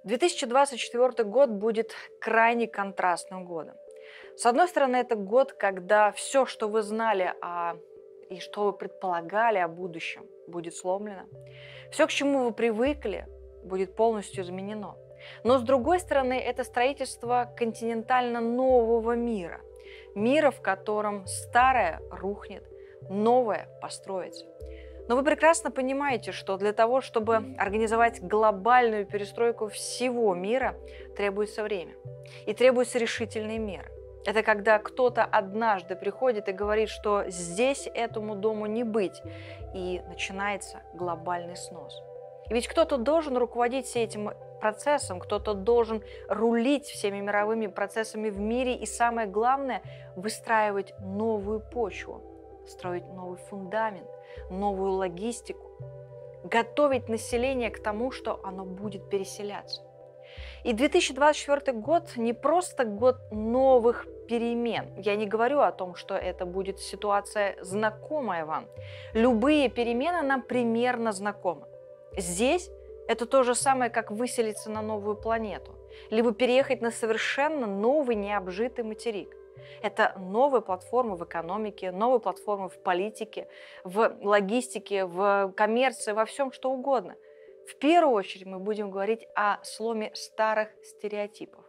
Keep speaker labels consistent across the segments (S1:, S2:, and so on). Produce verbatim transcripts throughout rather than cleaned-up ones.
S1: две тысячи двадцать четвёртый год будет крайне контрастным годом. С одной стороны, это год, когда все, что вы знали о, и что вы предполагали о будущем, будет сломлено. Все, к чему вы привыкли, будет полностью изменено. Но с другой стороны, это строительство континентально нового мира. Мира, в котором старое рухнет, новое построится. Но вы прекрасно понимаете, что для того, чтобы организовать глобальную перестройку всего мира, требуется время. И требуются решительные меры. Это когда кто-то однажды приходит и говорит, что здесь этому дому не быть, и начинается глобальный снос. И ведь кто-то должен руководить всем этим процессом, кто-то должен рулить всеми мировыми процессами в мире, и самое главное – выстраивать новую почву, строить новый фундамент, новую логистику, готовить население к тому, что оно будет переселяться. И две тысячи двадцать четвёртый год не просто год новых перемен. Я не говорю о том, что это будет ситуация знакомая вам. Любые перемены нам примерно знакомы. Здесь это то же самое, как выселиться на новую планету, либо переехать на совершенно новый необжитый материк. Это новые платформы в экономике, новые платформы в политике, в логистике, в коммерции, во всем что угодно. В первую очередь мы будем говорить о сломе старых стереотипов.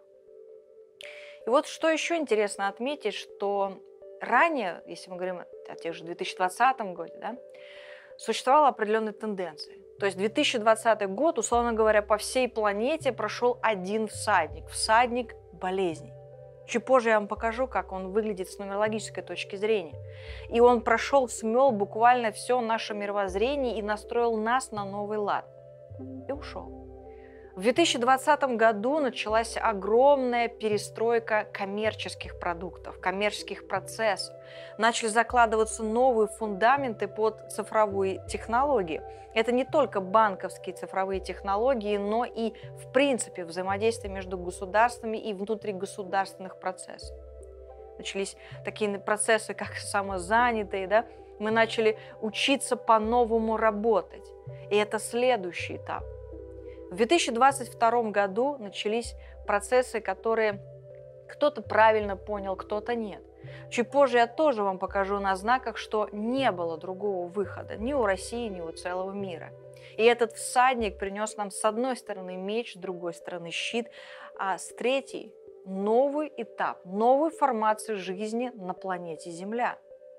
S1: И вот что еще интересно отметить, что ранее, если мы говорим о тех же две тысячи двадцатом году, да, существовала определенная тенденция. То есть две тысячи двадцатый год, условно говоря, по всей планете прошел один всадник, всадник болезней. Чуть позже я вам покажу, как он выглядит с нумерологической точки зрения. И он прошел, смел буквально все наше мировоззрение и настроил нас на новый лад. И ушел. В две тысячи двадцатом году началась огромная перестройка коммерческих продуктов, коммерческих процессов. Начали закладываться новые фундаменты под цифровые технологии. Это не только банковские цифровые технологии, но и, в принципе, взаимодействие между государствами и внутригосударственных процессов. Начались такие процессы, как самозанятые, да? Мы начали учиться по-новому работать. И это следующий этап. В две тысячи двадцать втором году начались процессы, которые кто-то правильно понял, кто-то нет. Чуть позже я тоже вам покажу на знаках, что не было другого выхода ни у России, ни у целого мира. И этот всадник принес нам с одной стороны меч, с другой стороны щит, а с третьей – новый этап, новую формацию жизни на планете Земля.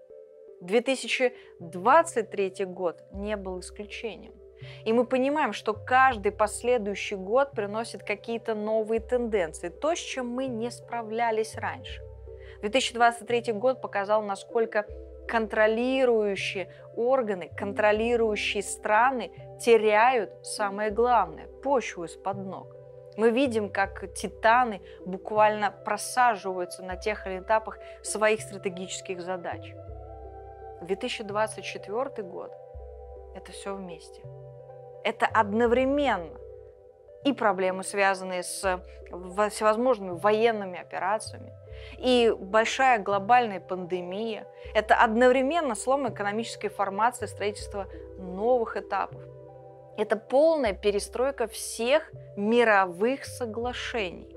S1: две тысячи двадцать третий год не был исключением. И мы понимаем, что каждый последующий год приносит какие-то новые тенденции, то, с чем мы не справлялись раньше. две тысячи двадцать третий год показал, насколько контролирующие органы, контролирующие страны теряют самое главное – почву из-под ног. Мы видим, как титаны буквально просаживаются на тех или иных этапах своих стратегических задач. две тысячи двадцать четвёртый год – это все вместе. Это одновременно и проблемы, связанные с всевозможными военными операциями, и большая глобальная пандемия. Это одновременно слом экономической формации, строительство новых этапов. Это полная перестройка всех мировых соглашений.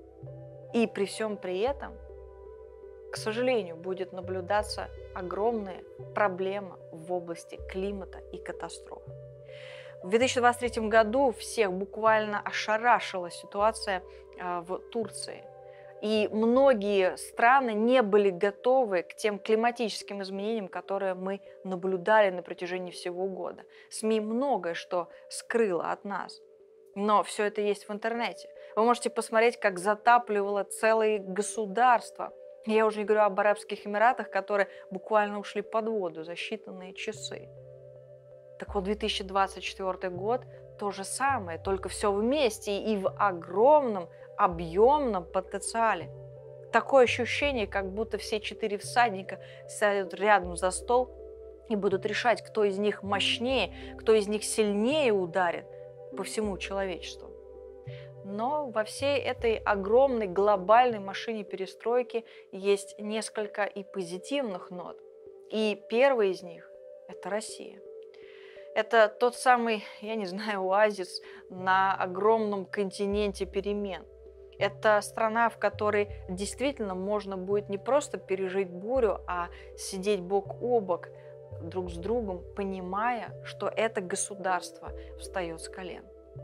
S1: И при всем при этом, к сожалению, будет наблюдаться огромная проблема в области климата и катастроф. В две тысячи двадцать третьем году всех буквально ошарашила ситуация в Турции. И многие страны не были готовы к тем климатическим изменениям, которые мы наблюдали на протяжении всего года. СМИ многое что скрыло от нас. Но все это есть в интернете. Вы можете посмотреть, как затапливало целые государства. Я уже не говорю об Арабских Эмиратах, которые буквально ушли под воду за считанные часы. Так вот, две тысячи двадцать четвёртый год то же самое, только все вместе и в огромном, объемном потенциале. Такое ощущение, как будто все четыре всадника сядут рядом за стол и будут решать, кто из них мощнее, кто из них сильнее ударит по всему человечеству. Но во всей этой огромной глобальной машине перестройки есть несколько и позитивных нот. И первый из них – это Россия. Это тот самый, я не знаю, оазис на огромном континенте перемен. Это страна, в которой действительно можно будет не просто пережить бурю, а сидеть бок о бок друг с другом, понимая, что это государство встает с колен.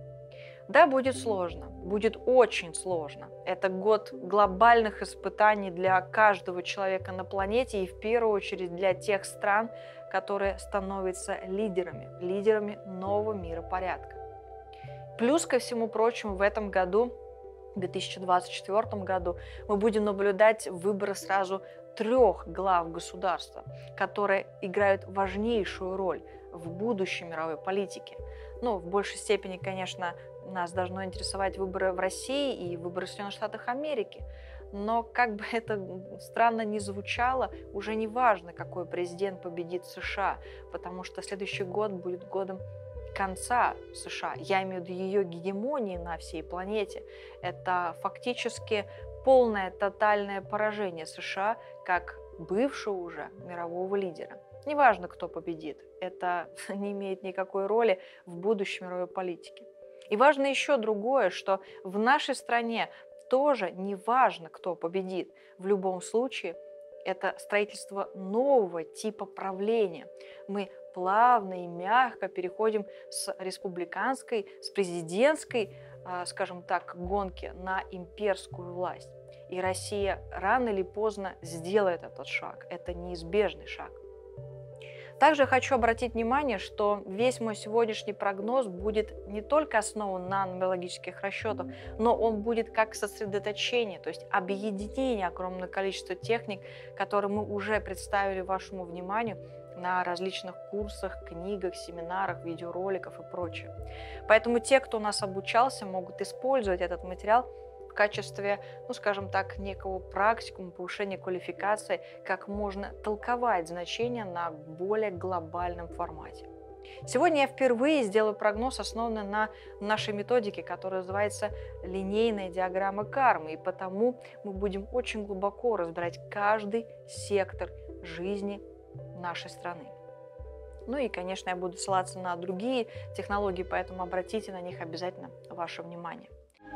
S1: Да, будет сложно, будет очень сложно. Это год глобальных испытаний для каждого человека на планете и в первую очередь для тех стран, которые становятся лидерами, лидерами нового миропорядка. Плюс ко всему прочему, в этом году, в две тысячи двадцать четвёртом году, мы будем наблюдать выборы сразу трех глав государства, которые играют важнейшую роль в будущей мировой политике. Ну, в большей степени, конечно, нас должно интересовать выборы в России и выборы в Соединенных Штатах Америки. Но как бы это странно ни звучало, уже не важно, какой президент победит в США, потому что следующий год будет годом конца США. Я имею в виду ее гегемонии на всей планете. Это фактически полное тотальное поражение США как бывшего уже мирового лидера. Неважно, кто победит, это не имеет никакой роли в будущей мировой политике. И важно еще другое, что в нашей стране тоже не важно, кто победит. В любом случае, это строительство нового типа правления. Мы плавно и мягко переходим с республиканской, с президентской, скажем так, гонки на имперскую власть. И Россия рано или поздно сделает этот шаг. Это неизбежный шаг. Также хочу обратить внимание, что весь мой сегодняшний прогноз будет не только основан на нумерологических расчетах, но он будет как сосредоточение, то есть объединение огромного количества техник, которые мы уже представили вашему вниманию на различных курсах, книгах, семинарах, видеороликах и прочее. Поэтому те, кто у нас обучался, могут использовать этот материал в качестве, ну скажем так, некого практикума, повышения квалификации, как можно толковать значения на более глобальном формате. Сегодня я впервые сделаю прогноз, основанный на нашей методике, которая называется линейная диаграмма кармы, и потому мы будем очень глубоко разбирать каждый сектор жизни нашей страны. Ну и, конечно, я буду ссылаться на другие технологии, поэтому обратите на них обязательно ваше внимание.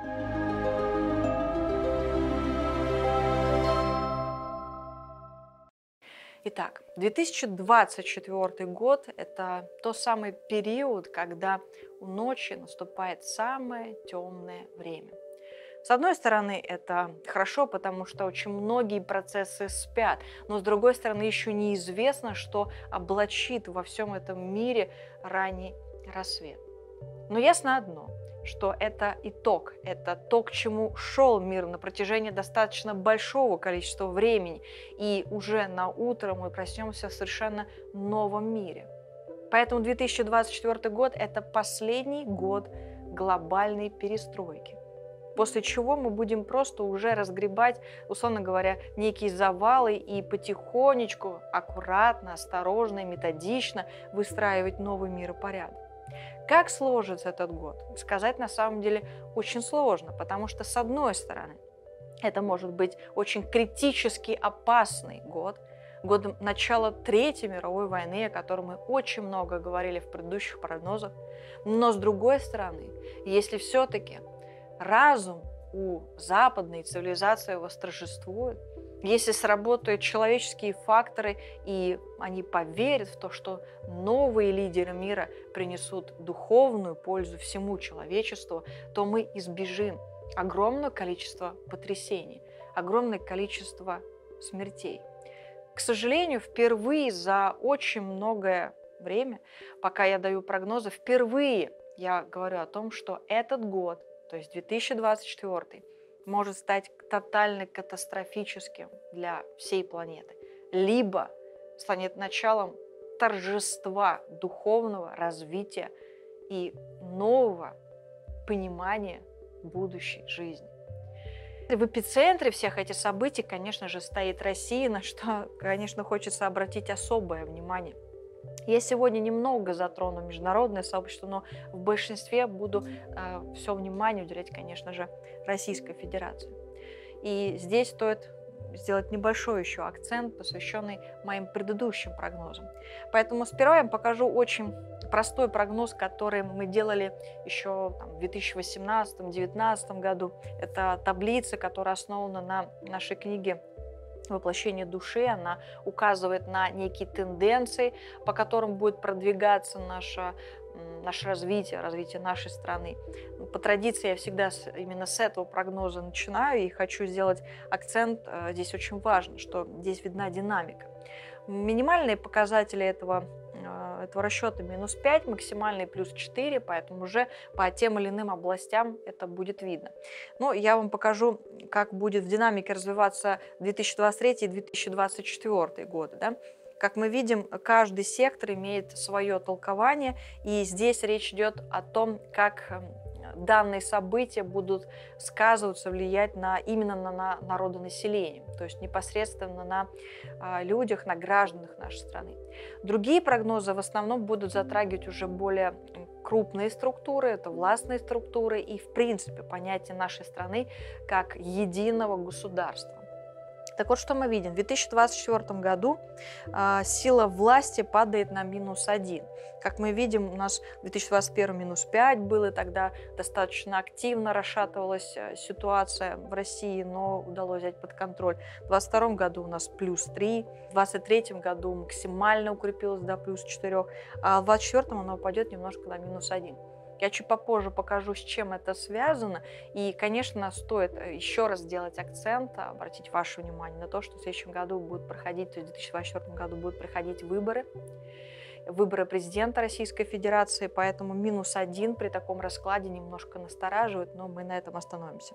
S1: Итак, две тысячи двадцать четвёртый год – это тот самый период, когда у ночи наступает самое темное время. С одной стороны, это хорошо, потому что очень многие процессы спят, но с другой стороны, еще неизвестно, что облачит во всем этом мире ранний рассвет. Но ясно одно, что это итог, это то, к чему шел мир на протяжении достаточно большого количества времени, и уже на утро мы проснемся в совершенно новом мире. Поэтому две тысячи двадцать четвёртый год – это последний год глобальной перестройки, после чего мы будем просто уже разгребать, условно говоря, некие завалы и потихонечку, аккуратно, осторожно и методично выстраивать новый миропорядок. Как сложится этот год? Сказать на самом деле очень сложно, потому что, с одной стороны, это может быть очень критически опасный год, год начала Третьей мировой войны, о котором мы очень много говорили в предыдущих прогнозах, но, с другой стороны, если все-таки разум у западной цивилизации восторжествует, если сработают человеческие факторы, и они поверят в то, что новые лидеры мира принесут духовную пользу всему человечеству, то мы избежим огромное количество потрясений, огромное количество смертей. К сожалению, впервые за очень многое время, пока я даю прогнозы, впервые я говорю о том, что этот год, то есть две тысячи двадцать четвёртый, может стать тотально катастрофическим для всей планеты, либо станет началом торжества духовного развития и нового понимания будущей жизни. В эпицентре всех этих событий, конечно же, стоит Россия, на что, конечно, хочется обратить особое внимание. Я сегодня немного затрону международное сообщество, но в большинстве буду э, все внимание уделять, конечно же, Российской Федерации. И здесь стоит сделать небольшой еще акцент, посвященный моим предыдущим прогнозам. Поэтому сперва я вам покажу очень простой прогноз, который мы делали еще там, в две тысячи восемнадцатом — две тысячи девятнадцатом году. Это таблица, которая основана на нашей книге «Воплощение души». Она указывает на некие тенденции, по которым будет продвигаться наша наше развитие, развитие нашей страны. По традиции я всегда именно с этого прогноза начинаю и хочу сделать акцент. Здесь очень важно, что здесь видна динамика. Минимальные показатели этого, этого расчета минус пять, максимальный плюс четыре, поэтому уже по тем или иным областям это будет видно. Но я вам покажу, как будет в динамике развиваться две тысячи двадцать третий и две тысячи двадцать четвёртый годы. Да? Как мы видим, каждый сектор имеет свое толкование, и здесь речь идет о том, как данные события будут сказываться, влиять на, именно на народонаселение, то есть непосредственно на а, людях, на гражданах нашей страны. Другие прогнозы в основном будут затрагивать уже более крупные структуры, это властные структуры и, в принципе, понятие нашей страны как единого государства. Так вот, что мы видим? В две тысячи двадцать четвёртом году э, сила власти падает на минус один. Как мы видим, у нас в две тысячи двадцать первом минус пять было, тогда достаточно активно расшатывалась ситуация в России, но удалось взять под контроль. В две тысячи двадцать втором году у нас плюс три, в две тысячи двадцать третьем году максимально укрепилось до плюс четыре, а в две тысячи двадцать четвёртом оно упадет немножко на минус один. Я чуть попозже покажу, с чем это связано. И, конечно, стоит еще раз сделать акцент, обратить ваше внимание на то, что в следующем году будут проходить, то есть в две тысячи двадцать четвёртом году будут проходить выборы, выборы президента Российской Федерации, поэтому минус один при таком раскладе немножко настораживает, но мы на этом остановимся.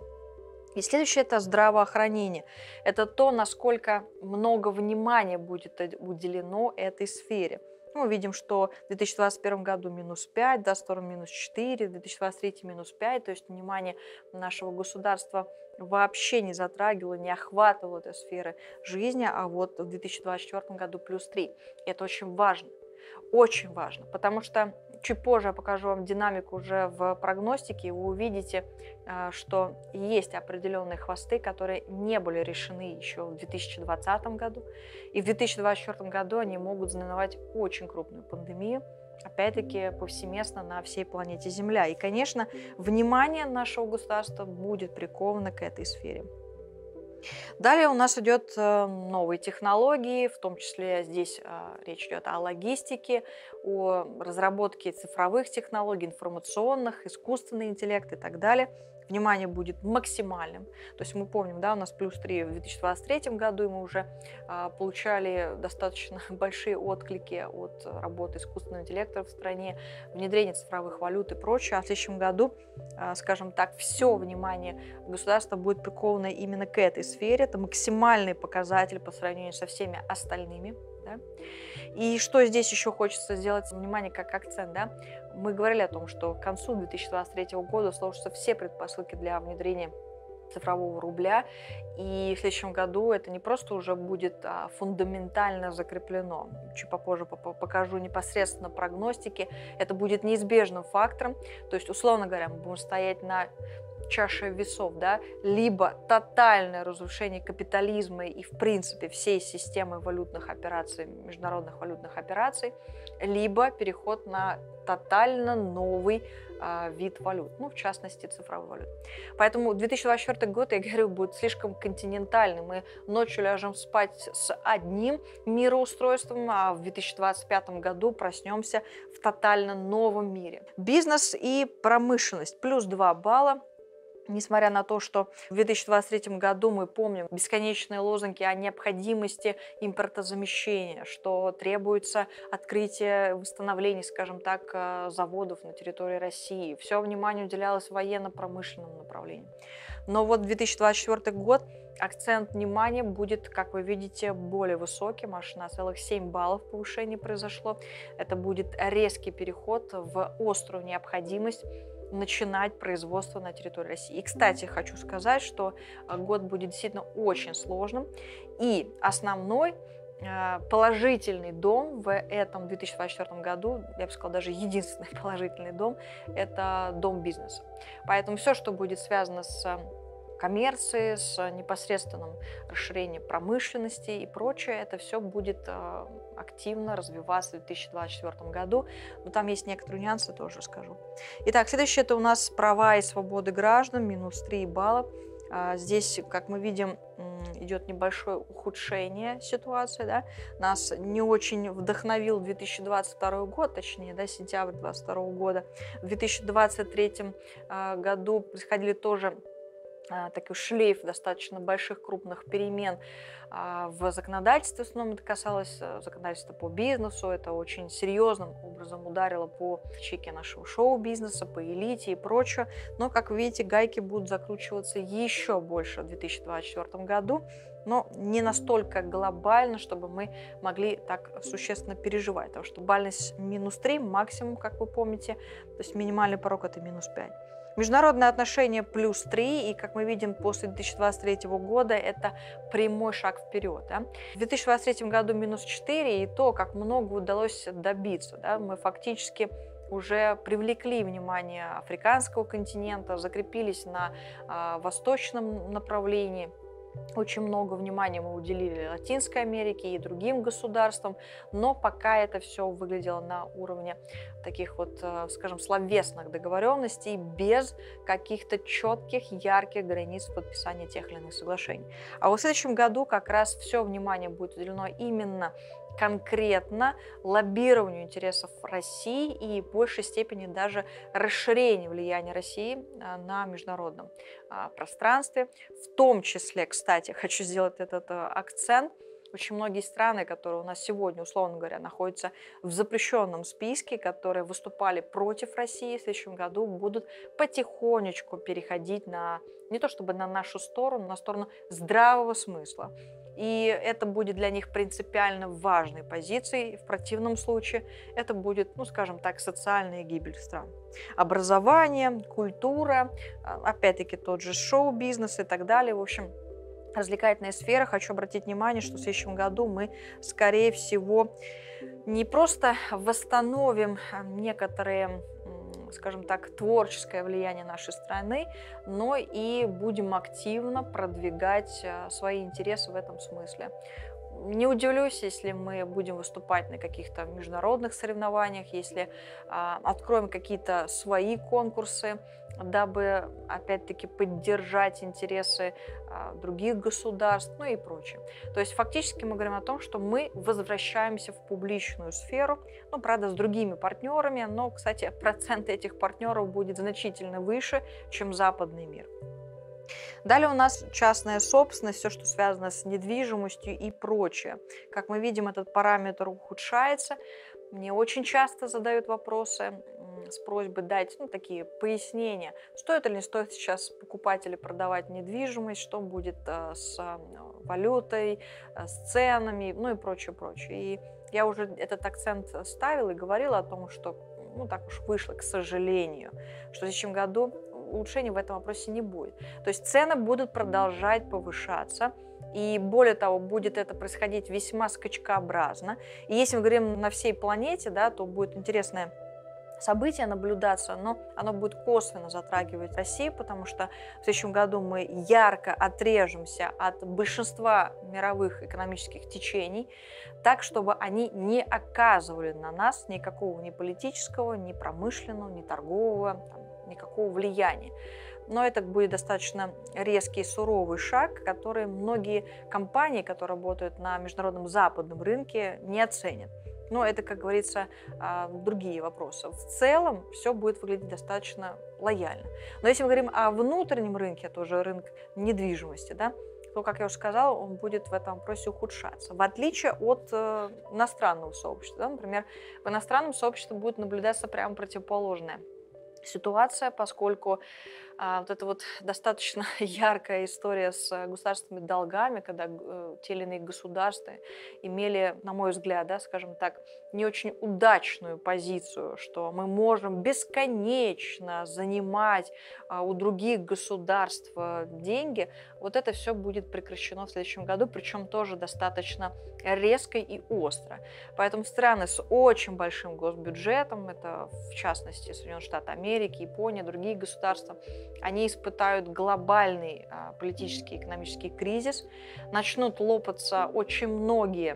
S1: И следующее – это здравоохранение. Это то, насколько много внимания будет уделено этой сфере. Мы видим, что в две тысячи двадцать первом году минус пять, в две тысячи двадцать втором минус четыре, в две тысячи двадцать третьем минус пять, то есть внимание нашего государства вообще не затрагивало, не охватывало этой сферы жизни, а вот в две тысячи двадцать четвёртом году плюс три. И это очень важно, очень важно, потому что чуть позже я покажу вам динамику уже в прогностике, и вы увидите, что есть определенные хвосты, которые не были решены еще в две тысячи двадцатом году, и в две тысячи двадцать четвёртом году они могут знаменовать очень крупную пандемию, опять-таки повсеместно на всей планете Земля. И, конечно, внимание нашего государства будет приковано к этой сфере. Далее у нас идет новые технологии, в том числе здесь речь идет о логистике, о разработке цифровых технологий, информационных, искусственный интеллект и так далее. Внимание будет максимальным. То есть мы помним, да, у нас плюс три в две тысячи двадцать третьем году, и мы уже а, получали достаточно большие отклики от работы искусственного интеллекта в стране, внедрения цифровых валют и прочее. А в следующем году, а, скажем так, все внимание государства будет приковано именно к этой сфере. Это максимальный показатель по сравнению со всеми остальными. Да? И что здесь еще хочется сделать, внимание, как акцент, да? Мы говорили о том, что к концу две тысячи двадцать третьего года сложатся все предпосылки для внедрения цифрового рубля, и в следующем году это не просто уже будет а, фундаментально закреплено. Чуть попозже покажу непосредственно прогностики. Это будет неизбежным фактором, то есть, условно говоря, мы будем стоять на чаша весов, да, либо тотальное разрушение капитализма и, в принципе, всей системы валютных операций, международных валютных операций, либо переход на тотально новый э, вид валют, ну, в частности, цифровой валют. Поэтому две тысячи двадцать четвёртый год, я говорю, будет слишком континентальным. Мы ночью ляжем спать с одним мироустройством, а в две тысячи двадцать пятом году проснемся в тотально новом мире. Бизнес и промышленность плюс два балла. Несмотря на то, что в две тысячи двадцать третьем году мы помним бесконечные лозунги о необходимости импортозамещения, что требуется открытие, восстановление, скажем так, заводов на территории России. Все внимание уделялось военно-промышленному направлению. Но вот две тысячи двадцать четвёртый год акцент внимания будет, как вы видите, более высоким, аж на целых семь баллов повышения произошло. Это будет резкий переход в острую необходимость начинать производство на территории России. И, кстати, хочу сказать, что год будет действительно очень сложным. И основной положительный дом в этом две тысячи двадцать четвёртом году, я бы сказала, даже единственный положительный дом, это дом бизнеса. Поэтому все, что будет связано с коммерции, с непосредственным расширением промышленности и прочее. Это все будет активно развиваться в две тысячи двадцать четвёртом году, но там есть некоторые нюансы, тоже расскажу. Итак, следующее это у нас права и свободы граждан, минус три балла. Здесь, как мы видим, идет небольшое ухудшение ситуации. Да? Нас не очень вдохновил две тысячи двадцать второй год, точнее, да, сентябрь две тысячи двадцать второго года. В две тысячи двадцать третьем году происходили тоже такой шлейф достаточно больших крупных перемен в законодательстве. В основном это касалось законодательства по бизнесу. Это очень серьезным образом ударило по чеке нашего шоу-бизнеса, по элите и прочее. Но, как вы видите, гайки будут закручиваться еще больше в две тысячи двадцать четвёртом году, но не настолько глобально, чтобы мы могли так существенно переживать. Потому что бальность минус три максимум, как вы помните, то есть минимальный порог это минус пять. Международные отношения плюс три, и, как мы видим, после две тысячи двадцать третьего года это прямой шаг вперед. Да? В две тысячи двадцать третьем году минус четыре, и то, как много удалось добиться. Да? Мы фактически уже привлекли внимание африканского континента, закрепились на а, восточном направлении. Очень много внимания мы уделили Латинской Америке и другим государствам, но пока это все выглядело на уровне таких вот, скажем, словесных договоренностей, без каких-то четких, ярких границ подписания тех или иных соглашений. А в следующем году как раз все внимание будет уделено именно конкретно лоббированию интересов России и в большей степени даже расширению влияния России на международном пространстве. В том числе, кстати, хочу сделать этот акцент, очень многие страны, которые у нас сегодня, условно говоря, находятся в запрещенном списке, которые выступали против России в следующем году, будут потихонечку переходить на, не то чтобы на нашу сторону, на сторону здравого смысла. И это будет для них принципиально важной позицией. В противном случае это будет, ну, скажем так, социальная гибель стран. Образование, культура, опять-таки тот же шоу-бизнес и так далее. В общем, развлекательная сфера. Хочу обратить внимание, что в следующем году мы, скорее всего, не просто восстановим некоторые, скажем так, творческое влияние нашей страны, но и будем активно продвигать свои интересы в этом смысле. Не удивлюсь, если мы будем выступать на каких-то международных соревнованиях, если а, откроем какие-то свои конкурсы, дабы, опять-таки, поддержать интересы а, других государств, ну и прочее. То есть, фактически мы говорим о том, что мы возвращаемся в публичную сферу, ну, правда, с другими партнерами, но, кстати, процент этих партнеров будет значительно выше, чем западный мир. Далее у нас частная собственность, все, что связано с недвижимостью и прочее. Как мы видим, этот параметр ухудшается. Мне очень часто задают вопросы с просьбой дать, ну, такие пояснения, стоит или не стоит сейчас покупать или продавать недвижимость, что будет а, с а, валютой, а, с ценами, ну и прочее, прочее. И я уже этот акцент ставила и говорила о том, что, ну, так уж вышло, к сожалению, что в следующем году улучшений в этом вопросе не будет. То есть цены будут продолжать повышаться, и более того, будет это происходить весьма скачкообразно. И если мы говорим на всей планете, да, то будет интересное событие наблюдаться, но оно будет косвенно затрагивать Россию, потому что в следующем году мы ярко отрежемся от большинства мировых экономических течений, так, чтобы они не оказывали на нас никакого ни политического, ни промышленного, ни торгового, там, никакого влияния. Но это будет достаточно резкий и суровый шаг, который многие компании, которые работают на международном западном рынке, не оценят. Но это, как говорится, другие вопросы. В целом все будет выглядеть достаточно лояльно. Но если мы говорим о внутреннем рынке, тоже рынок недвижимости, да, то, как я уже сказала, он будет в этом вопросе ухудшаться. В отличие от э, иностранного сообщества. Да, например, в иностранном сообществе будет наблюдаться прямо противоположное ситуация, поскольку а, вот эта вот достаточно яркая история с государственными долгами, когда э, те или иные государства имели, на мой взгляд, да, скажем так, не очень удачную позицию, что мы можем бесконечно занимать а, у других государств а, деньги, вот это все будет прекращено в следующем году, причем тоже достаточно резко и остро. Поэтому страны с очень большим госбюджетом, это в частности Соединенные Штаты Америки, Япония, другие государства, они испытают глобальный а, политический и экономический кризис, начнут лопаться очень многие,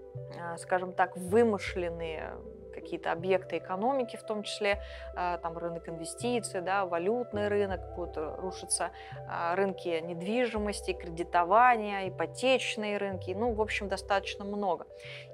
S1: скажем так, вымышленные какие-то объекты экономики, в том числе там рынок инвестиций, да, валютный рынок, будут рушиться рынки недвижимости, кредитования, ипотечные рынки, ну, в общем, достаточно много.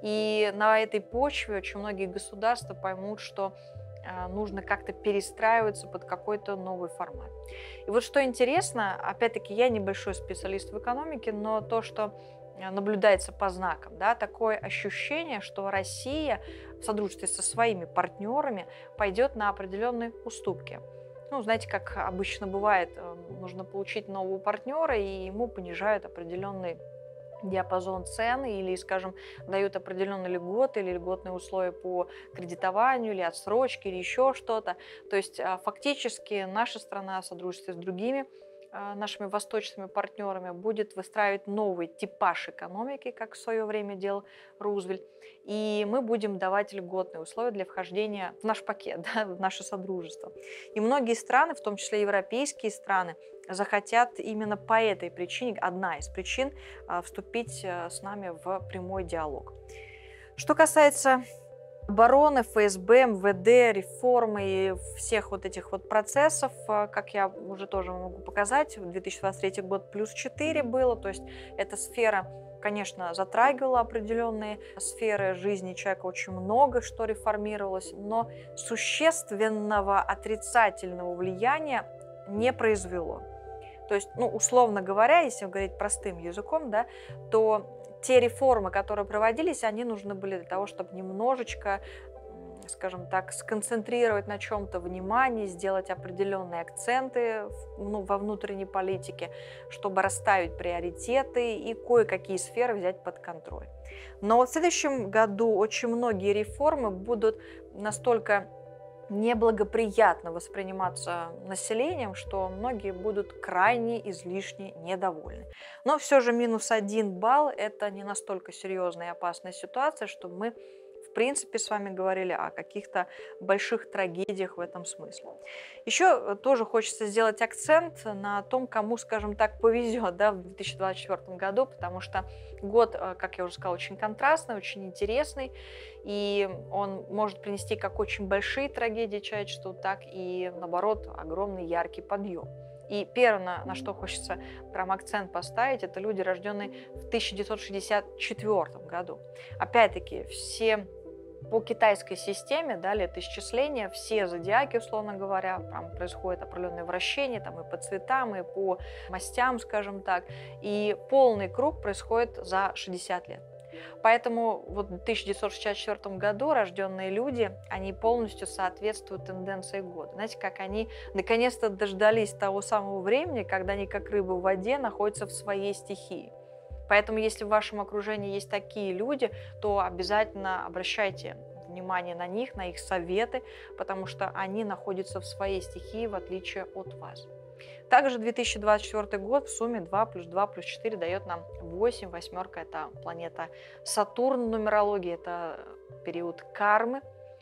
S1: И на этой почве очень многие государства поймут, что нужно как-то перестраиваться под какой-то новый формат. И вот что интересно, опять-таки, я небольшой специалист в экономике, но то, что наблюдается по знакам, да, такое ощущение, что Россия в содружестве со своими партнерами пойдет на определенные уступки. Ну, знаете, как обычно бывает, нужно получить нового партнера, и ему понижают определенный диапазон цен или, скажем, дают определенные льготы или льготные условия по кредитованию или отсрочке или еще что-то. То есть фактически наша страна в содружестве с другими нашими восточными партнерами будет выстраивать новый типаж экономики, как в свое время делал Рузвельт, и мы будем давать льготные условия для вхождения в наш пакет, да, в наше содружество. И многие страны, в том числе европейские страны, захотят именно по этой причине, одна из причин, вступить с нами в прямой диалог. Что касается обороны, эф эс бэ, эм вэ дэ, реформы и всех вот этих вот процессов, как я уже тоже могу показать, в две тысячи двадцать третий год плюс четыре было, то есть эта сфера, конечно, затрагивала определенные сферы жизни человека, очень много что реформировалось, но существенного отрицательного влияния не произвело. То есть, ну, условно говоря, если говорить простым языком, да, то те реформы, которые проводились, они нужны были для того, чтобы немножечко, скажем так, сконцентрировать на чем-то внимание, сделать определенные акценты, ну, во внутренней политике, чтобы расставить приоритеты и кое-какие сферы взять под контроль. Но вот в следующем году очень многие реформы будут настолько неблагоприятно восприниматься населением, что многие будут крайне излишне недовольны. Но все же минус один балл – это не настолько серьезная и опасная ситуация, что мы в принципе с вами говорили о каких-то больших трагедиях в этом смысле. Еще тоже хочется сделать акцент на том, кому, скажем так, повезет, да, в две тысячи двадцать четвёртом году, потому что год, как я уже сказала, очень контрастный, очень интересный, и он может принести как очень большие трагедии человечеству, так и, наоборот, огромный яркий подъем. И первое, на что хочется прям акцент поставить, это люди, рожденные в тысяча девятьсот шестьдесят четвёртом году. Опять-таки, все по китайской системе, да, летоисчисления, все зодиаки, условно говоря, там происходит определенное вращение там, и по цветам, и по мастям, скажем так, и полный круг происходит за шестьдесят лет. Поэтому вот в тысяча девятьсот шестьдесят четвёртом году рожденные люди, они полностью соответствуют тенденции года. Знаете, как они наконец-то дождались того самого времени, когда они как рыбы в воде находятся в своей стихии. Поэтому, если в вашем окружении есть такие люди, то обязательно обращайте внимание на них, на их советы, потому что они находятся в своей стихии, в отличие от вас. Также две тысячи двадцать четвёртый год в сумме два плюс два плюс четыре дает нам восемь. Восьмерка – это планета Сатурн в нумерологии, это период кармы.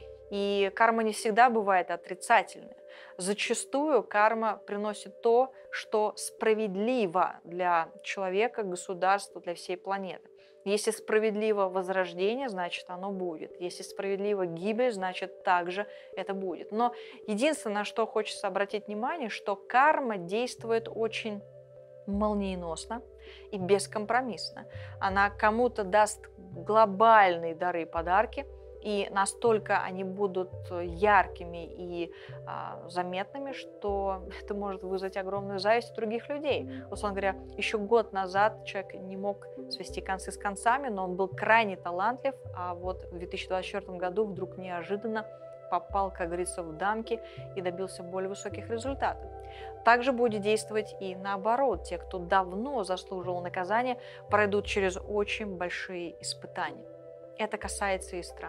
S1: И карма не всегда бывает отрицательной. Зачастую карма приносит то, что справедливо для человека, государства, для всей планеты. Если справедливо возрождение, значит оно будет. Если справедливо гибель, значит также это будет. Но единственное, на что хочется обратить внимание, что карма действует очень молниеносно и бескомпромиссно. Она кому-то даст глобальные дары и подарки, и настолько они будут яркими и а, заметными, что это может вызвать огромную зависть у других людей. Условно говоря, еще год назад человек не мог свести концы с концами, но он был крайне талантлив, а вот в две тысячи двадцать четвёртом году вдруг неожиданно попал, как говорится, в дамки и добился более высоких результатов. Также будет действовать и наоборот. Те, кто давно заслуживал наказания, пройдут через очень большие испытания. Это касается и стран.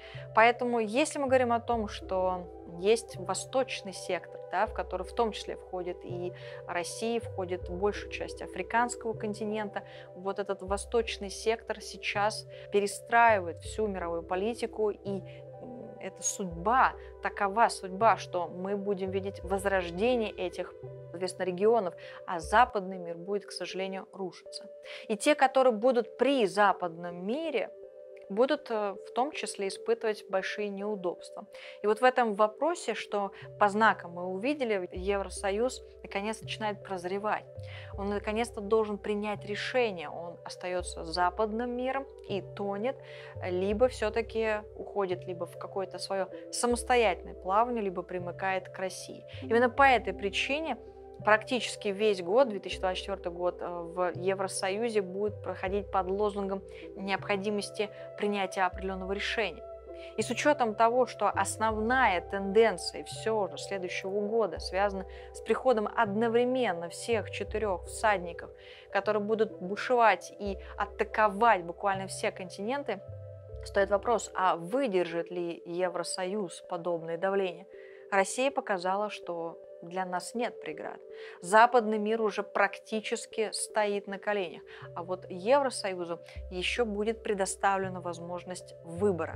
S1: Поэтому, если мы говорим о том, что есть восточный сектор, да, в который в том числе входит и Россия, входит большая часть африканского континента, вот этот восточный сектор сейчас перестраивает всю мировую политику, и это судьба, такова судьба, что мы будем видеть возрождение этих, соответственно, регионов, а западный мир будет, к сожалению, рушиться. И те, которые будут при западном мире, будут в том числе испытывать большие неудобства. И вот в этом вопросе, что по знакам мы увидели, Евросоюз наконец начинает прозревать. Он наконец-то должен принять решение. Он остается западным миром и тонет, либо все-таки уходит либо в какое-то свое самостоятельное плавание, либо примыкает к России. Именно по этой причине практически весь год, две тысячи двадцать четвёртый год, в Евросоюзе будет проходить под лозунгом необходимости принятия определенного решения. И с учетом того, что основная тенденция все же следующего года связана с приходом одновременно всех четырех всадников, которые будут бушевать и атаковать буквально все континенты, стоит вопрос, а выдержит ли Евросоюз подобное давление? Россия показала, что для нас нет преград. Западный мир уже практически стоит на коленях, а вот Евросоюзу еще будет предоставлена возможность выбора.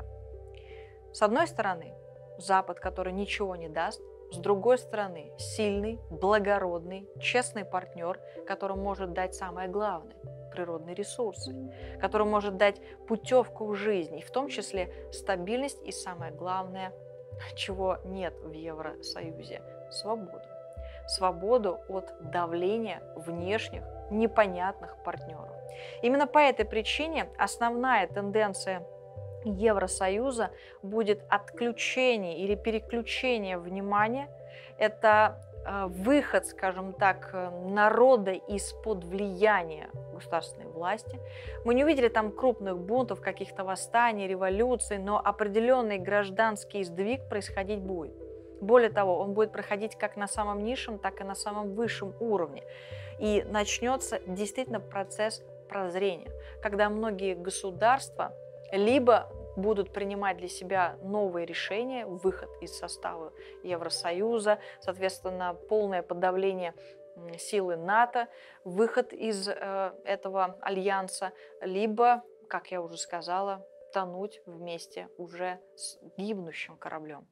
S1: С одной стороны, Запад, который ничего не даст, с другой стороны, сильный, благородный, честный партнер, который может дать самое главное – природные ресурсы, который может дать путевку в жизнь, и в том числе стабильность и самое главное, чего нет в Евросоюзе – свободу. Свободу от давления внешних, непонятных партнеров. Именно по этой причине основная тенденция Евросоюза будет отключение или переключение внимания. Это выход, скажем так, народа из-под влияния государственной власти. Мы не увидели там крупных бунтов, каких-то восстаний, революций, но определенный гражданский сдвиг происходить будет. Более того, он будет проходить как на самом низшем, так и на самом высшем уровне. И начнется действительно процесс прозрения, когда многие государства либо будут принимать для себя новые решения, выход из состава Евросоюза, соответственно, полное подавление силы НАТО, выход из э, этого альянса, либо, как я уже сказала, тонуть вместе уже с гибнущим кораблем.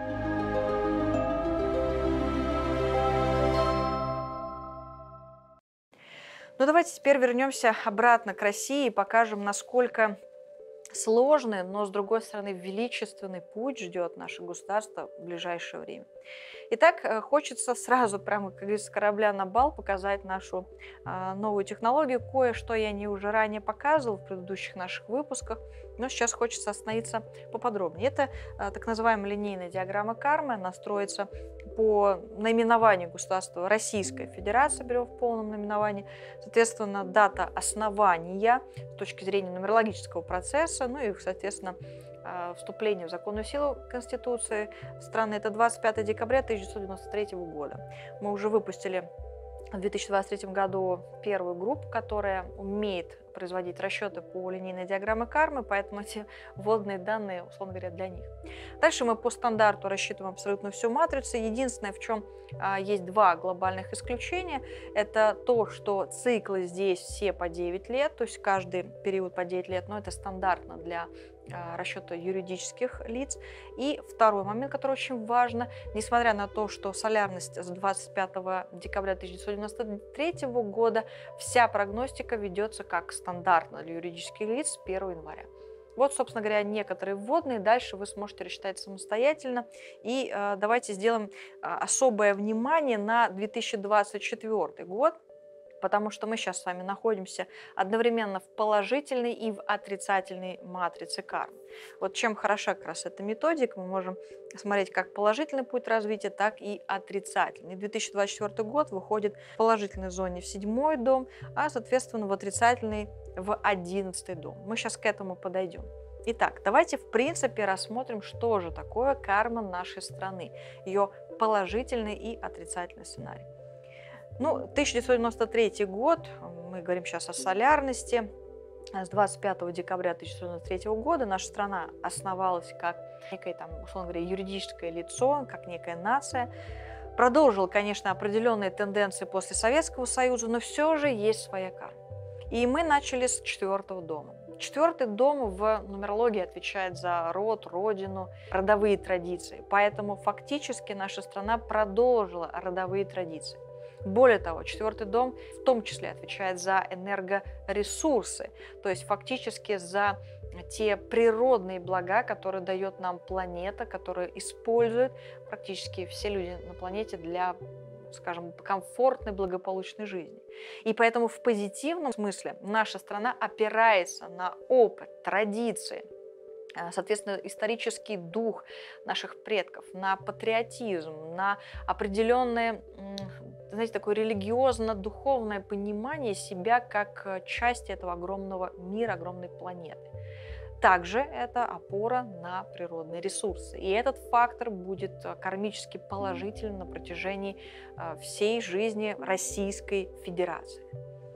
S1: Ну, давайте теперь вернемся обратно к России и покажем, насколько сложный, но, с другой стороны, величественный путь ждет наше государство в ближайшее время. Итак, хочется сразу, прямо, как говорится, с корабля на бал показать нашу э, новую технологию. Кое-что я не уже ранее показывал в предыдущих наших выпусках, но сейчас хочется остановиться поподробнее. Это э, так называемая линейная диаграмма кармы. Она строится по наименованию государства Российская Федерация, берем в полном наименовании, соответственно, дата основания с точки зрения нумерологического процесса, ну и, соответственно, вступление в законную силу Конституции страны, это двадцать пятое декабря тысяча девятьсот девяносто третьего года. Мы уже выпустили в две тысячи двадцать третьем году первую группу, которая умеет производить расчеты по линейной диаграмме кармы, поэтому эти вводные данные, условно говоря, для них. Дальше мы по стандарту рассчитываем абсолютно всю матрицу. Единственное, в чем а, есть два глобальных исключения, это то, что циклы здесь все по девять лет, то есть каждый период по девять лет, но это стандартно для а, расчета юридических лиц. И второй момент, который очень важно, несмотря на то, что солярность с двадцать пятого декабря тысяча девятьсот девяносто третьего года, вся прогностика ведется как стандартно для юридических лиц с первого января. Вот, собственно говоря, некоторые вводные. Дальше вы сможете рассчитать самостоятельно. И э, давайте сделаем э, особое внимание на две тысячи двадцать четвёртый год, потому что мы сейчас с вами находимся одновременно в положительной и в отрицательной матрице кармы. Вот чем хороша как раз эта методика, мы можем смотреть как положительный путь развития, так и отрицательный. две тысячи двадцать четвёртый год выходит в положительной зоне в седьмой дом, а, соответственно, в отрицательной в одиннадцатый дом. Мы сейчас к этому подойдем. Итак, давайте в принципе рассмотрим, что же такое карма нашей страны, ее положительный и отрицательный сценарий. Ну, тысяча девятьсот девяносто третий год, мы говорим сейчас о солярности, с двадцать пятого декабря тысяча девятьсот девяносто третьего года наша страна основалась как некое, там, условно говоря, юридическое лицо, как некая нация. Продолжила, конечно, определенные тенденции после Советского Союза, но все же есть своя карма. И мы начали с четвертого дома. Четвертый дом в нумерологии отвечает за род, родину, родовые традиции. Поэтому фактически наша страна продолжила родовые традиции. Более того, четвертый дом в том числе отвечает за энергоресурсы, то есть фактически за те природные блага, которые дает нам планета, которые используют практически все люди на планете для, скажем, комфортной, благополучной жизни. И поэтому в позитивном смысле наша страна опирается на опыт, традиции, соответственно, исторический дух наших предков, на патриотизм, на определенное, знаете, такое религиозно-духовное понимание себя как части этого огромного мира, огромной планеты. Также это опора на природные ресурсы. И этот фактор будет кармически положительным на протяжении всей жизни Российской Федерации.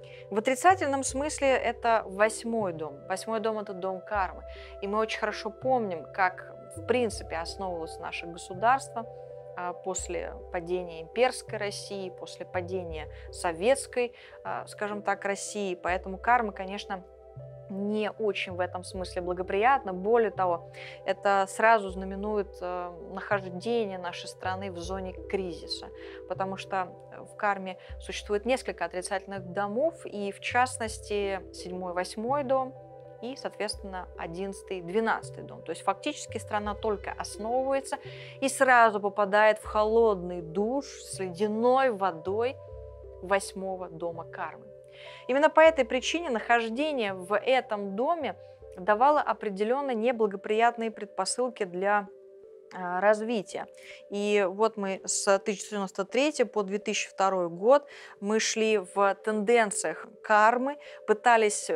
S1: В отрицательном смысле это восьмой дом. Восьмой дом – это дом кармы. И мы очень хорошо помним, как в принципе основывалось наше государство после падения имперской России, после падения советской, скажем так, России. Поэтому карма, конечно, не очень в этом смысле благоприятно. Более того, это сразу знаменует э, нахождение нашей страны в зоне кризиса, потому что в карме существует несколько отрицательных домов, и в частности седьмой, восьмой дом и, соответственно, одиннадцатый, двенадцатый дом. То есть фактически страна только основывается и сразу попадает в холодный душ с ледяной водой восьмого дома кармы. Именно по этой причине нахождение в этом доме давало определенно неблагоприятные предпосылки для а, развития. И вот мы с тысяча девятьсот девяносто третьего по две тысячи второй год мы шли в тенденциях кармы, пытались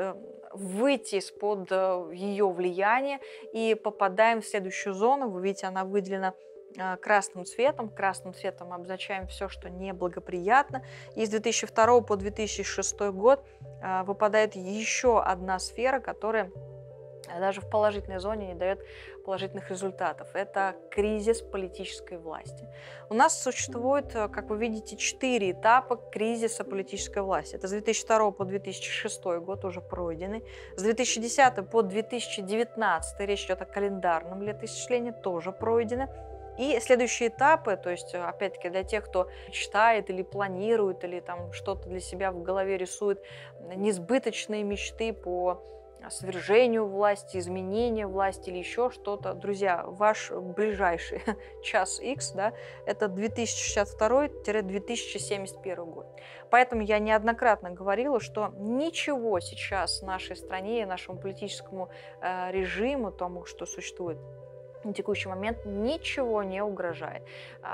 S1: выйти из-под ее влияния и попадаем в следующую зону. Вы видите, она выделена красным цветом. Красным цветом мы обозначаем все, что неблагоприятно. И с две тысячи второго по две тысячи шестой год выпадает еще одна сфера, которая даже в положительной зоне не дает положительных результатов. Это кризис политической власти. У нас существует, как вы видите, четыре этапа кризиса политической власти. Это с две тысячи второго по две тысячи шестой год уже пройдены. С две тысячи десятого по две тысячи девятнадцатый, речь идет о календарном летоисчислении, тоже пройдены. И следующие этапы, то есть, опять-таки, для тех, кто читает или планирует, или там что-то для себя в голове рисует, несбыточные мечты по свержению власти, изменению власти или еще что-то. Друзья, ваш ближайший час Х, да, это две тысячи шестьдесят второй — две тысячи семьдесят первый год. Поэтому я неоднократно говорила, что ничего сейчас нашей стране и нашему политическому э, режиму, тому, что существует на текущий момент, ничего не угрожает.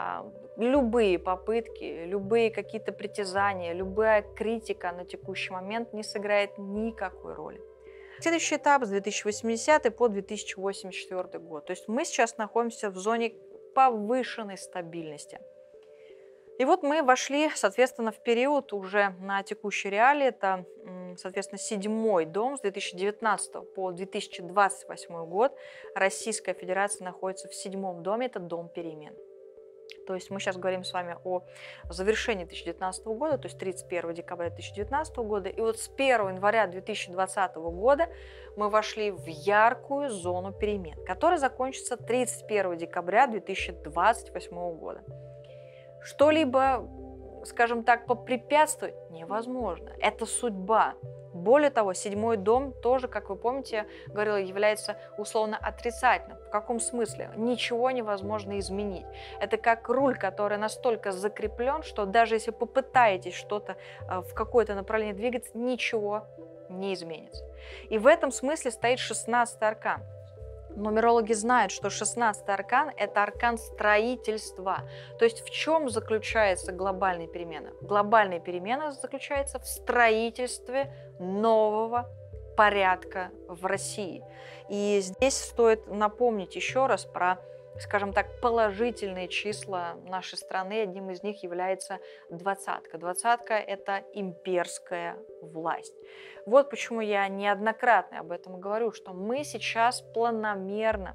S1: Любые попытки, любые какие-то притязания, любая критика на текущий момент не сыграет никакой роли. Следующий этап с две тысячи восьмидесятого по две тысячи восемьдесят четвёртый год. То есть мы сейчас находимся в зоне повышенной стабильности. И вот мы вошли, соответственно, в период уже на текущей реалии. Это, соответственно, седьмой дом с две тысячи девятнадцатого по две тысячи двадцать восьмой год. Российская Федерация находится в седьмом доме, это дом перемен. То есть мы сейчас говорим с вами о завершении две тысячи девятнадцатого года, то есть тридцать первого декабря две тысячи девятнадцатого года. И вот с первого января две тысячи двадцатого года мы вошли в яркую зону перемен, которая закончится тридцать первого декабря две тысячи двадцать восьмого года. Что-либо, скажем так, попрепятствовать невозможно. Это судьба. Более того, седьмой дом тоже, как вы помните, я говорила, является условно отрицательным. В каком смысле? Ничего невозможно изменить. Это как руль, который настолько закреплен, что даже если попытаетесь что-то в какое-то направление двигаться, ничего не изменится. И в этом смысле стоит шестнадцатый аркан. Нумерологи знают, что шестнадцатый аркан – это аркан строительства. То есть в чем заключается глобальная перемена? Глобальная перемена заключается в строительстве нового порядка в России. И здесь стоит напомнить еще раз про скажем так, положительные числа нашей страны. Одним из них является двадцатка. Двадцатка – это имперская власть. Вот почему я неоднократно об этом говорю, что мы сейчас планомерно,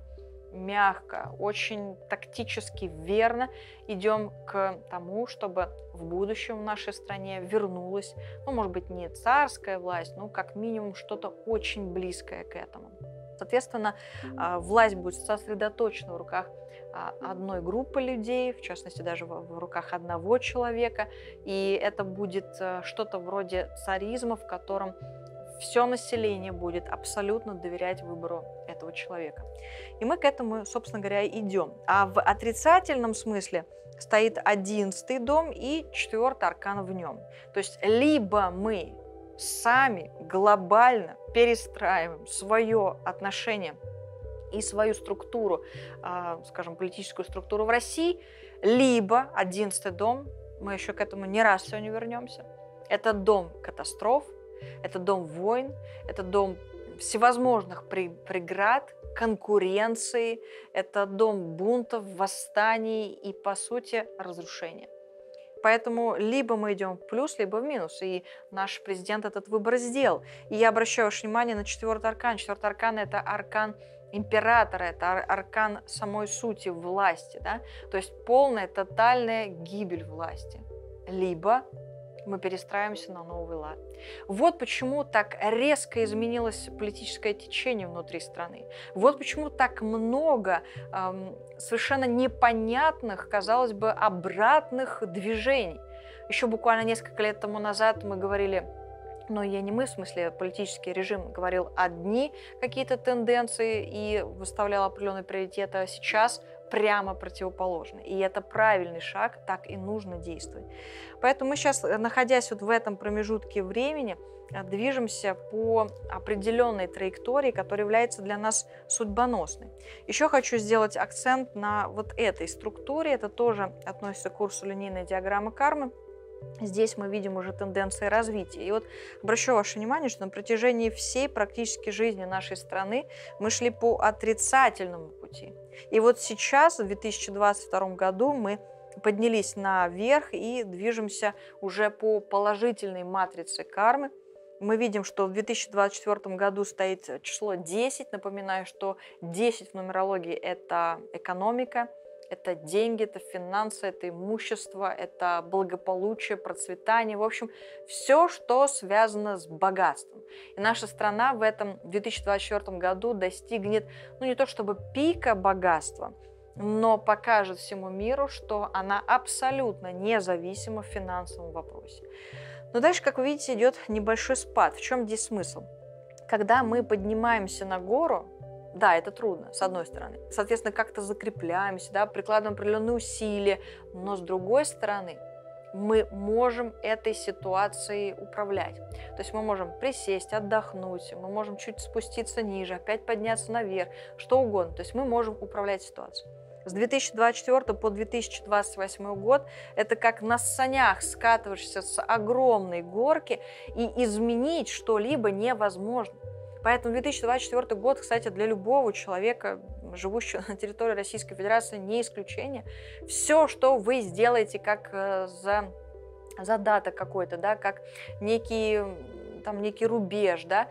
S1: мягко, очень тактически верно идем к тому, чтобы в будущем в нашей стране вернулась, ну, может быть, не царская власть, но как минимум что-то очень близкое к этому. Соответственно, власть будет сосредоточена в руках одной группы людей, в частности, даже в руках одного человека, и это будет что-то вроде царизма, в котором все население будет абсолютно доверять выбору этого человека. И мы к этому, собственно говоря, идем. А в отрицательном смысле стоит одиннадцатый дом и четвертый аркан в нем. То есть либо мы сами глобально перестраиваем свое отношение и свою структуру, скажем, политическую структуру в России, либо одиннадцатый дом, мы еще к этому не раз сегодня вернемся, это дом катастроф, это дом войн, это дом всевозможных преград, конкуренции, это дом бунтов, восстаний и, по сути, разрушения. Поэтому либо мы идем в плюс, либо в минус. И наш президент этот выбор сделал. И я обращаю ваше внимание на четвертый аркан. Четвертый аркан – это аркан императора, это аркан самой сути власти. Да? То есть полная, тотальная гибель власти. Либо мы перестраиваемся на новый лад. Вот почему так резко изменилось политическое течение внутри страны. Вот почему так много эм, совершенно непонятных, казалось бы, обратных движений. Еще буквально несколько лет тому назад мы говорили, но я не мы, в смысле политический режим, говорил одни какие-то тенденции и выставлял определенные приоритеты, а сейчас прямо противоположно. И это правильный шаг, так и нужно действовать. Поэтому мы сейчас, находясь вот в этом промежутке времени, движемся по определенной траектории, которая является для нас судьбоносной. Еще хочу сделать акцент на вот этой структуре. Это тоже относится к курсу линейной диаграммы кармы. Здесь мы видим уже тенденции развития. И вот обращу ваше внимание, что на протяжении всей практически жизни нашей страны мы шли по отрицательному пути. И вот сейчас, в две тысячи двадцать втором году, мы поднялись наверх и движемся уже по положительной матрице кармы. Мы видим, что в две тысячи двадцать четвёртом году стоит число десять. Напоминаю, что десять в нумерологии – это экономика. Это деньги, это финансы, это имущество, это благополучие, процветание. В общем, все, что связано с богатством. И наша страна в этом две тысячи двадцать четвёртом году достигнет, ну не то чтобы пика богатства, но покажет всему миру, что она абсолютно независима в финансовом вопросе. Но дальше, как вы видите, идет небольшой спад. В чем здесь смысл? Когда мы поднимаемся на гору, да, это трудно, с одной стороны. Соответственно, как-то закрепляемся, да, прикладываем определенные усилия. Но с другой стороны, мы можем этой ситуацией управлять. То есть мы можем присесть, отдохнуть, мы можем чуть спуститься ниже, опять подняться наверх, что угодно. То есть мы можем управлять ситуацией. С две тысячи двадцать четвёртого по две тысячи двадцать восьмой год это как на санях скатываешься с огромной горки, и изменить что-либо невозможно. Поэтому две тысячи двадцать четвёртый год, кстати, для любого человека, живущего на территории Российской Федерации, не исключение. Все, что вы сделаете как за задаток какой-то, да, как некий, там, некий рубеж, да,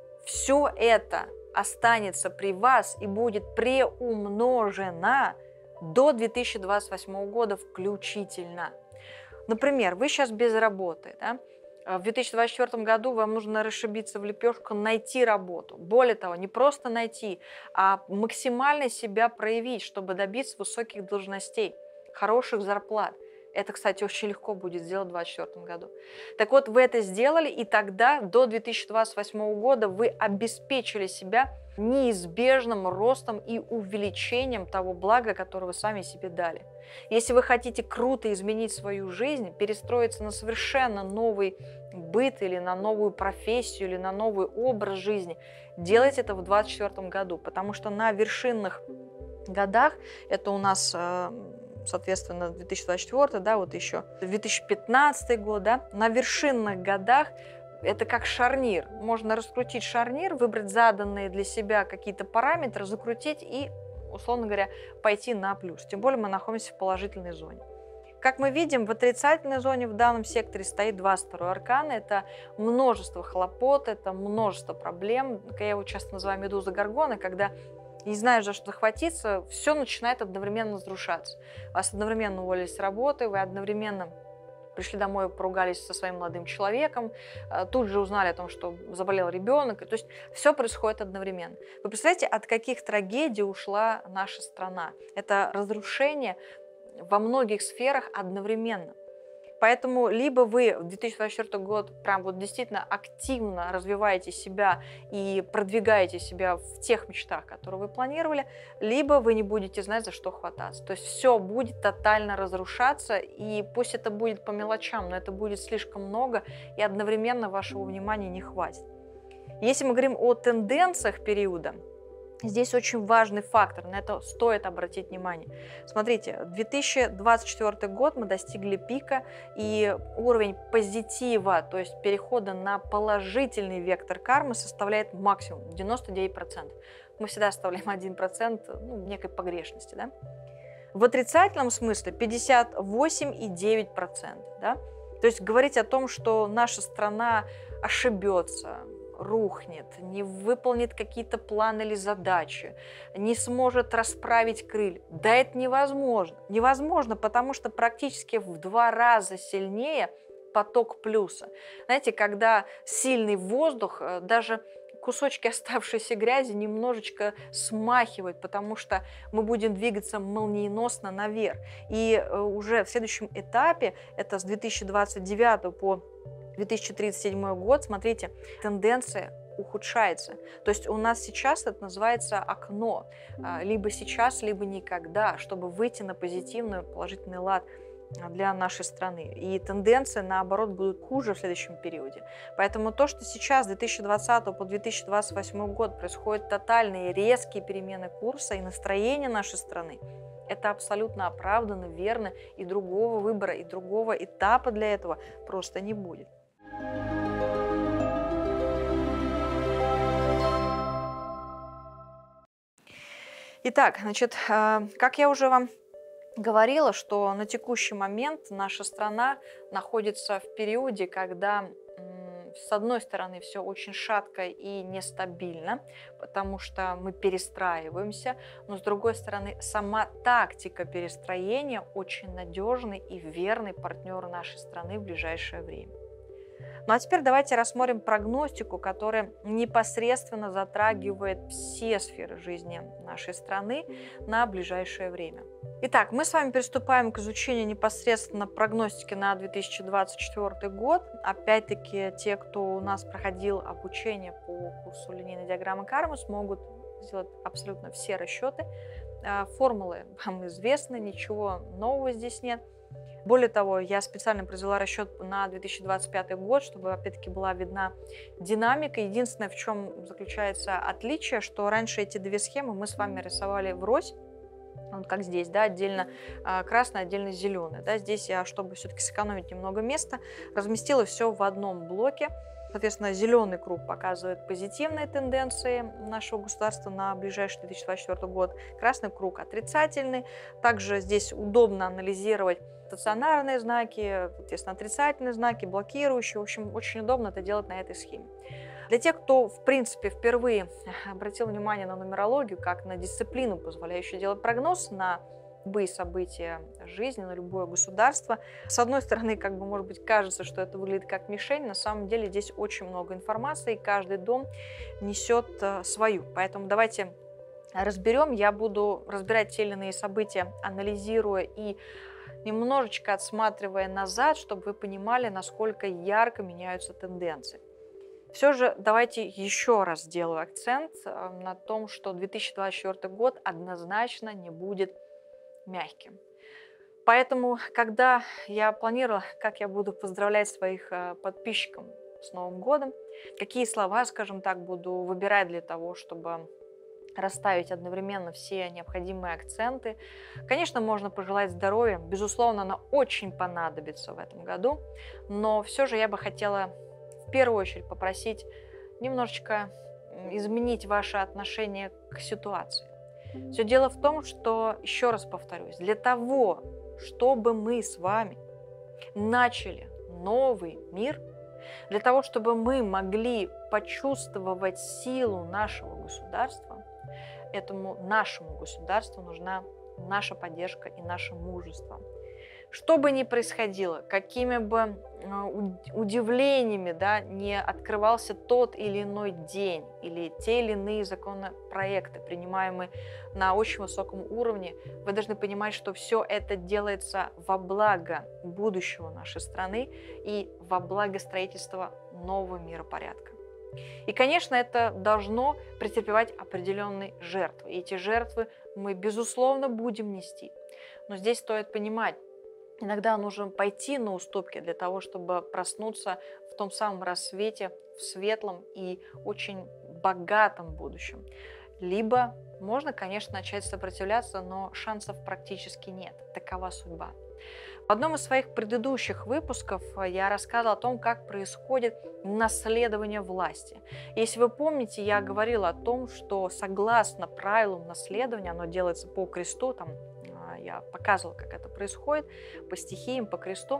S1: все это останется при вас и будет преумножено до две тысячи двадцать восьмого года включительно. Например, вы сейчас без работы, да? В две тысячи двадцать четвёртом году вам нужно расшибиться в лепешку, найти работу. Более того, не просто найти, а максимально себя проявить, чтобы добиться высоких должностей, хороших зарплат. Это, кстати, очень легко будет сделать в две тысячи двадцать четвёртом году. Так вот, вы это сделали, и тогда до две тысячи двадцать восьмого года вы обеспечили себя неизбежным ростом и увеличением того блага, которое вы сами себе дали. Если вы хотите круто изменить свою жизнь, перестроиться на совершенно новый быт или на новую профессию, или на новый образ жизни, делайте это в две тысячи двадцать четвёртом году, потому что на вершинных годах, это у нас, соответственно, две тысячи двадцать четвёртый, да, вот еще две тысячи пятнадцатый год, да, на вершинных годах это как шарнир. Можно раскрутить шарнир, выбрать заданные для себя какие-то параметры, закрутить, и условно говоря, пойти на плюс. Тем более мы находимся в положительной зоне. Как мы видим, в отрицательной зоне в данном секторе стоит двадцать второй аркан. Это множество хлопот, это множество проблем. Я его часто называю медуза горгона, когда не знаешь, за что захватиться, все начинает одновременно разрушаться. Вас одновременно уволили с работы, вы одновременно пришли домой, поругались со своим молодым человеком, тут же узнали о том, что заболел ребенок. То есть все происходит одновременно. Вы представляете, от каких трагедий ушла наша страна? Это разрушение во многих сферах одновременно. Поэтому либо вы в две тысячи двадцать четвёртый год прям вот действительно активно развиваете себя и продвигаете себя в тех мечтах, которые вы планировали, либо вы не будете знать, за что хвататься. То есть все будет тотально разрушаться, и пусть это будет по мелочам, но это будет слишком много, и одновременно вашего внимания не хватит. Если мы говорим о тенденциях периода, здесь очень важный фактор, на это стоит обратить внимание. Смотрите, две тысячи двадцать четвёртый год мы достигли пика, и уровень позитива, то есть перехода на положительный вектор кармы, составляет максимум девяносто девять процентов. Мы всегда оставляем один процент ну, некой погрешности. Да? В отрицательном смысле пятьдесят восемь целых девять десятых процента. Да? То есть говорить о том, что наша страна ошибется, рухнет, не выполнит какие-то планы или задачи, не сможет расправить крылья. Да это невозможно. Невозможно, потому что практически в два раза сильнее поток плюса. Знаете, когда сильный воздух, даже кусочки оставшейся грязи немножечко смахивают, потому что мы будем двигаться молниеносно наверх. И уже в следующем этапе, это с две тысячи двадцать девятого по две тысячи тридцать седьмой год, смотрите, тенденция ухудшается. То есть у нас сейчас это называется окно. Либо сейчас, либо никогда, чтобы выйти на позитивный, положительный лад для нашей страны. И тенденции, наоборот, будут хуже в следующем периоде. Поэтому то, что сейчас, с две тысячи двадцатого по две тысячи двадцать восьмой год, происходят тотальные резкие перемены курса и настроения нашей страны, это абсолютно оправданно, верно, и другого выбора, и другого этапа для этого просто не будет. Итак, значит, как я уже вам говорила, что на текущий момент наша страна находится в периоде, когда с одной стороны все очень шатко и нестабильно, потому что мы перестраиваемся, но с другой стороны сама тактика перестроения очень надежный и верный партнер нашей страны в ближайшее время. Ну а теперь давайте рассмотрим прогностику, которая непосредственно затрагивает все сферы жизни нашей страны на ближайшее время. Итак, мы с вами приступаем к изучению непосредственно прогностики на две тысячи двадцать четвёртый год. Опять-таки, те, кто у нас проходил обучение по курсу линейной диаграммы кармы, смогут сделать абсолютно все расчеты. Формулы вам известны, ничего нового здесь нет. Более того, я специально произвела расчет на две тысячи двадцать пятый год, чтобы опять-таки была видна динамика. Единственное, в чем заключается отличие, что раньше эти две схемы мы с вами рисовали врозь, вот как здесь, да, отдельно красный, отдельно зеленый. Да, здесь я, чтобы все-таки сэкономить немного места, разместила все в одном блоке. Соответственно, зеленый круг показывает позитивные тенденции нашего государства на ближайший две тысячи двадцать четвёртый год. Красный круг отрицательный. Также здесь удобно анализировать стационарные знаки, соответственно, отрицательные знаки, блокирующие. В общем, очень удобно это делать на этой схеме. Для тех, кто, в принципе, впервые обратил внимание на нумерологию как на дисциплину, позволяющую делать прогноз на любые события жизни, на любое государство. С одной стороны, как бы, может быть, кажется, что это выглядит как мишень, на самом деле здесь очень много информации, и каждый дом несет свою. Поэтому давайте разберем. Я буду разбирать те или иные события, анализируя и немножечко отсматривая назад, чтобы вы понимали, насколько ярко меняются тенденции. Все же давайте еще раз сделаю акцент на том, что две тысячи двадцать четвёртый год однозначно не будет мягким. Поэтому, когда я планировала, как я буду поздравлять своих подписчиков с Новым годом, какие слова, скажем так, буду выбирать для того, чтобы расставить одновременно все необходимые акценты. Конечно, можно пожелать здоровья, безусловно, оно очень понадобится в этом году, но все же я бы хотела в первую очередь попросить немножечко изменить ваше отношение к ситуации. Все дело в том, что, еще раз повторюсь, для того, чтобы мы с вами начали новый мир, для того, чтобы мы могли почувствовать силу нашего государства, этому нашему государству нужна наша поддержка и наше мужество. Что бы ни происходило, какими бы удивлениями, да, не открывался тот или иной день, или те или иные законопроекты, принимаемые на очень высоком уровне, вы должны понимать, что все это делается во благо будущего нашей страны и во благо строительства нового миропорядка. И, конечно, это должно претерпевать определенные жертвы. И эти жертвы мы, безусловно, будем нести. Но здесь стоит понимать, иногда нужно пойти на уступки для того, чтобы проснуться в том самом рассвете, в светлом и очень богатом будущем. Либо можно, конечно, начать сопротивляться, но шансов практически нет. Такова судьба. В одном из своих предыдущих выпусков я рассказывала о том, как происходит наследование власти. Если вы помните, я говорила о том, что согласно правилам наследования, оно делается по кресту, там я показывала, как это происходит, по стихиям, по кресту,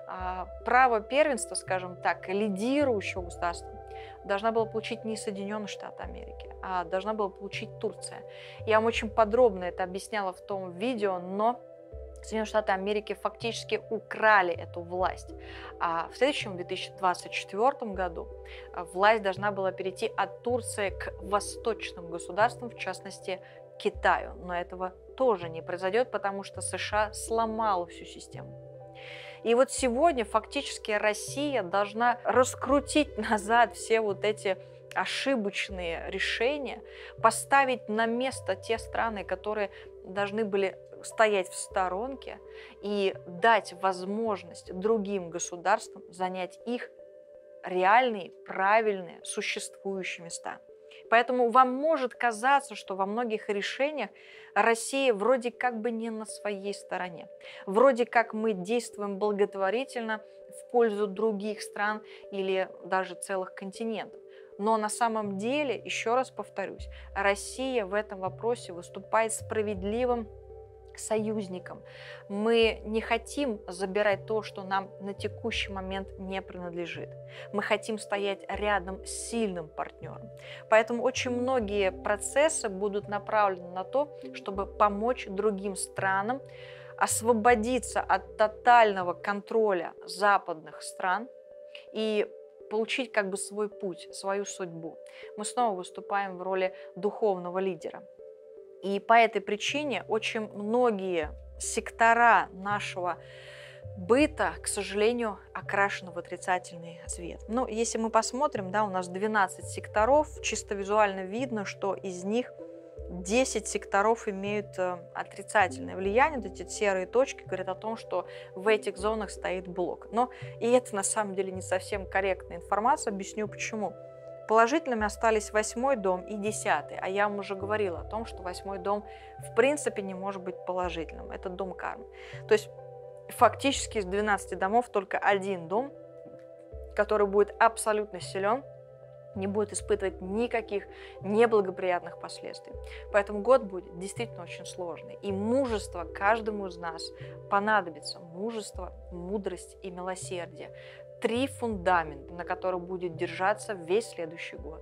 S1: право первенства, скажем так, лидирующего государства должна была получить не Соединенные Штаты Америки, а должна была получить Турция. Я вам очень подробно это объясняла в том видео, но Соединенные Штаты Америки фактически украли эту власть. А в следующем, две тысячи двадцать четвёртом году, власть должна была перейти от Турции к восточным государствам, в частности, Китаю. Но этого тоже не произойдет, потому что США сломала всю систему. И вот сегодня фактически Россия должна раскрутить назад все вот эти ошибочные решения, поставить на место те страны, которые должны были стоять в сторонке, и дать возможность другим государствам занять их реальные, правильные, существующие места. Поэтому вам может казаться, что во многих решениях Россия вроде как бы не на своей стороне. Вроде как мы действуем благотворительно в пользу других стран или даже целых континентов. Но на самом деле, еще раз повторюсь, Россия в этом вопросе выступает справедливым союзником. Мы не хотим забирать то, что нам на текущий момент не принадлежит. Мы хотим стоять рядом с сильным партнером. Поэтому очень многие процессы будут направлены на то, чтобы помочь другим странам освободиться от тотального контроля западных стран и получить как бы свой путь, свою судьбу. Мы снова выступаем в роли духовного лидера. И по этой причине очень многие сектора нашего быта, к сожалению, окрашены в отрицательный цвет. Ну, если мы посмотрим, да, у нас двенадцать секторов, чисто визуально видно, что из них десять секторов имеют отрицательное влияние. Вот эти серые точки говорят о том, что в этих зонах стоит блок. Но и это на самом деле не совсем корректная информация. Объясню почему. Положительными остались восьмой дом и десятый, а я вам уже говорила о том, что восьмой дом в принципе не может быть положительным. Это дом кармы. То есть фактически из двенадцати домов только один дом, который будет абсолютно силен, не будет испытывать никаких неблагоприятных последствий. Поэтому год будет действительно очень сложный. И мужество каждому из нас понадобится. Мужество, мудрость и милосердие. Три фундамента, на которых будет держаться весь следующий год.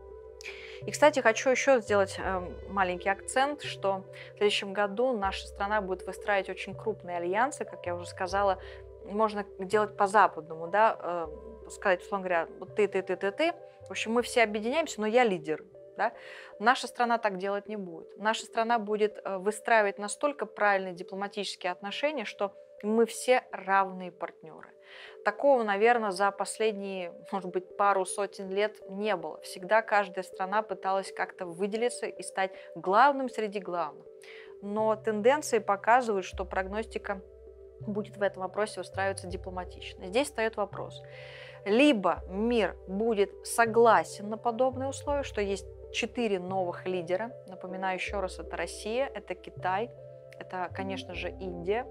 S1: И, кстати, хочу еще сделать маленький акцент, что в следующем году наша страна будет выстраивать очень крупные альянсы, как я уже сказала, можно делать по-западному, да, сказать, условно говоря, вот ты, ты, ты, ты, ты. В общем, мы все объединяемся, но я лидер. Да? Наша страна так делать не будет. Наша страна будет выстраивать настолько правильные дипломатические отношения, что мы все равные партнеры. Такого, наверное, за последние, может быть, пару сотен лет не было. Всегда каждая страна пыталась как-то выделиться и стать главным среди главных. Но тенденции показывают, что прогностика будет в этом вопросе устраиваться дипломатично. Здесь встает вопрос. Либо мир будет согласен на подобные условия, что есть четыре новых лидера. Напоминаю еще раз, это Россия, это Китай, это, конечно же, Индия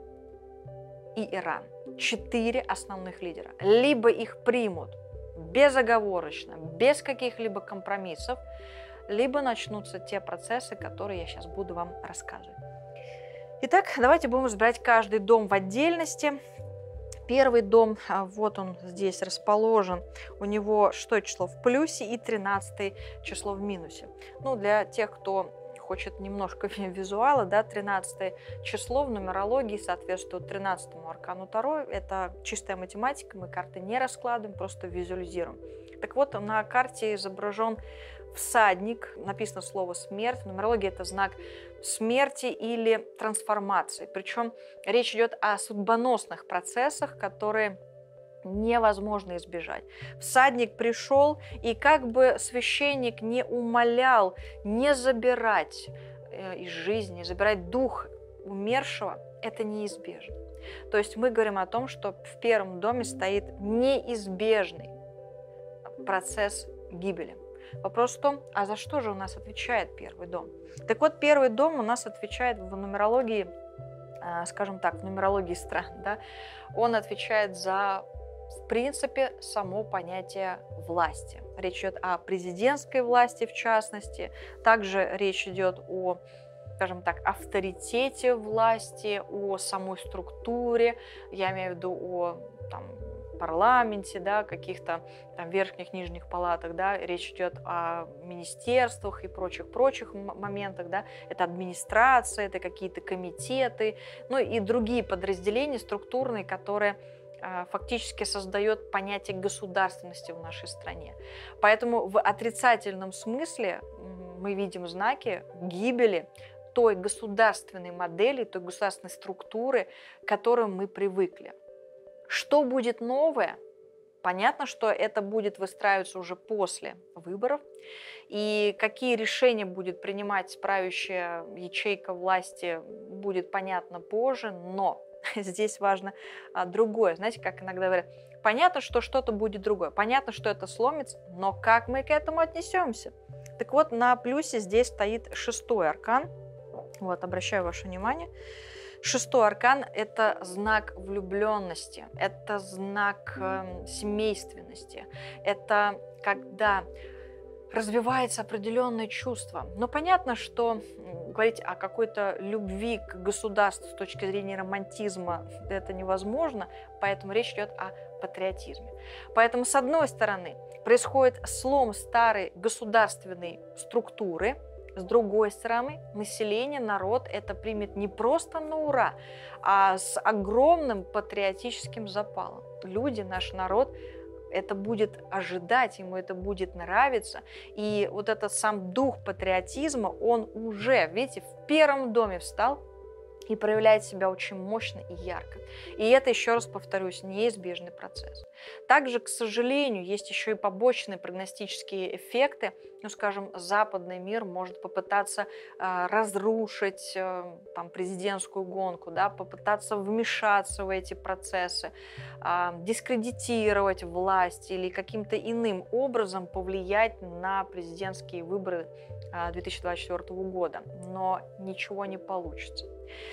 S1: и Иран. Четыре основных лидера. Либо их примут безоговорочно, без каких-либо компромиссов, либо начнутся те процессы, которые я сейчас буду вам рассказывать. Итак, давайте будем разбирать каждый дом в отдельности. Первый дом, вот он здесь расположен, у него шестое число в плюсе и тринадцатое число в минусе. Ну, для тех, кто хочет немножко визуала, да, тринадцатое число в нумерологии соответствует тринадцатому аркану Таро. Это чистая математика, мы карты не раскладываем, просто визуализируем. Так вот, на карте изображен всадник, написано слово «смерть». В нумерологии это знак смерти или трансформации. Причем речь идет о судьбоносных процессах, которые невозможно избежать. Всадник пришел, и как бы священник не умолял не забирать из жизни, забирать дух умершего, это неизбежно. То есть мы говорим о том, что в первом доме стоит неизбежный процесс гибели. Вопрос в том, а за что же у нас отвечает первый дом? Так вот, первый дом у нас отвечает в нумерологии, скажем так, в нумерологии стран, да, он отвечает за, в принципе, само понятие власти. Речь идет о президентской власти, в частности. Также речь идет о, скажем так, авторитете власти, о самой структуре. Я имею в виду о там, парламенте, да, каких-то там верхних, нижних палатах, да, речь идет о министерствах и прочих-прочих моментах, да, это администрация, это какие-то комитеты, ну и другие подразделения структурные, которые а, фактически создают понятие государственности в нашей стране. Поэтому в отрицательном смысле мы видим знаки гибели той государственной модели, той государственной структуры, к которой мы привыкли. Что будет новое? Понятно, что это будет выстраиваться уже после выборов. И какие решения будет принимать правящая ячейка власти, будет понятно позже. Но здесь важно другое. Знаете, как иногда говорят, понятно, что что-то будет другое. Понятно, что это сломится, но как мы к этому отнесемся? Так вот, на плюсе здесь стоит шестой аркан. Вот, обращаю ваше внимание. Шестой аркан – это знак влюбленности, это знак э, семейственности, это когда развивается определенное чувство. Но понятно, что говорить о какой-то любви к государству с точки зрения романтизма это невозможно, поэтому речь идет о патриотизме. Поэтому, с одной стороны, происходит слом старой государственной структуры, с другой стороны, население, народ это примет не просто на ура, а с огромным патриотическим запалом. Люди, наш народ, это будет ожидать, ему это будет нравиться. И вот этот сам дух патриотизма, он уже, видите, в первом доме встал и проявляет себя очень мощно и ярко. И это, еще раз повторюсь, неизбежный процесс. Также, к сожалению, есть еще и побочные прогностические эффекты. Ну, скажем, западный мир может попытаться э, разрушить э, там, президентскую гонку, да, попытаться вмешаться в эти процессы, э, дискредитировать власть или каким-то иным образом повлиять на президентские выборы э, две тысячи двадцать четвёртого года. Но ничего не получится.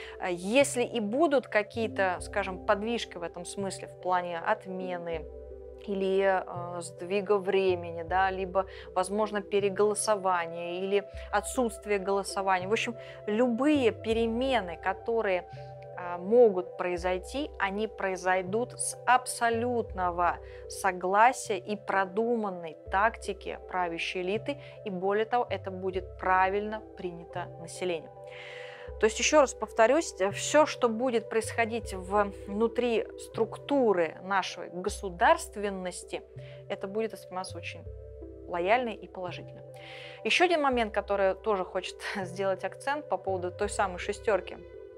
S1: Если и будут какие-то, скажем, подвижки в этом смысле, в плане отмены или э, сдвига времени, да, либо, возможно, переголосование или отсутствие голосования, в общем, любые перемены, которые э, могут произойти, они произойдут с абсолютного согласия и продуманной тактики правящей элиты, и более того, это будет правильно принято населением. То есть, еще раз повторюсь, все, что будет происходить внутри структуры нашей государственности, это будет восприниматься очень лояльно и положительно. Еще один момент, который тоже хочет сделать акцент по поводу той самой шестерки.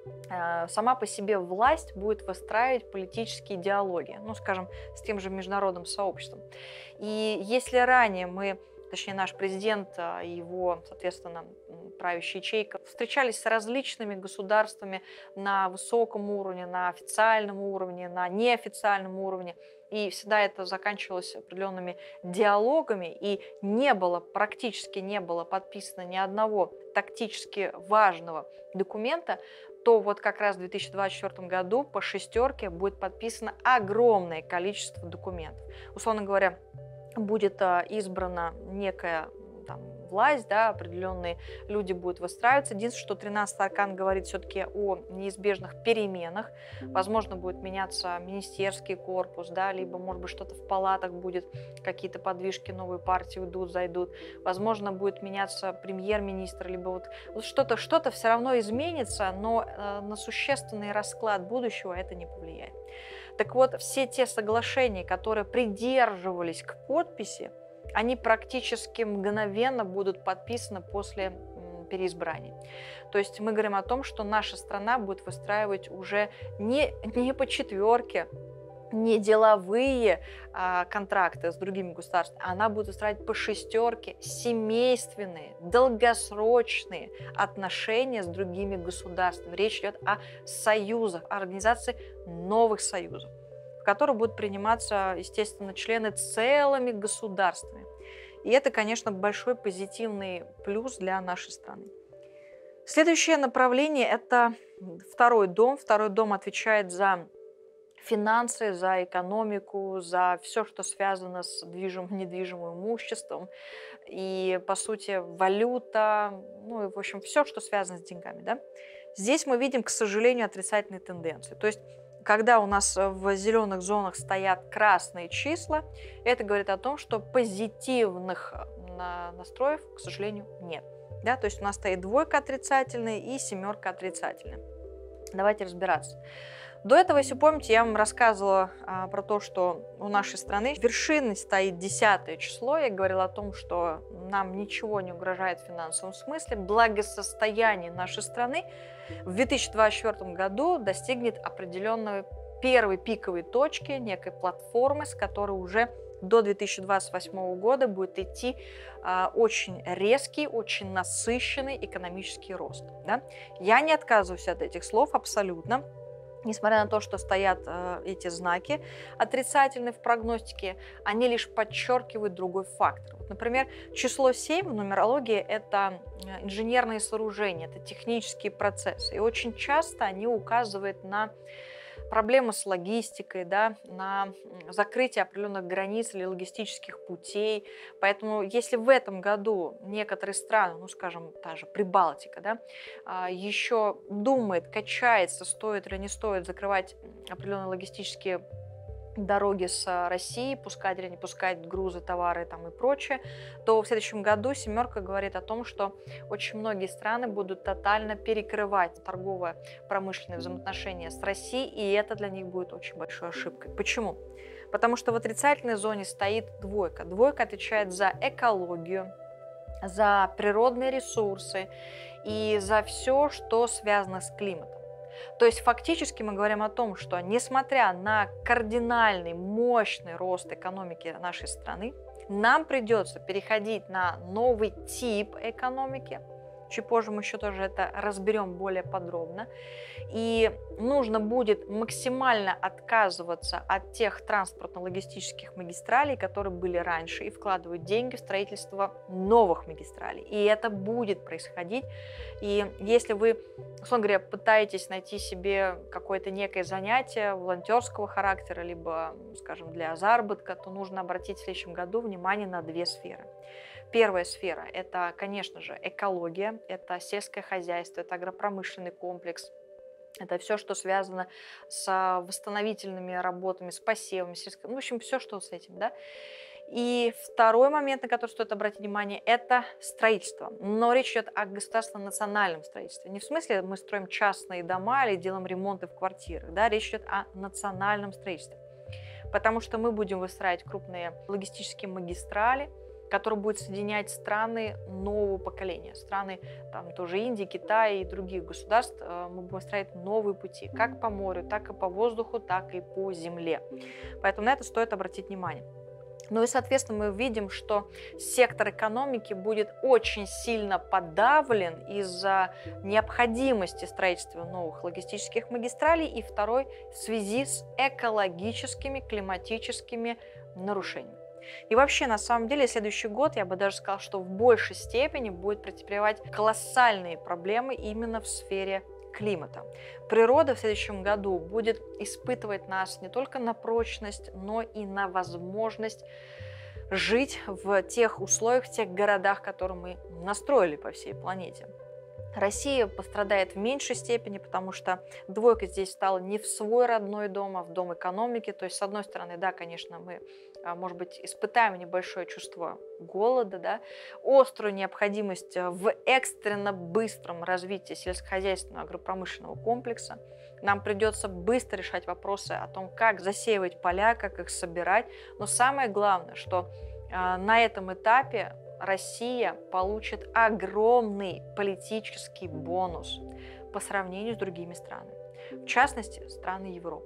S1: Сама по себе власть будет выстраивать политические диалоги, ну, скажем, с тем же международным сообществом. И если ранее мы, точнее наш президент и его, соответственно, правящая ячейка, встречались с различными государствами на высоком уровне, на официальном уровне, на неофициальном уровне, и всегда это заканчивалось определенными диалогами, и не было, практически не было подписано ни одного тактически важного документа, то вот как раз в две тысячи двадцать четвёртом году по шестерке будет подписано огромное количество документов. Условно говоря, будет избрана некая там власть, да, определенные люди будут выстраиваться. Единственное, что тринадцатый аркан говорит все-таки о неизбежных переменах. Возможно, будет меняться министерский корпус, да, либо, может быть, что-то в палатах будет, какие-то подвижки, новые партии уйдут, зайдут. Возможно, будет меняться премьер-министр, либо вот, вот что-то, что-то все равно изменится, но э, на существенный расклад будущего это не повлияет. Так вот, все те соглашения, которые придерживались к подписи, они практически мгновенно будут подписаны после переизбрания. То есть мы говорим о том, что наша страна будет выстраивать уже не, не по четверке, не деловые а, контракты с другими государствами, она будет устраивать по шестерке семейственные, долгосрочные отношения с другими государствами. Речь идет о союзах, о организации новых союзов, в которых будут приниматься, естественно, члены целыми государствами. И это, конечно, большой позитивный плюс для нашей страны. Следующее направление – это второй дом. Второй дом отвечает за финансы, за экономику, за все, что связано с движимым, недвижимым имуществом. И, по сути, валюта, ну и, в общем, все, что связано с деньгами. Да? Здесь мы видим, к сожалению, отрицательные тенденции. То есть, когда у нас в зеленых зонах стоят красные числа, это говорит о том, что позитивных настроев, к сожалению, нет. Да? То есть у нас стоит двойка отрицательная и семерка отрицательная. Давайте разбираться. До этого, если помните, я вам рассказывала а, про то, что у нашей страны вершиной стоит десятое число. Я говорила о том, что нам ничего не угрожает в финансовом смысле. Благосостояние нашей страны в две тысячи двадцать четвёртом году достигнет определенной первой пиковой точки, некой платформы, с которой уже до две тысячи двадцать восьмого года будет идти а, очень резкий, очень насыщенный экономический рост. Да? Я не отказываюсь от этих слов абсолютно. Несмотря на то, что стоят э, эти знаки отрицательные в прогностике, они лишь подчеркивают другой фактор. Вот, например, число семь в нумерологии – это инженерные сооружения, это технические процессы. И очень часто они указывают на проблемы с логистикой, да, на закрытие определенных границ или логистических путей. Поэтому если в этом году некоторые страны, ну скажем, та же Прибалтика, да, еще думает, качается, стоит или не стоит закрывать определенные логистические дороги с Россией, пускать или не пускать грузы, товары там и прочее, то в следующем году семерка говорит о том, что очень многие страны будут тотально перекрывать торгово-промышленные взаимоотношения с Россией, и это для них будет очень большой ошибкой. Почему? Потому что в отрицательной зоне стоит двойка. Двойка отвечает за экологию, за природные ресурсы и за все, что связано с климатом. То есть фактически мы говорим о том, что несмотря на кардинальный, мощный рост экономики нашей страны, нам придется переходить на новый тип экономики. Чуть позже мы еще тоже это разберем более подробно. И нужно будет максимально отказываться от тех транспортно-логистических магистралей, которые были раньше, и вкладывать деньги в строительство новых магистралей. И это будет происходить. И если вы, условно говоря, пытаетесь найти себе какое-то некое занятие волонтерского характера, либо, скажем, для заработка, то нужно обратить в следующем году внимание на две сферы. Первая сфера – это, конечно же, экология, это сельское хозяйство, это агропромышленный комплекс, это все, что связано с восстановительными работами, с посевами, сельско... ну, в общем, все, что с этим, да. И второй момент, на который стоит обратить внимание, это строительство. Но речь идет о государственном национальном строительстве. Не в смысле мы строим частные дома или делаем ремонты в квартирах, да, речь идет о национальном строительстве. Потому что мы будем выстраивать крупные логистические магистрали, который будет соединять страны нового поколения. Страны там, тоже Индии, Китая и других государств. Мы будем строить новые пути, как по морю, так и по воздуху, так и по земле. Поэтому на это стоит обратить внимание. Ну и, соответственно, мы видим, что сектор экономики будет очень сильно подавлен из-за необходимости строительства новых логистических магистралей, и второй в связи с экологическими, климатическими нарушениями. И вообще, на самом деле, следующий год, я бы даже сказала, что в большей степени будет претерпевать колоссальные проблемы именно в сфере климата. Природа в следующем году будет испытывать нас не только на прочность, но и на возможность жить в тех условиях, в тех городах, которые мы настроили по всей планете. Россия пострадает в меньшей степени, потому что двойка здесь стала не в свой родной дом, а в дом экономики. То есть, с одной стороны, да, конечно, мы, может быть, испытаем небольшое чувство голода, да, острую необходимость в экстренно быстром развитии сельскохозяйственного агропромышленного комплекса. Нам придется быстро решать вопросы о том, как засеивать поля, как их собирать. Но самое главное, что на этом этапе Россия получит огромный политический бонус по сравнению с другими странами, в частности, страны Европы.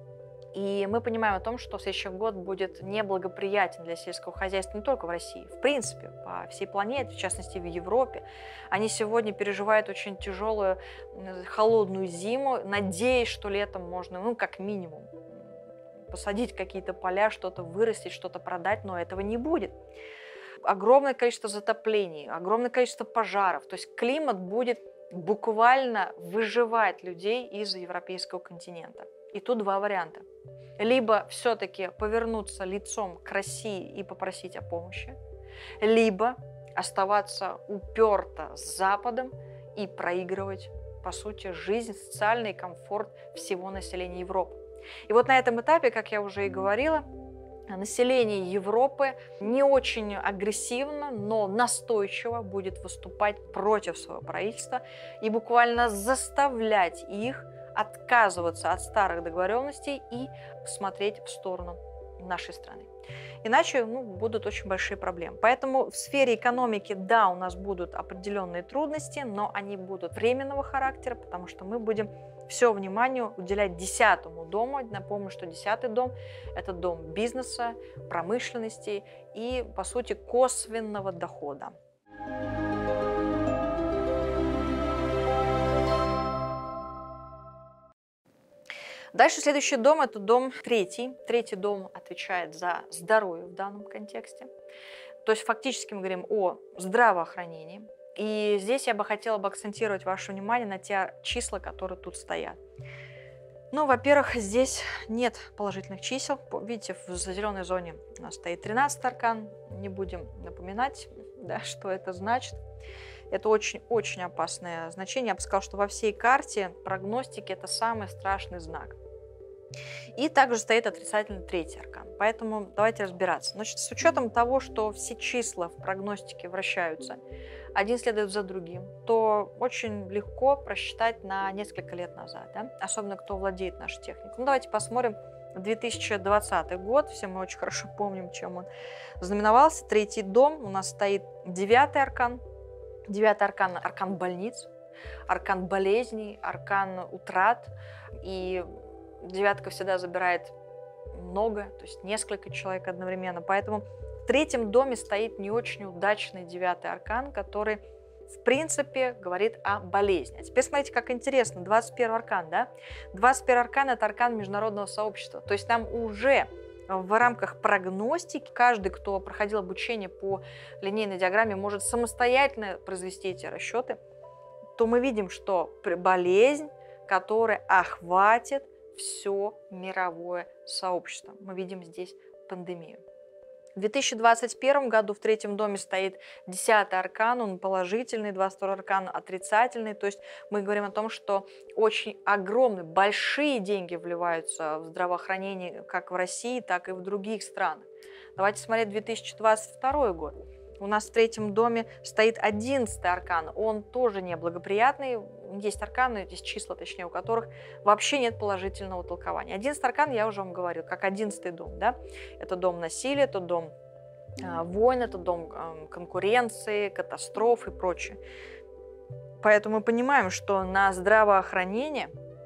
S1: И мы понимаем о том, что следующий год будет неблагоприятен для сельского хозяйства не только в России, в принципе, по всей планете, в частности, в Европе. Они сегодня переживают очень тяжелую холодную зиму, надеясь, что летом можно, ну, как минимум, посадить какие-то поля, что-то вырастить, что-то продать, но этого не будет. Огромное количество затоплений, огромное количество пожаров. То есть климат будет буквально выживать людей из европейского континента. И тут два варианта. Либо все-таки повернуться лицом к России и попросить о помощи, либо оставаться уперто с Западом и проигрывать, по сути, жизнь, социальный комфорт всего населения Европы. И вот на этом этапе, как я уже и говорила, население Европы не очень агрессивно, но настойчиво будет выступать против своего правительства и буквально заставлять их отказываться от старых договоренностей и смотреть в сторону нашей страны. Иначе ну, будут очень большие проблемы. Поэтому в сфере экономики, да, у нас будут определенные трудности, но они будут временного характера, потому что мы будем все внимание уделять десятому дому. Напомню, что десятый дом – это дом бизнеса, промышленности и, по сути, косвенного дохода. Дальше следующий дом – это дом третий. Третий дом отвечает за здоровье в данном контексте. То есть фактически мы говорим о здравоохранении. И здесь я бы хотела бы акцентировать ваше внимание на те числа, которые тут стоят. Ну, во-первых, здесь нет положительных чисел. Видите, в зеленой зоне у нас стоит тринадцатый аркан. Не будем напоминать, да, что это значит. Это очень-очень опасное значение. Я бы сказала, что во всей карте прогностики это самый страшный знак. И также стоит отрицательный третий аркан. Поэтому давайте разбираться. Значит, с учетом того, что все числа в прогностике вращаются, один следует за другим, то очень легко просчитать на несколько лет назад, да? Особенно кто владеет нашей техникой. Ну, давайте посмотрим две тысячи двадцатый год. Все мы очень хорошо помним, чем он знаменовался. Третий дом. У нас стоит девятый аркан. Девятый аркан – аркан больниц, аркан болезней, аркан утрат. И девятка всегда забирает много, то есть несколько человек одновременно. Поэтому в третьем доме стоит не очень удачный девятый аркан, который, в принципе, говорит о болезни. А теперь смотрите, как интересно. двадцать первый аркан, да? двадцать первый аркан – это аркан международного сообщества. То есть нам уже в рамках прогностики каждый, кто проходил обучение по линейной диаграмме, может самостоятельно произвести эти расчеты, то мы видим, что болезнь, которая охватит все мировое сообщество. Мы видим здесь пандемию. В две тысячи двадцать первом году в третьем доме стоит десятый аркан, он положительный, двадцать второй аркан отрицательный. То есть мы говорим о том, что очень огромные, большие деньги вливаются в здравоохранение как в России, так и в других странах. Давайте смотреть две тысячи двадцать второй год. У нас в третьем доме стоит одиннадцатый аркан, он тоже неблагоприятный. Есть арканы, есть числа, точнее, у которых вообще нет положительного толкования. одиннадцатый аркан, я уже вам говорила, как одиннадцатый дом, да? Это дом насилия, это дом э, войн, это дом э, конкуренции, катастроф и прочее. Поэтому мы понимаем, что на здравоохранение,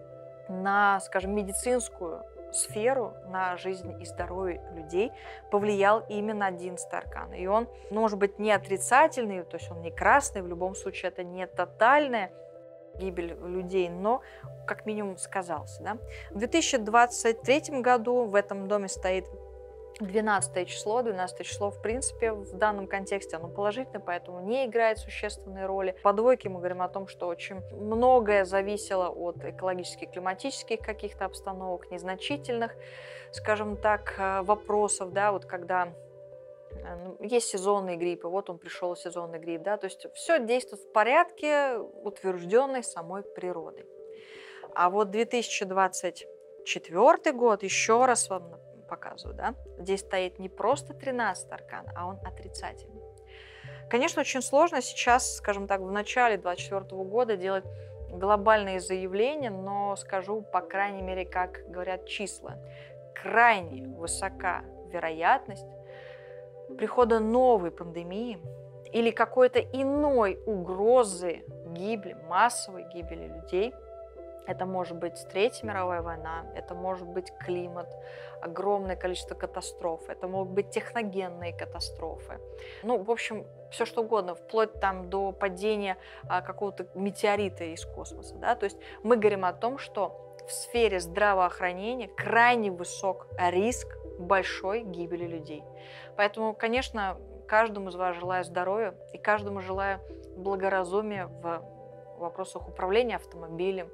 S1: на, скажем, медицинскую сферу, на жизнь и здоровье людей повлиял именно одиннадцатый аркан. И он может быть не отрицательный, то есть он не красный, в любом случае это не тотальная гибель людей, но как минимум сказался. Да? В две тысячи двадцать третьем году в этом доме стоит двенадцатое число. двенадцатое число, в принципе, в данном контексте оно положительное, поэтому не играет существенной роли. По двойке мы говорим о том, что очень многое зависело от экологических, климатических каких-то обстановок, незначительных, скажем так, вопросов, да, вот когда Э, ну, есть сезонные гриппы, вот он пришел сезонный грипп, да, то есть все действует в порядке, утвержденной самой природой. А вот две тысячи двадцать четвёртый год, еще раз вам показываю, да, здесь стоит не просто тринадцатый аркан, а он отрицательный. Конечно, очень сложно сейчас, скажем так, в начале двадцать четвёртого года делать глобальные заявления, но скажу, по крайней мере, как говорят числа, крайне высока вероятность прихода новой пандемии или какой-то иной угрозы гибели, массовой гибели людей. Это может быть Третья мировая война, это может быть климат, огромное количество катастроф, это могут быть техногенные катастрофы. Ну, в общем, все что угодно, вплоть там до падения а, какого-то метеорита из космоса. Да? То есть мы говорим о том, что в сфере здравоохранения крайне высок риск большой гибели людей. Поэтому, конечно, каждому из вас желаю здоровья и каждому желаю благоразумия в в вопросах управления автомобилем,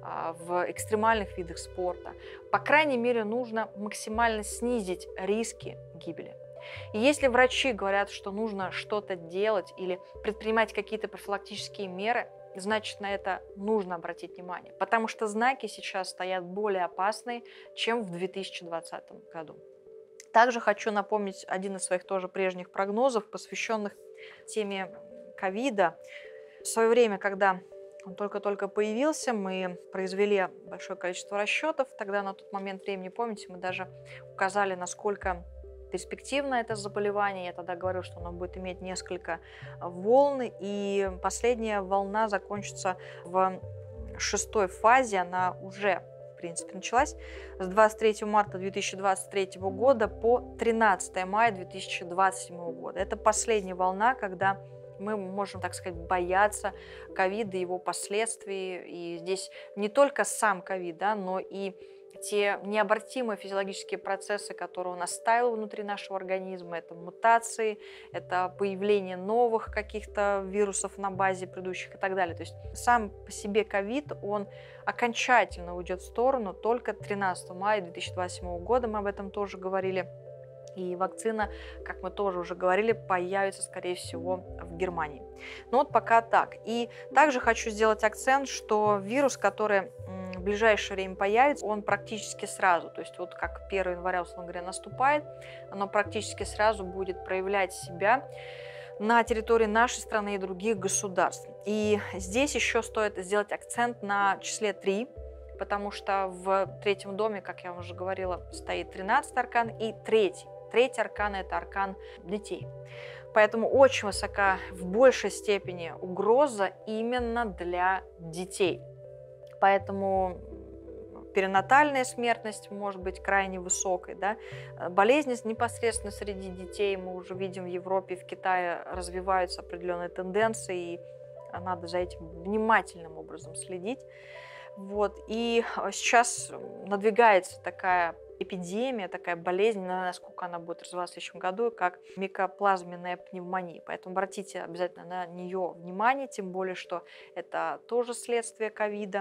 S1: в экстремальных видах спорта. По крайней мере, нужно максимально снизить риски гибели. И если врачи говорят, что нужно что-то делать или предпринимать какие-то профилактические меры, значит, на это нужно обратить внимание, потому что знаки сейчас стоят более опасные, чем в две тысячи двадцатом году. Также хочу напомнить один из своих тоже прежних прогнозов, посвященных теме ковида. В свое время, когда он только-только появился, мы произвели большое количество расчетов. Тогда на тот момент времени, помните, мы даже указали, насколько перспективно это заболевание. Я тогда говорила, что оно будет иметь несколько волн, и последняя волна закончится в шестой фазе. Она уже, в принципе, началась с двадцать третьего марта две тысячи двадцать третьего года по тринадцатое мая две тысячи двадцать седьмого года. Это последняя волна, когда мы можем, так сказать, бояться ковида, его последствий. И здесь не только сам ковид, да, но и те необратимые физиологические процессы, которые он оставил внутри нашего организма. Это мутации, это появление новых каких-то вирусов на базе предыдущих и так далее. То есть сам по себе ковид, он окончательно уйдет в сторону только тринадцатого мая две тысячи двадцать седьмого года. Мы об этом тоже говорили. И вакцина, как мы тоже уже говорили, появится, скорее всего, в Германии. Но вот пока так. И также хочу сделать акцент, что вирус, который в ближайшее время появится, он практически сразу, то есть вот как первого января, условно говоря, наступает, оно практически сразу будет проявлять себя на территории нашей страны и других государств. И здесь еще стоит сделать акцент на числе три, потому что в третьем доме, как я уже говорила, стоит тринадцатый аркан и третий. Третий аркан – это аркан детей. Поэтому очень высока, в большей степени, угроза именно для детей. Поэтому перинатальная смертность может быть крайне высокой. Да? Болезни непосредственно среди детей мы уже видим в Европе, в Китае развиваются определенные тенденции, и надо за этим внимательным образом следить. Вот. И сейчас надвигается такая эпидемия, такая болезнь, насколько она будет развиваться в следующем году, как микоплазменная пневмония. Поэтому обратите обязательно на нее внимание, тем более, что это тоже следствие ковида.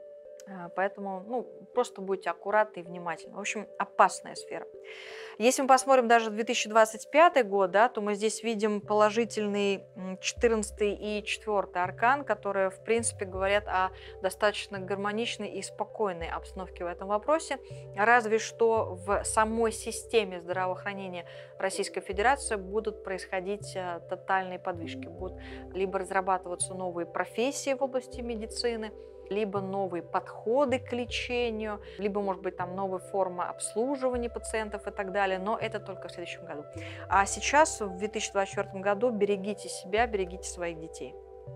S1: Поэтому ну, просто будьте аккуратны и внимательны. В общем, опасная сфера. Если мы посмотрим даже две тысячи двадцать пятый год, да, то мы здесь видим положительный четырнадцатый и четвёртый аркан, которые, в принципе, говорят о достаточно гармоничной и спокойной обстановке в этом вопросе. Разве что в самой системе здравоохранения Российской Федерации будут происходить тотальные подвижки. Будут либо разрабатываться новые профессии в области медицины, либо новые подходы к лечению, либо, может быть, там новая форма обслуживания пациентов и так далее, но это только в следующем году. А сейчас, в две тысячи двадцать четвёртом году, берегите себя, берегите своих детей.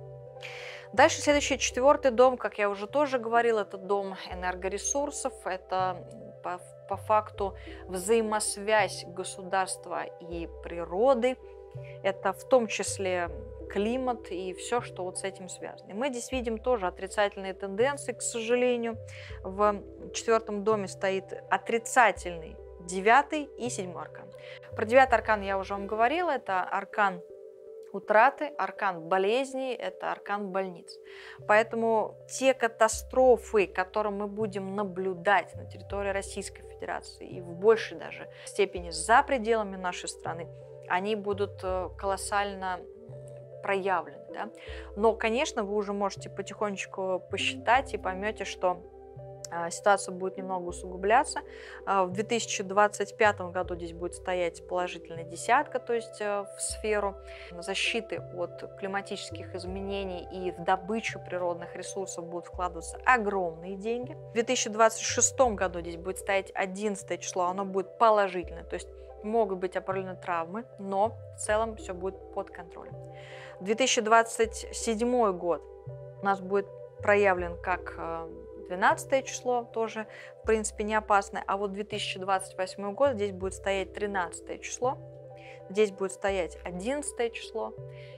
S1: Дальше следующий, четвертый дом, как я уже тоже говорила, это дом энергоресурсов, это по, по факту взаимосвязь государства и природы, это в том числе климат и все, что вот с этим связано. И мы здесь видим тоже отрицательные тенденции, к сожалению. В четвертом доме стоит отрицательный девятый и седьмой аркан. Про девятый аркан я уже вам говорила, это аркан утраты, аркан болезней, это аркан больниц. Поэтому те катастрофы, которые мы будем наблюдать на территории Российской Федерации и в большей даже степени за пределами нашей страны, они будут э, колоссально проявлены. Да? Но, конечно, вы уже можете потихонечку посчитать и поймете, что а, ситуация будет немного усугубляться. А, В две тысячи двадцать пятом году здесь будет стоять положительная десятка, то есть э, в сферу защиты от климатических изменений и в добычу природных ресурсов будут вкладываться огромные деньги. В две тысячи двадцать шестом году здесь будет стоять одиннадцатое число, оно будет положительное, то есть могут быть определенные травмы, но в целом все будет под контролем. две тысячи двадцать седьмой год у нас будет проявлен как двенадцатое число, тоже в принципе не опасное, а вот две тысячи двадцать восьмой год здесь будет стоять тринадцатое число, здесь будет стоять одиннадцатое число,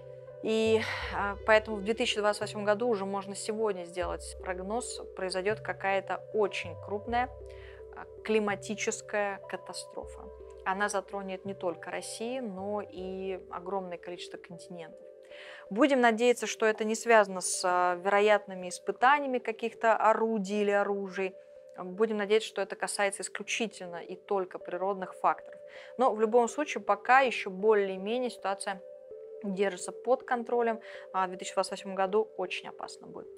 S1: и поэтому в две тысячи двадцать восьмом году уже можно сегодня сделать прогноз, произойдет какая-то очень крупная климатическая катастрофа. Она затронет не только Россию, но и огромное количество континентов. Будем надеяться, что это не связано с вероятными испытаниями каких-то орудий или оружий. Будем надеяться, что это касается исключительно и только природных факторов. Но в любом случае пока еще более-менее ситуация держится под контролем. А в две тысячи двадцать восьмом году очень опасно будет.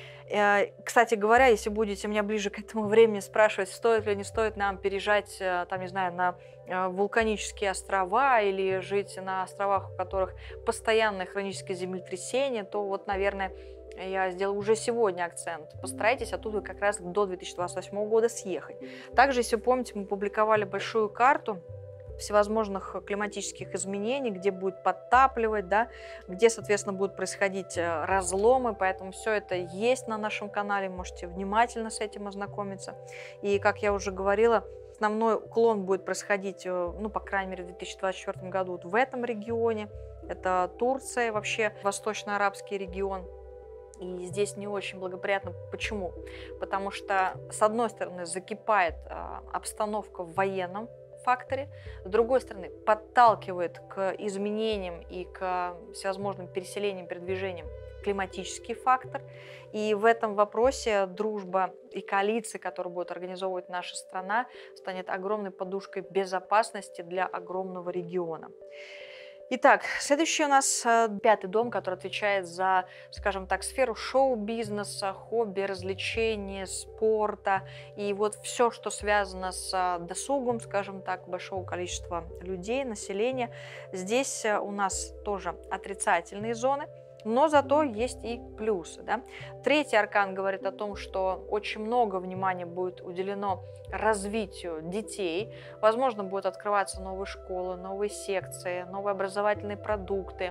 S1: Кстати говоря, если будете меня ближе к этому времени спрашивать, стоит ли не стоит нам переезжать, там, не знаю, на вулканические острова или жить на островах, у которых постоянное хроническое землетрясение, то вот, наверное, я сделаю уже сегодня акцент. Постарайтесь оттуда как раз до две тысячи двадцать восьмого года съехать. Также, если помните, мы публиковали большую карту всевозможных климатических изменений, где будет подтапливать, да, где, соответственно, будут происходить разломы, поэтому все это есть на нашем канале, можете внимательно с этим ознакомиться. И, как я уже говорила, основной уклон будет происходить, ну, по крайней мере, в две тысячи двадцать четвёртом году вот в этом регионе, это Турция, вообще восточно-арабский регион. И здесь не очень благоприятно. Почему? Потому что, с одной стороны, закипает обстановка в военном факторе, с другой стороны, подталкивает к изменениям и к всевозможным переселениям, передвижениям климатический фактор. И в этом вопросе дружба и коалиции, которую будет организовывать наша страна, станет огромной подушкой безопасности для огромного региона. Итак, следующий у нас пятый дом, который отвечает за, скажем так, сферу шоу-бизнеса, хобби, развлечений, спорта и вот все, что связано с досугом, скажем так, большого количества людей, населения. Здесь у нас тоже отрицательные зоны, но зато есть и плюсы. Да? Третий аркан говорит о том, что очень много внимания будет уделено развитию детей. Возможно, будут открываться новые школы, новые секции, новые образовательные продукты.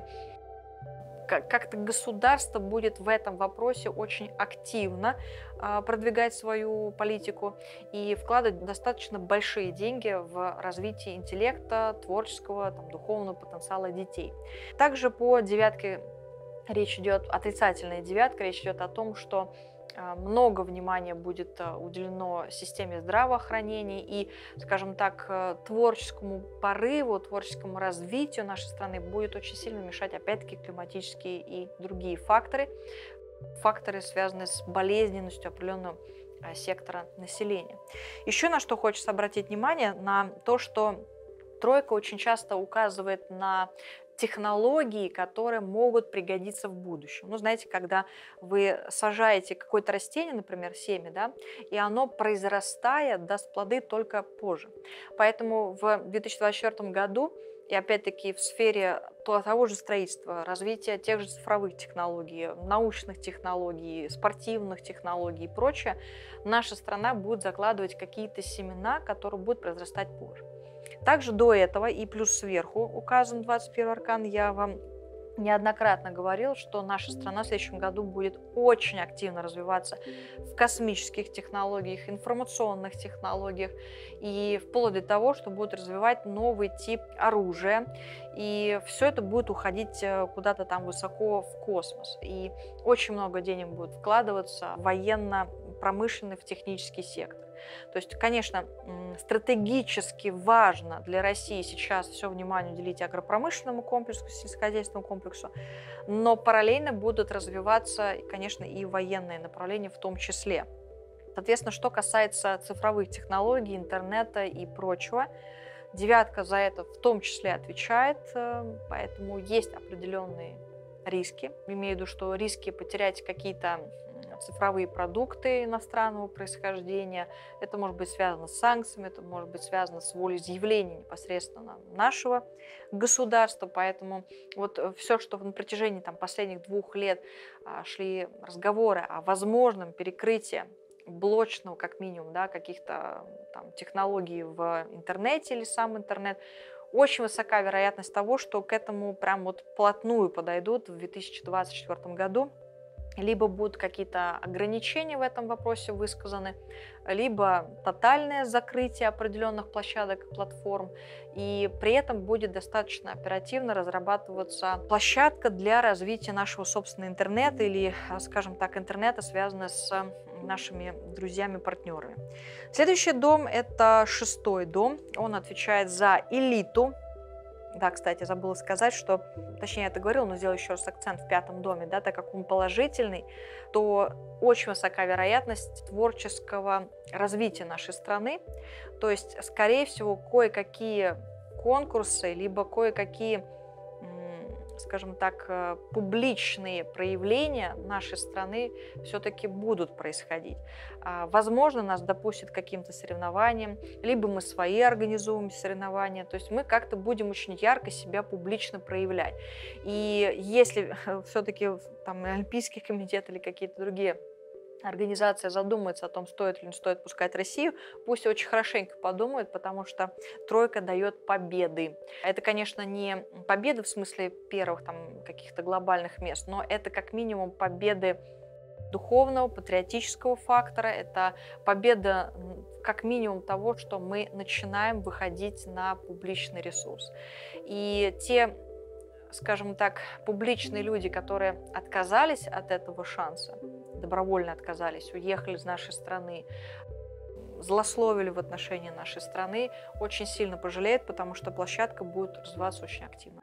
S1: Как-то государство будет в этом вопросе очень активно продвигать свою политику и вкладывать достаточно большие деньги в развитие интеллекта, творческого, там, духовного потенциала детей. Также по девятке речь идет, отрицательная девятка, речь идет о том, что много внимания будет уделено системе здравоохранения и, скажем так, творческому порыву, творческому развитию нашей страны будет очень сильно мешать, опять-таки, климатические и другие факторы, факторы, связанные с болезненностью определенного сектора населения. Еще на что хочется обратить внимание, на то, что тройка очень часто указывает на технологии, которые могут пригодиться в будущем. Ну, знаете, когда вы сажаете какое-то растение, например, семя, да, и оно, произрастая, даст плоды только позже. Поэтому в две тысячи двадцать четвёртом году, и опять-таки в сфере того же строительства, развития тех же цифровых технологий, научных технологий, спортивных технологий и прочее, наша страна будет закладывать какие-то семена, которые будут произрастать позже. Также до этого и плюс сверху указан двадцать первый аркан, я вам неоднократно говорил, что наша страна в следующем году будет очень активно развиваться в космических технологиях, информационных технологиях и вплоть до того, что будут развивать новый тип оружия. И все это будет уходить куда-то там высоко в космос. И очень много денег будет вкладываться в военно-промышленный, в технический сектор. То есть, конечно, стратегически важно для России сейчас все внимание уделить агропромышленному комплексу, сельскохозяйственному комплексу, но параллельно будут развиваться, конечно, и военные направления в том числе. Соответственно, что касается цифровых технологий, интернета и прочего, Девятка за это в том числе отвечает, поэтому есть определенные риски. Имею в виду, что риски потерять какие-то цифровые продукты иностранного происхождения. Это может быть связано с санкциями, это может быть связано с волеизъявлением непосредственно нашего государства. Поэтому вот все, что на протяжении там, последних двух лет а, шли разговоры о возможном перекрытии блочного, как минимум, да, каких-то там технологий в интернете или сам интернет, очень высока вероятность того, что к этому прям вот вплотную подойдут в две тысячи двадцать четвёртом году. Либо будут какие-то ограничения в этом вопросе высказаны, либо тотальное закрытие определенных площадок и платформ, и при этом будет достаточно оперативно разрабатываться площадка для развития нашего собственного интернета или, скажем так, интернета, связанного с нашими друзьями-партнерами. Следующий дом – это шестой дом, он отвечает за элиту. Да, кстати, забыла сказать, что, точнее, я это говорила, но сделаю еще раз акцент в пятом доме, да, так как он положительный, то очень высока вероятность творческого развития нашей страны. То есть, скорее всего, кое-какие конкурсы, либо кое-какие, скажем так, публичные проявления нашей страны все-таки будут происходить. Возможно, нас допустят к каким-то соревнованиям, либо мы свои организуем соревнования, то есть мы как-то будем очень ярко себя публично проявлять. И если все-таки там Олимпийский комитет или какие-то другие организация задумается о том, стоит или не стоит пускать Россию, пусть очень хорошенько подумают, потому что тройка дает победы. Это, конечно, не победы в смысле первых там каких-то глобальных мест, но это как минимум победы духовного, патриотического фактора, это победа как минимум того, что мы начинаем выходить на публичный ресурс. И те, скажем так, публичные люди, которые отказались от этого шанса, добровольно отказались, уехали из нашей страны, злословили в отношении нашей страны, очень сильно пожалеют, потому что площадка будет развиваться очень активно.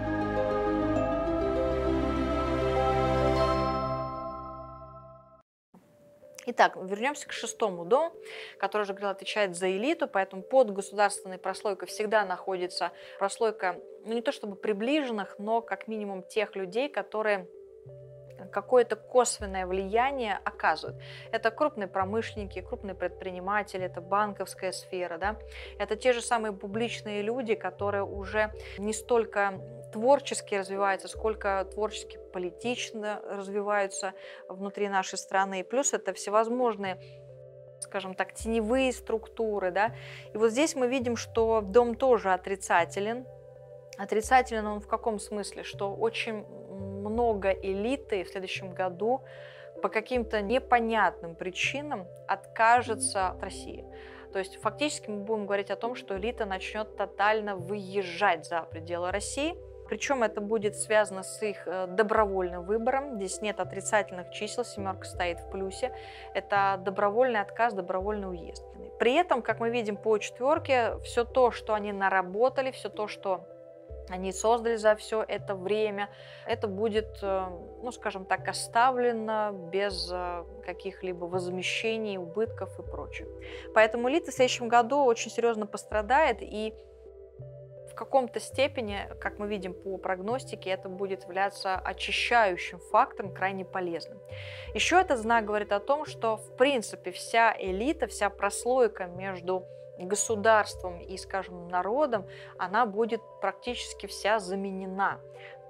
S1: Итак, вернемся к шестому дому, который уже говорил, отвечает за элиту, поэтому под государственной прослойкой всегда находится прослойка, ну не то чтобы приближенных, но как минимум тех людей, которые какое-то косвенное влияние оказывают. Это крупные промышленники, крупные предприниматели, это банковская сфера, да? Это те же самые публичные люди, которые уже не столько творчески развиваются, сколько творчески политично развиваются внутри нашей страны. Плюс это всевозможные, скажем так, теневые структуры, да? И вот здесь мы видим, что дом тоже отрицателен. Отрицателен он в каком смысле? Что очень много элиты в следующем году по каким-то непонятным причинам откажется от России. То есть фактически мы будем говорить о том, что элита начнет тотально выезжать за пределы России. Причем это будет связано с их добровольным выбором. Здесь нет отрицательных чисел, семерка стоит в плюсе. Это добровольный отказ, добровольный уезд. При этом, как мы видим по четверке, все то, что они наработали, все то, что они создали за все это время, это будет, ну, скажем так, оставлено без каких-либо возмещений, убытков и прочее. Поэтому элита в следующем году очень серьезно пострадает, и в каком-то степени, как мы видим по прогностике, это будет являться очищающим фактором, крайне полезным. Еще этот знак говорит о том, что, в принципе, вся элита, вся прослойка между государством и, скажем, народом, она будет практически вся заменена.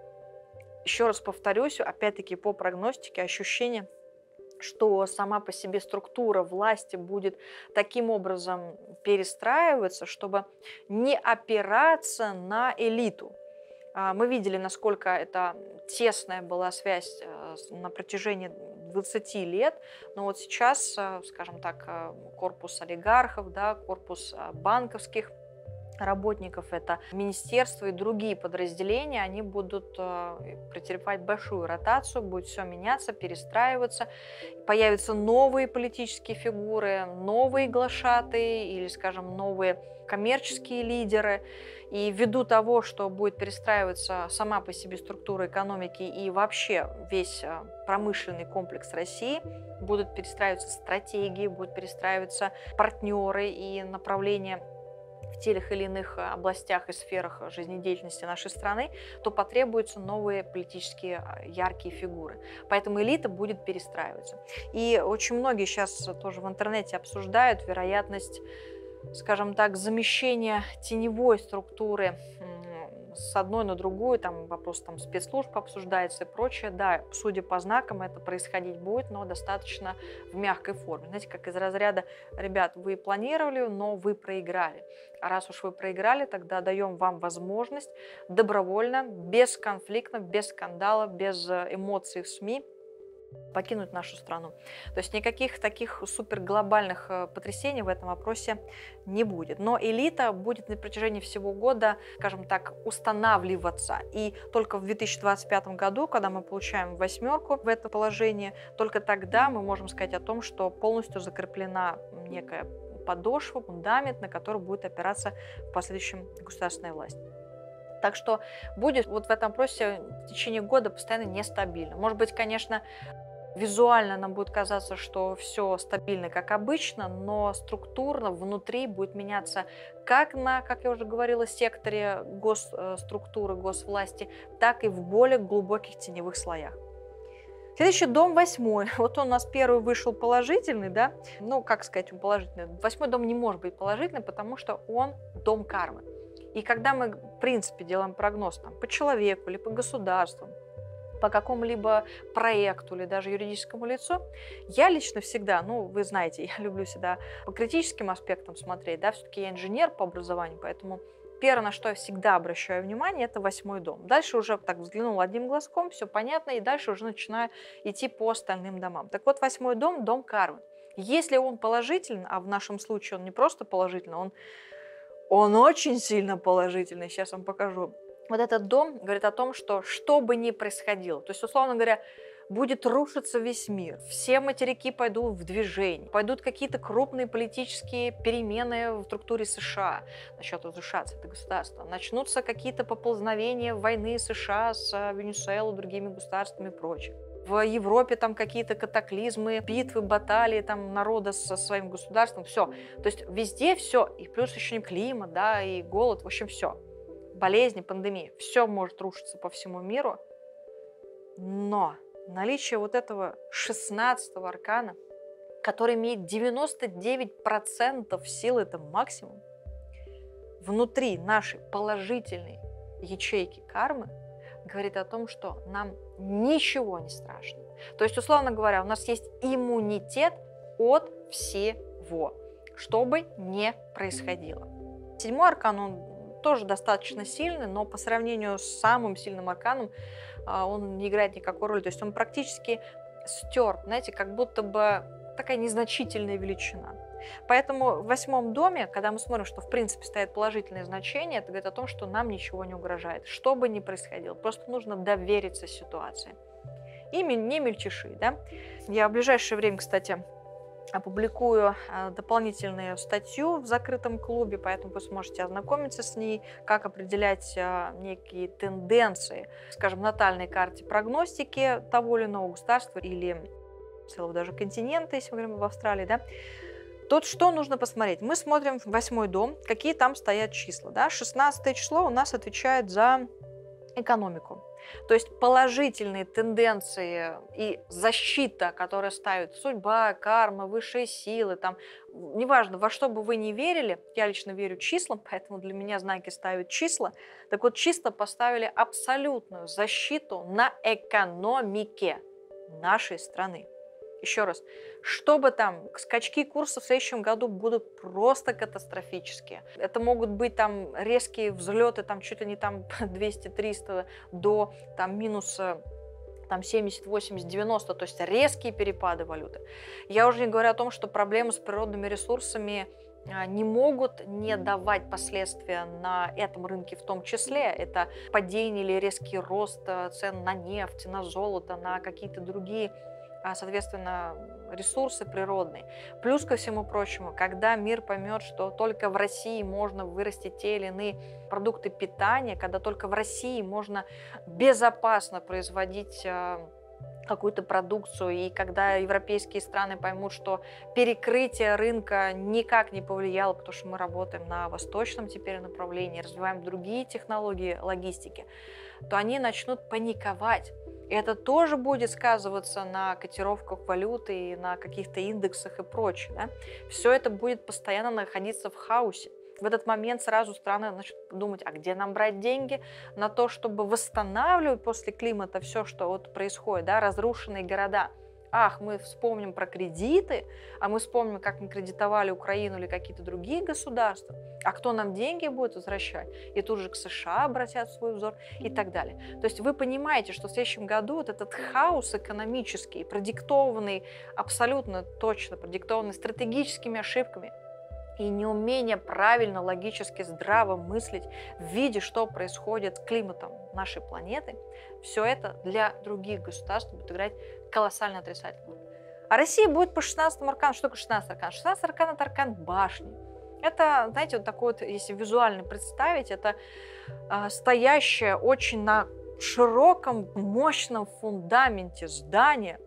S1: Еще раз повторюсь, опять-таки по прогностике ощущение, что сама по себе структура власти будет таким образом перестраиваться, чтобы не опираться на элиту. Мы видели, насколько это тесная была связь на протяжении двадцати лет, но вот сейчас, скажем так, корпус олигархов, да, корпус банковских работников, это министерства и другие подразделения, они будут претерпевать большую ротацию, будет все меняться, перестраиваться, появятся новые политические фигуры, новые глашатые или, скажем, новые коммерческие лидеры. И ввиду того, что будет перестраиваться сама по себе структура экономики и вообще весь промышленный комплекс России, будут перестраиваться стратегии, будут перестраиваться партнеры и направления в тех или иных областях и сферах жизнедеятельности нашей страны, то потребуются новые политические яркие фигуры. Поэтому элита будет перестраиваться. И очень многие сейчас тоже в интернете обсуждают вероятность, скажем так, замещения теневой структуры с одной на другую, там вопрос там, спецслужб обсуждается и прочее. Да, судя по знакам, это происходить будет, но достаточно в мягкой форме. Знаете, как из разряда, ребят, вы планировали, но вы проиграли. А раз уж вы проиграли, тогда даем вам возможность добровольно, без конфликтов, без скандалов, без эмоций в СМИ покинуть нашу страну. То есть никаких таких суперглобальных потрясений в этом вопросе не будет. Но элита будет на протяжении всего года, скажем так, устанавливаться. И только в две тысячи двадцать пятом году, когда мы получаем восьмерку в это положение, только тогда мы можем сказать о том, что полностью закреплена некая подошва, фундамент, на который будет опираться в последующем государственная власть. Так что будет вот в этом вопросе в течение года постоянно нестабильно. Может быть, конечно, визуально нам будет казаться, что все стабильно, как обычно, но структурно внутри будет меняться как на, как я уже говорила, секторе госструктуры, госвласти, так и в более глубоких теневых слоях. Следующий дом восьмой. Вот он у нас первый вышел положительный, да? Ну, как сказать, он положительный. Восьмой дом не может быть положительным, потому что он дом кармы. И когда мы, в принципе, делаем прогноз там, по человеку или по государству, по какому-либо проекту или даже юридическому лицу, я лично всегда, ну, вы знаете, я люблю всегда по критическим аспектам смотреть, да, все-таки я инженер по образованию, поэтому первое, на что я всегда обращаю внимание, это восьмой дом. Дальше уже так взглянул одним глазком, все понятно, и дальше уже начинаю идти по остальным домам. Так вот, восьмой дом – дом кармы. Если он положительный, а в нашем случае он не просто положительный, он Он очень сильно положительный, сейчас вам покажу. Вот этот дом говорит о том, что что бы ни происходило, то есть, условно говоря, будет рушиться весь мир, все материки пойдут в движение, пойдут какие-то крупные политические перемены в структуре США, начнет разрушаться это государство, начнутся какие-то поползновения войны США с Венесуэлой, другими государствами и прочее. В Европе там какие-то катаклизмы, битвы, баталии там народа со своим государством, все. То есть везде все, и плюс еще климат, да, и голод, в общем, все. Болезни, пандемии, все может рушиться по всему миру, но наличие вот этого шестнадцатого аркана, который имеет девяносто девять процентов силы, это максимум, внутри нашей положительной ячейки кармы, говорит о том, что нам ничего не страшно. То есть, условно говоря, у нас есть иммунитет от всего, что бы ни происходило. Седьмой аркан, он тоже достаточно сильный, но по сравнению с самым сильным арканом он не играет никакой роли. То есть он практически стерт, знаете, как будто бы такая незначительная величина. Поэтому в восьмом доме, когда мы смотрим, что в принципе стоят положительные значения, это говорит о том, что нам ничего не угрожает, что бы ни происходило, просто нужно довериться ситуации. И не мельчеши, да. Я в ближайшее время, кстати, опубликую дополнительную статью в закрытом клубе, поэтому вы сможете ознакомиться с ней, как определять некие тенденции, скажем, натальной карте прогностики того или иного государства или целого даже континента, если мы говорим об Австралии, да. Тут что нужно посмотреть? Мы смотрим восьмой дом, какие там стоят числа. Да? шестнадцатое число у нас отвечает за экономику. То есть положительные тенденции и защита, которая ставит судьба, карма, высшие силы, там, неважно, во что бы вы ни верили, я лично верю числам, поэтому для меня знаки ставят числа. Так вот, числа поставили абсолютную защиту на экономике нашей страны. Еще раз, чтобы там скачки курса в следующем году будут просто катастрофические. Это могут быть там резкие взлеты, там чуть ли не там двести-триста до там минус там семьдесят, восемьдесят, девяносто, то есть резкие перепады валюты. Я уже не говорю о том, что проблемы с природными ресурсами не могут не давать последствия на этом рынке в том числе. Это падение или резкий рост цен на нефть, на золото, на какие-то другие, соответственно, ресурсы природные. Плюс ко всему прочему, когда мир поймет, что только в России можно вырастить те или иные продукты питания, когда только в России можно безопасно производить какую-то продукцию, и когда европейские страны поймут, что перекрытие рынка никак не повлияло, потому что мы работаем на восточном теперь направлении, развиваем другие технологии логистики, то они начнут паниковать. И это тоже будет сказываться на котировках валюты и на каких-то индексах и прочее. Да? Все это будет постоянно находиться в хаосе. В этот момент сразу страны начнут думать, а где нам брать деньги на то, чтобы восстанавливать после климата все, что вот происходит, да, разрушенные города. Ах, мы вспомним про кредиты, а мы вспомним, как мы кредитовали Украину или какие-то другие государства, а кто нам деньги будет возвращать? И тут же к США обратят свой взор и так далее. То есть вы понимаете, что в следующем году вот этот хаос экономический, продиктованный абсолютно точно, продиктованный стратегическими ошибками, и неумение правильно, логически, здраво мыслить в виде, что происходит с климатом нашей планеты, все это для других государств будет играть колоссально отрицательно. А Россия будет по шестнадцатому аркану. Что такое шестнадцатый аркан? шестнадцатый аркан – это аркан башни. Это, знаете, вот такой вот, если визуально представить, это э, стоящее очень на широком, мощном фундаменте здание.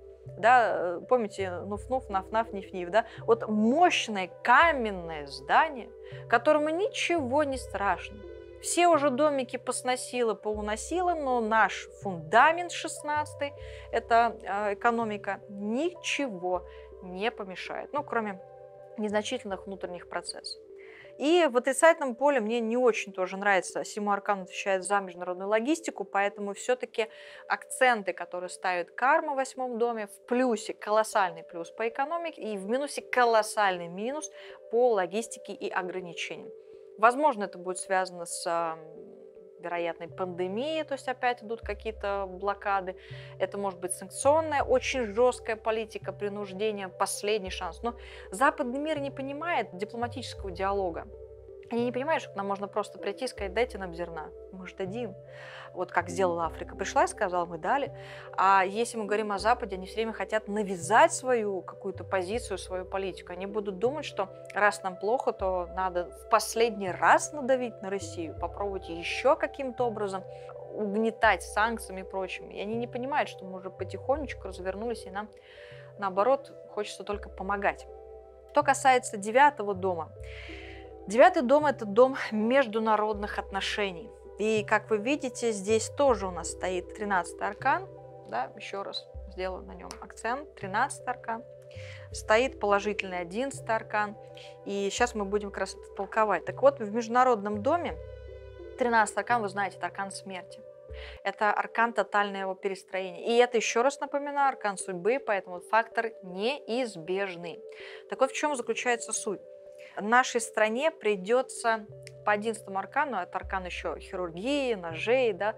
S1: Да, помните, нуф-нуф, наф-наф, ниф-ниф, да? Вот мощное каменное здание, которому ничего не страшно. Все уже домики посносило, поуносило, но наш фундамент шестнадцатый, это экономика, ничего не помешает, ну, кроме незначительных внутренних процессов. И в отрицательном поле мне не очень тоже нравится. Седьмой аркан отвечает за международную логистику, поэтому все-таки акценты, которые ставит карма в восьмом доме, в плюсе колоссальный плюс по экономике и в минусе колоссальный минус по логистике и ограничениям. Возможно, это будет связано с вероятной пандемией, то есть опять идут какие-то блокады. Это может быть санкционная, очень жесткая политика принуждения, последний шанс. Но западный мир не понимает дипломатического диалога. Они не понимают, что к нам можно просто прийти и сказать, дайте нам зерна. Мы же дадим. Вот как сделала Африка. Пришла и сказала, мы дали. А если мы говорим о Западе, они все время хотят навязать свою какую-то позицию, свою политику. Они будут думать, что раз нам плохо, то надо в последний раз надавить на Россию, попробовать еще каким-то образом угнетать санкциями и прочим. И они не понимают, что мы уже потихонечку развернулись, и нам, наоборот, хочется только помогать. Что касается девятого дома. Девятый дом – это дом международных отношений. И, как вы видите, здесь тоже у нас стоит тринадцатый аркан. Да, еще раз сделаю на нем акцент. тринадцатый аркан. Стоит положительный одиннадцатый аркан. И сейчас мы будем как раз это толковать. Так вот, в международном доме тринадцатый аркан, вы знаете, это аркан смерти. Это аркан тотального перестроения. И это, еще раз напоминаю, аркан судьбы, поэтому фактор неизбежный. Так вот, в чем заключается суть? Нашей стране придется по одиннадцатому аркану, это аркан еще хирургии, ножей, да,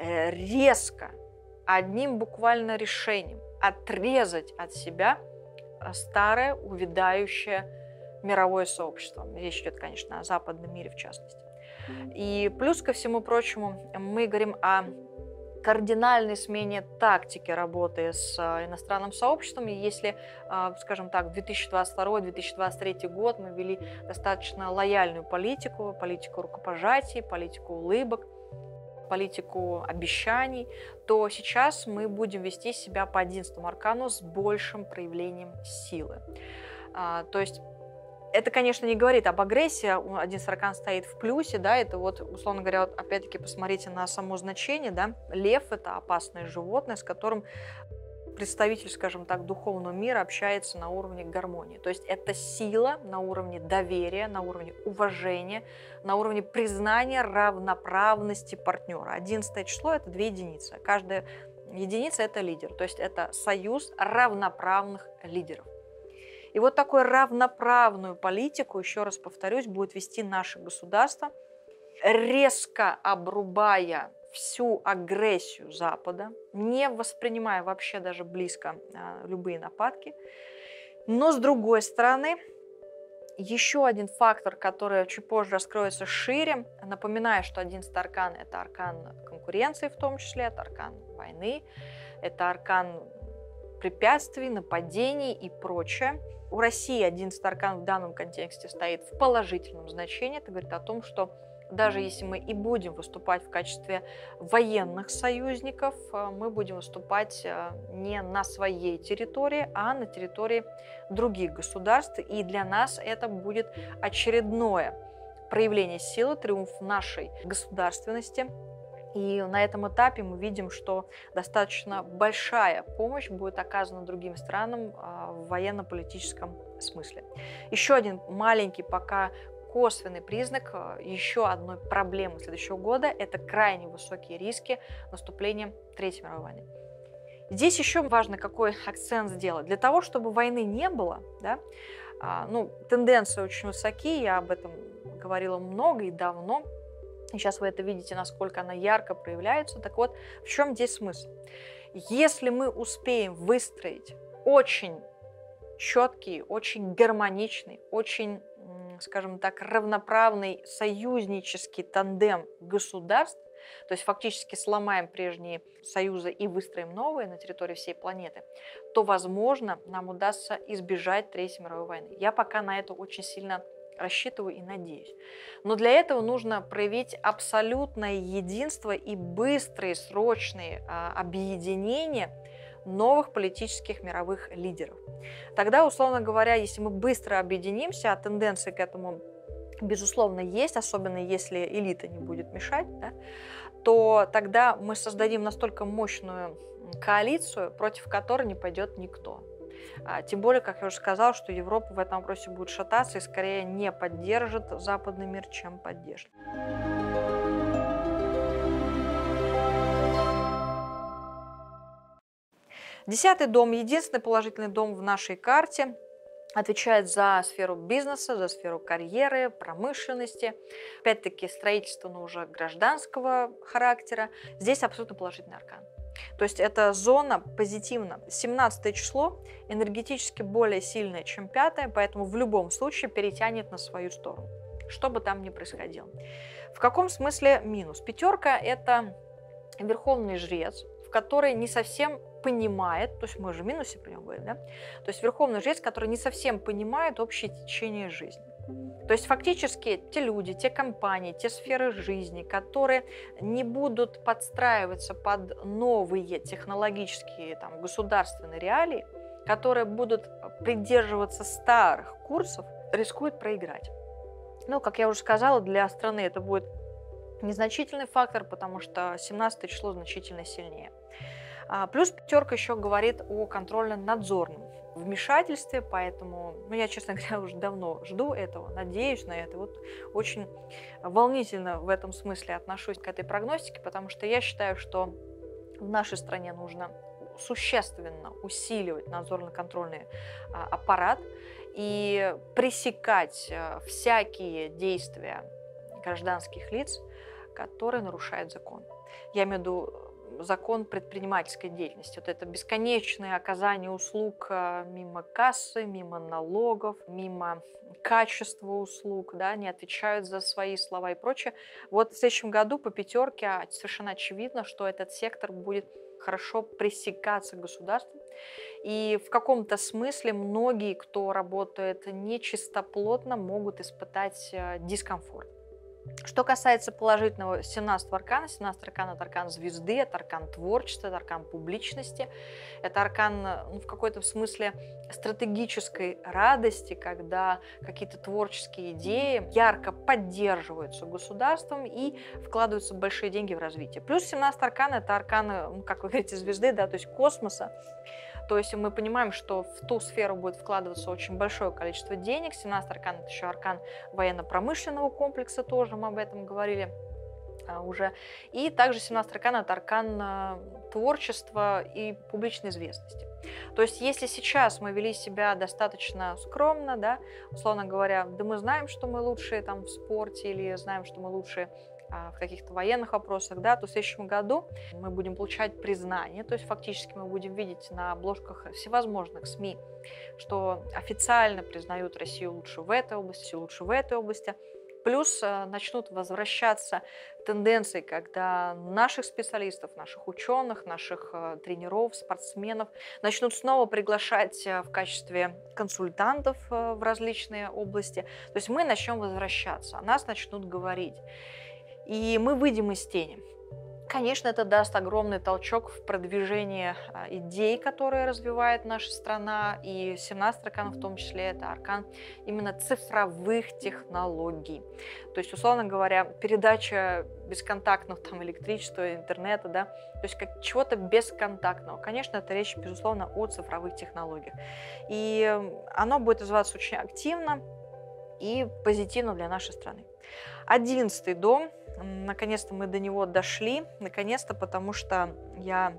S1: резко, одним буквально решением отрезать от себя старое, увядающее мировое сообщество. Речь идет, конечно, о западном мире в частности. И плюс ко всему прочему, мы говорим о кардинальной смене тактики работы с иностранным сообществом. И если, скажем так, в две тысячи двадцать второй — две тысячи двадцать третий год мы вели достаточно лояльную политику, политику рукопожатий, политику улыбок, политику обещаний, то сейчас мы будем вести себя по одиннадцатому аркану с большим проявлением силы. То есть это, конечно, не говорит об агрессии, одиннадцатый аркан стоит в плюсе, да, это вот, условно говоря, вот опять-таки посмотрите на само значение, да, лев – это опасное животное, с которым представитель, скажем так, духовного мира общается на уровне гармонии. То есть это сила на уровне доверия, на уровне уважения, на уровне признания равноправности партнера. одиннадцатое число – это две единицы, каждая единица – это лидер, то есть это союз равноправных лидеров. И вот такую равноправную политику, еще раз повторюсь, будет вести наше государство, резко обрубая всю агрессию Запада, не воспринимая вообще даже близко а, любые нападки. Но с другой стороны, еще один фактор, который чуть позже раскроется шире, напоминаю, что одиннадцатый аркан – это аркан конкуренции в том числе, это аркан войны, это аркан препятствий, нападений и прочее. У России одиннадцатый аркан в данном контексте стоит в положительном значении. Это говорит о том, что даже если мы и будем выступать в качестве военных союзников, мы будем выступать не на своей территории, а на территории других государств. И для нас это будет очередное проявление силы, триумф нашей государственности. И на этом этапе мы видим, что достаточно большая помощь будет оказана другим странам в военно-политическом смысле. Еще один маленький пока косвенный признак еще одной проблемы следующего года – это крайне высокие риски наступления Третьей мировой войны. Здесь еще важно, какой акцент сделать. Для того, чтобы войны не было, да, ну, тенденции очень высоки, я об этом говорила много и давно. И сейчас вы это видите, насколько она ярко проявляется. Так вот, в чем здесь смысл? Если мы успеем выстроить очень четкий, очень гармоничный, очень, скажем так, равноправный союзнический тандем государств, то есть фактически сломаем прежние союзы и выстроим новые на территории всей планеты, то, возможно, нам удастся избежать Третьей мировой войны. Я пока на это очень сильно рассчитываю и надеюсь. Но для этого нужно проявить абсолютное единство и быстрые, срочные а, объединения новых политических мировых лидеров. Тогда, условно говоря, если мы быстро объединимся, а тенденции к этому, безусловно, есть, особенно если элита не будет мешать, да, то тогда мы создадим настолько мощную коалицию, против которой не пойдет никто. Тем более, как я уже сказала, что Европа в этом вопросе будет шататься и скорее не поддержит западный мир, чем поддержит. Десятый дом, единственный положительный дом в нашей карте, отвечает за сферу бизнеса, за сферу карьеры, промышленности. Опять-таки, строительство, но уже гражданского характера. Здесь абсолютно положительный аркан. То есть это зона позитивна. семнадцатое число энергетически более сильное, чем пятое, поэтому в любом случае перетянет на свою сторону, что бы там ни происходило. В каком смысле минус? Пятерка – это верховный жрец, в который не совсем понимает, то есть мы же в минусе про него говорим, да? То есть верховный жрец, который не совсем понимает общее течение жизни. То есть фактически те люди, те компании, те сферы жизни, которые не будут подстраиваться под новые технологические там, государственные реалии, которые будут придерживаться старых курсов, рискуют проиграть. Ну, как я уже сказала, для страны это будет незначительный фактор, потому что семнадцатое число значительно сильнее. Плюс пятерка еще говорит о контрольно-надзорном вмешательстве, поэтому, ну, я, честно говоря, уже давно жду этого, надеюсь на это. Вот очень волнительно в этом смысле отношусь к этой прогностике, потому что я считаю, что в нашей стране нужно существенно усиливать надзорно-контрольный аппарат и пресекать всякие действия гражданских лиц, которые нарушают закон. Я имею в виду закон предпринимательской деятельности. Вот это бесконечное оказание услуг мимо кассы, мимо налогов, мимо качества услуг, да, не отвечают за свои слова и прочее. Вот в следующем году по пятерке совершенно очевидно, что этот сектор будет хорошо пресекаться государством. И в каком-то смысле многие, кто работает нечистоплотно, могут испытать дискомфорт. Что касается положительного семнадцатого аркана, семнадцатый аркан – это аркан звезды, это аркан творчества, это аркан публичности, это аркан, ну, в какой-то смысле стратегической радости, когда какие-то творческие идеи ярко поддерживаются государством и вкладываются большие деньги в развитие. Плюс семнадцатый аркан – это аркан, ну, как вы говорите, звезды, да, то есть космоса. То есть мы понимаем, что в ту сферу будет вкладываться очень большое количество денег. семнадцатый аркан – это еще аркан военно-промышленного комплекса, тоже мы об этом говорили а, уже. И также семнадцатый аркан – это аркан а, творчества и публичной известности. То есть если сейчас мы вели себя достаточно скромно, да, условно говоря, да мы знаем, что мы лучшие там, в спорте или знаем, что мы лучшие в каких-то военных вопросах, да, то в следующем году мы будем получать признание, то есть фактически мы будем видеть на обложках всевозможных СМИ, что официально признают Россию лучше в этой области, лучше в этой области. Плюс э, начнут возвращаться тенденции, когда наших специалистов, наших ученых, наших э, тренеров, спортсменов начнут снова приглашать э, в качестве консультантов э, в различные области. То есть мы начнем возвращаться, о нас начнут говорить, и мы выйдем из тени. Конечно, это даст огромный толчок в продвижении а, идей, которые развивает наша страна, и семнадцатый аркан в том числе это аркан именно цифровых технологий. То есть, условно говоря, передача бесконтактного там, электричества, интернета, да, то есть как чего-то бесконтактного. Конечно, это речь, безусловно, о цифровых технологиях. И оно будет развиваться очень активно и позитивно для нашей страны. Одиннадцатый дом. Наконец-то мы до него дошли, наконец-то, потому что я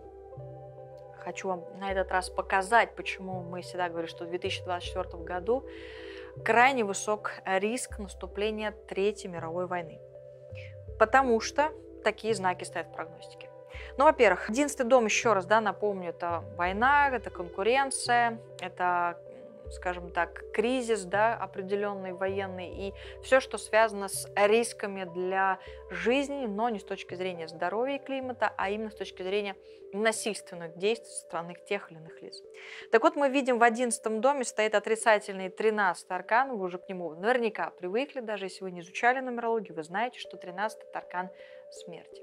S1: хочу вам на этот раз показать, почему мы всегда говорим, что в две тысячи двадцать четвёртом году крайне высок риск наступления Третьей мировой войны. Потому что такие знаки стоят в прогностике. Ну, во-первых, одиннадцатый дом, еще раз, да, напомню, это война, это конкуренция, это, скажем так, кризис, да, определенный военный, и все, что связано с рисками для жизни, но не с точки зрения здоровья и климата, а именно с точки зрения насильственных действий со стороны тех или иных лиц. Так вот, мы видим, в одиннадцатом доме стоит отрицательный тринадцатый аркан, вы уже к нему наверняка привыкли, даже если вы не изучали нумерологию, вы знаете, что тринадцатый – это аркан смерти.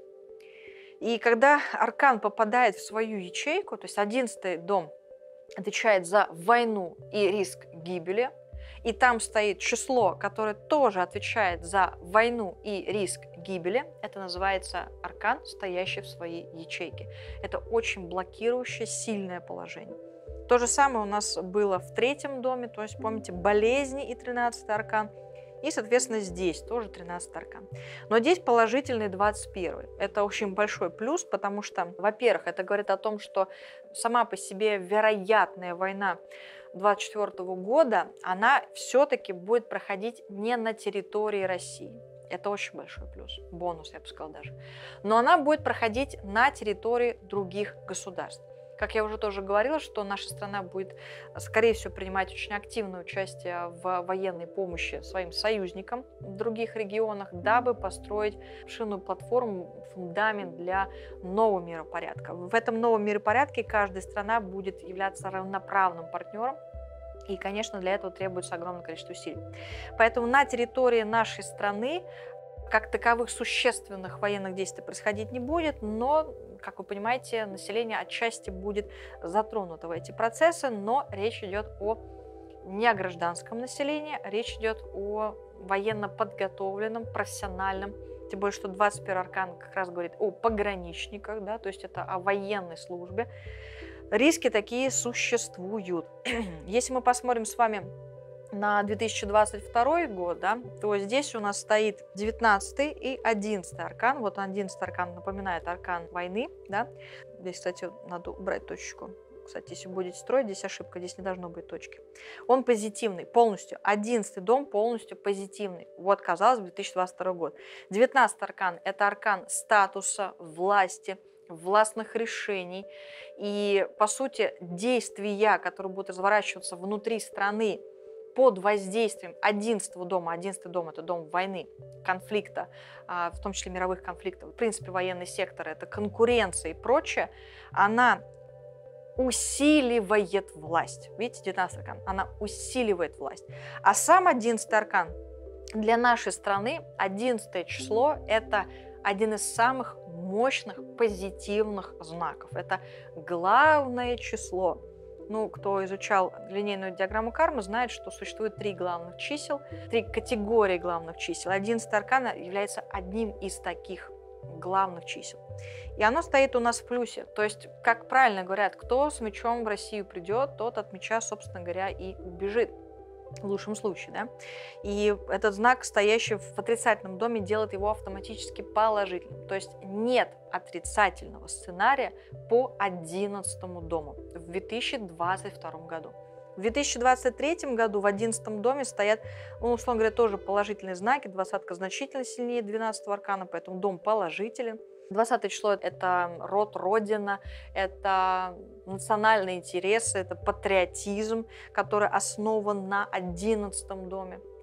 S1: И когда аркан попадает в свою ячейку, то есть одиннадцатый дом отвечает за войну и риск гибели, и там стоит число, которое тоже отвечает за войну и риск гибели. Это называется аркан, стоящий в своей ячейке. Это очень блокирующее, сильное положение. То же самое у нас было в третьем доме, то есть, помните, болезни и тринадцатый аркан. И, соответственно, здесь тоже тринадцатый аркан. Но здесь положительный двадцать первый. Это очень большой плюс, потому что, во-первых, это говорит о том, что сама по себе вероятная война двадцать четвёртого года, она все-таки будет проходить не на территории России. Это очень большой плюс, бонус, я бы сказала даже. Но она будет проходить на территории других государств. Как я уже тоже говорила, что наша страна будет, скорее всего, принимать очень активное участие в военной помощи своим союзникам в других регионах, дабы построить шинную платформу, фундамент для нового миропорядка. В этом новом миропорядке каждая страна будет являться равноправным партнером. И, конечно, для этого требуется огромное количество усилий. Поэтому на территории нашей страны как таковых существенных военных действий происходить не будет, но, как вы понимаете, население отчасти будет затронуто в эти процессы, но речь идет о не о гражданском населении, речь идет о военно подготовленном, профессиональном, тем более, что двадцать первый аркан как раз говорит о пограничниках, да, то есть это о военной службе. Риски такие существуют. Если мы посмотрим с вами на две тысячи двадцать второй год, да, то здесь у нас стоит девятнадцатый и одиннадцатый аркан. Вот одиннадцатый аркан напоминает аркан войны. Да. Здесь, кстати, надо убрать точечку. Кстати, если будете строить, здесь ошибка, здесь не должно быть точки. Он позитивный полностью. одиннадцатый дом полностью позитивный. Вот, казалось бы, две тысячи двадцать второй год. девятнадцатый аркан – это аркан статуса, власти, властных решений. И, по сути, действия, которые будут разворачиваться внутри страны, под воздействием одиннадцатого дома, одиннадцатый дом – это дом войны, конфликта, в том числе мировых конфликтов, в принципе, военный сектор – это конкуренция и прочее, она усиливает власть. Видите, девятнадцатый аркан, она усиливает власть. А сам одиннадцатый аркан для нашей страны, одиннадцатое число – это один из самых мощных позитивных знаков. Это главное число. Ну, кто изучал линейную диаграмму кармы, знает, что существует три главных чисел, три категории главных чисел. одиннадцатый аркан является одним из таких главных чисел. И оно стоит у нас в плюсе. То есть, как правильно говорят, кто с мечом в Россию придет, тот от меча, собственно говоря, и убежит. В лучшем случае, да. И этот знак, стоящий в отрицательном доме, делает его автоматически положительным. То есть нет отрицательного сценария по одиннадцатому дому в две тысячи двадцать втором году. В две тысячи двадцать третьем году в одиннадцатом доме стоят, ну, условно говоря, тоже положительные знаки. Двадцатка значительно сильнее двенадцатого аркана, поэтому дом положителен. двадцатое число – это род, родина, это национальные интересы, это патриотизм, который основан на одиннадцатом доме.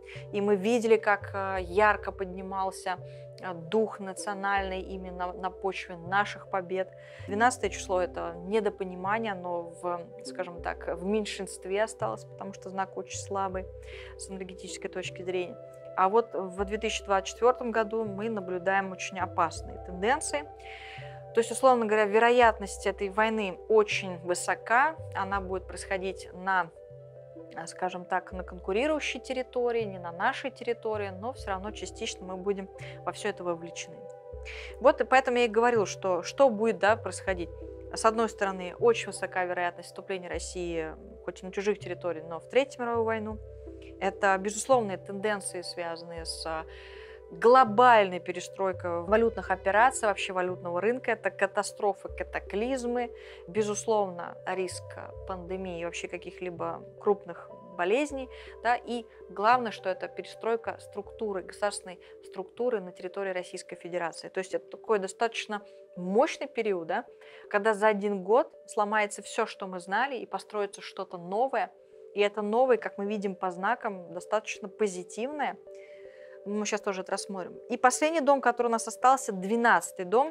S1: и мы видели, как э, ярко поднимался э, дух национальный именно на почве наших побед. двенадцатое число – это недопонимание, оно в, скажем так, в меньшинстве осталось, потому что знак очень слабый с энергетической точки зрения. А вот в две тысячи двадцать четвёртом году мы наблюдаем очень опасные тенденции. То есть, условно говоря, вероятность этой войны очень высока. Она будет происходить на, скажем так, на конкурирующей территории, не на нашей территории, но все равно частично мы будем во все это вовлечены. Вот и поэтому я и говорила, что что будет, да, происходить. С одной стороны, очень высока вероятность вступления России, хоть и на чужих территориях, но в Третью мировую войну. Это безусловные тенденции, связанные с глобальной перестройкой валютных операций, вообще валютного рынка. Это катастрофы, катаклизмы, безусловно, риск пандемии и вообще каких-либо крупных болезней. Да, и главное, что это перестройка структуры, государственной структуры на территории Российской Федерации. То есть это такой достаточно мощный период, да, когда за один год сломается все, что мы знали, и построится что-то новое. И это новое, как мы видим по знакам, достаточно позитивное. Мы сейчас тоже это рассмотрим. И последний дом, который у нас остался, двенадцатый дом.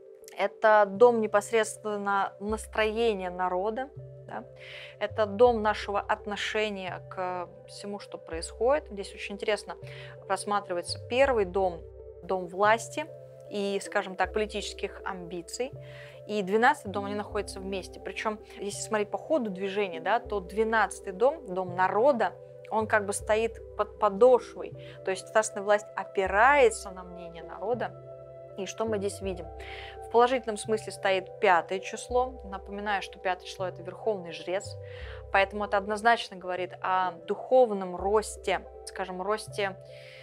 S1: Это дом непосредственно настроения народа. Да? Это дом нашего отношения к всему, что происходит. Здесь очень интересно просматривается первый дом, дом власти и, скажем так, политических амбиций. И двенадцатый дом, они находятся вместе. Причем, если смотреть по ходу движения, да, то двенадцатый дом, дом народа, он как бы стоит под подошвой. То есть государственная власть опирается на мнение народа. И что мы здесь видим? В положительном смысле стоит пятое число. Напоминаю, что пятое число – это верховный жрец. Поэтому это однозначно говорит о духовном росте, скажем, росте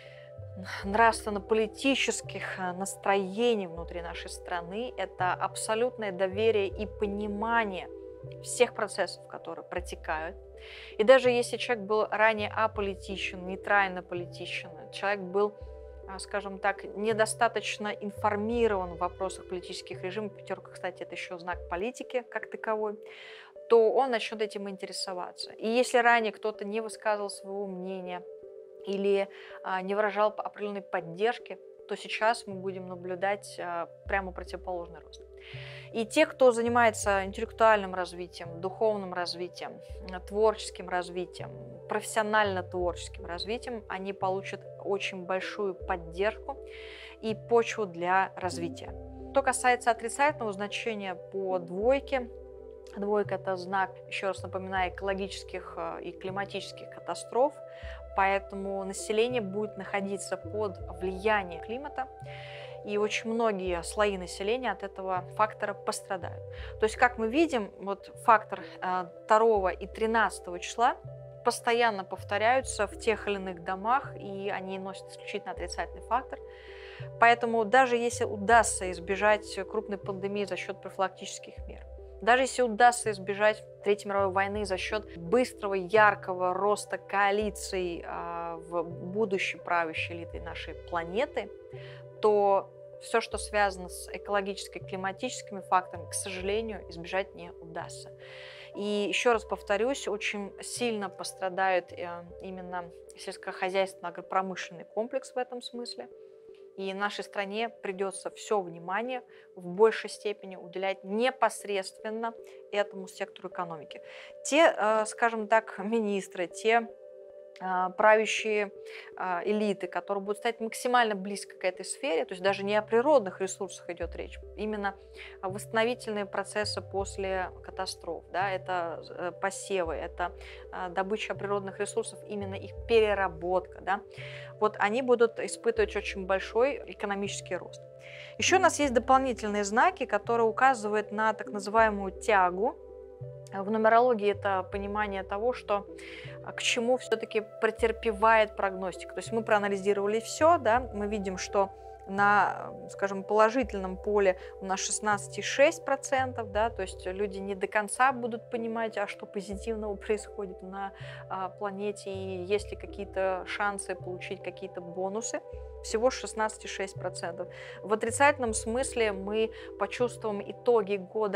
S1: нравственно-политических настроений внутри нашей страны. Это абсолютное доверие и понимание всех процессов, которые протекают. И даже если человек был ранее аполитичен, нейтрально политичен, человек был, скажем так, недостаточно информирован в вопросах политических режимов, пятерка, кстати, это еще знак политики как таковой, то он начнет этим интересоваться. И если ранее кто-то не высказывал своего мнения или а, не выражал определенной поддержки, то сейчас мы будем наблюдать а, прямо противоположный рост. И те, кто занимается интеллектуальным развитием, духовным развитием, творческим развитием, профессионально-творческим развитием, они получат очень большую поддержку и почву для развития. Что касается отрицательного значения по двойке, двойка – это знак, еще раз напоминаю, экологических и климатических катастроф, поэтому население будет находиться под влиянием климата. И очень многие слои населения от этого фактора пострадают. То есть, как мы видим, вот фактор второго и тринадцатого числа постоянно повторяются в тех или иных домах, и они носят исключительно отрицательный фактор. Поэтому даже если удастся избежать крупной пандемии за счет профилактических мер, даже если удастся избежать Третьей мировой войны за счет быстрого, яркого роста коалиций в будущей правящей элитой нашей планеты, то все, что связано с экологическими, климатическими факторами, к сожалению, избежать не удастся. И еще раз повторюсь, очень сильно пострадает именно сельскохозяйственно-агропромышленный комплекс в этом смысле. И нашей стране придется все внимание в большей степени уделять непосредственно этому сектору экономики. Те, скажем так, министры, те правящие элиты, которые будут стоять максимально близко к этой сфере, то есть даже не о природных ресурсах идет речь, именно восстановительные процессы после катастроф, да, это посевы, это добыча природных ресурсов, именно их переработка, да, вот они будут испытывать очень большой экономический рост. Еще у нас есть дополнительные знаки, которые указывают на так называемую тягу. В нумерологии это понимание того, что к чему все-таки претерпевает прогностика. То есть мы проанализировали все, да, мы видим, что на, скажем, положительном поле у нас шестнадцать целых шесть десятых процента, да, то есть люди не до конца будут понимать, а что позитивного происходит на а, планете, и есть ли какие-то шансы получить какие-то бонусы. Всего шестнадцать целых шесть десятых процента. В отрицательном смысле мы почувствуем итоги года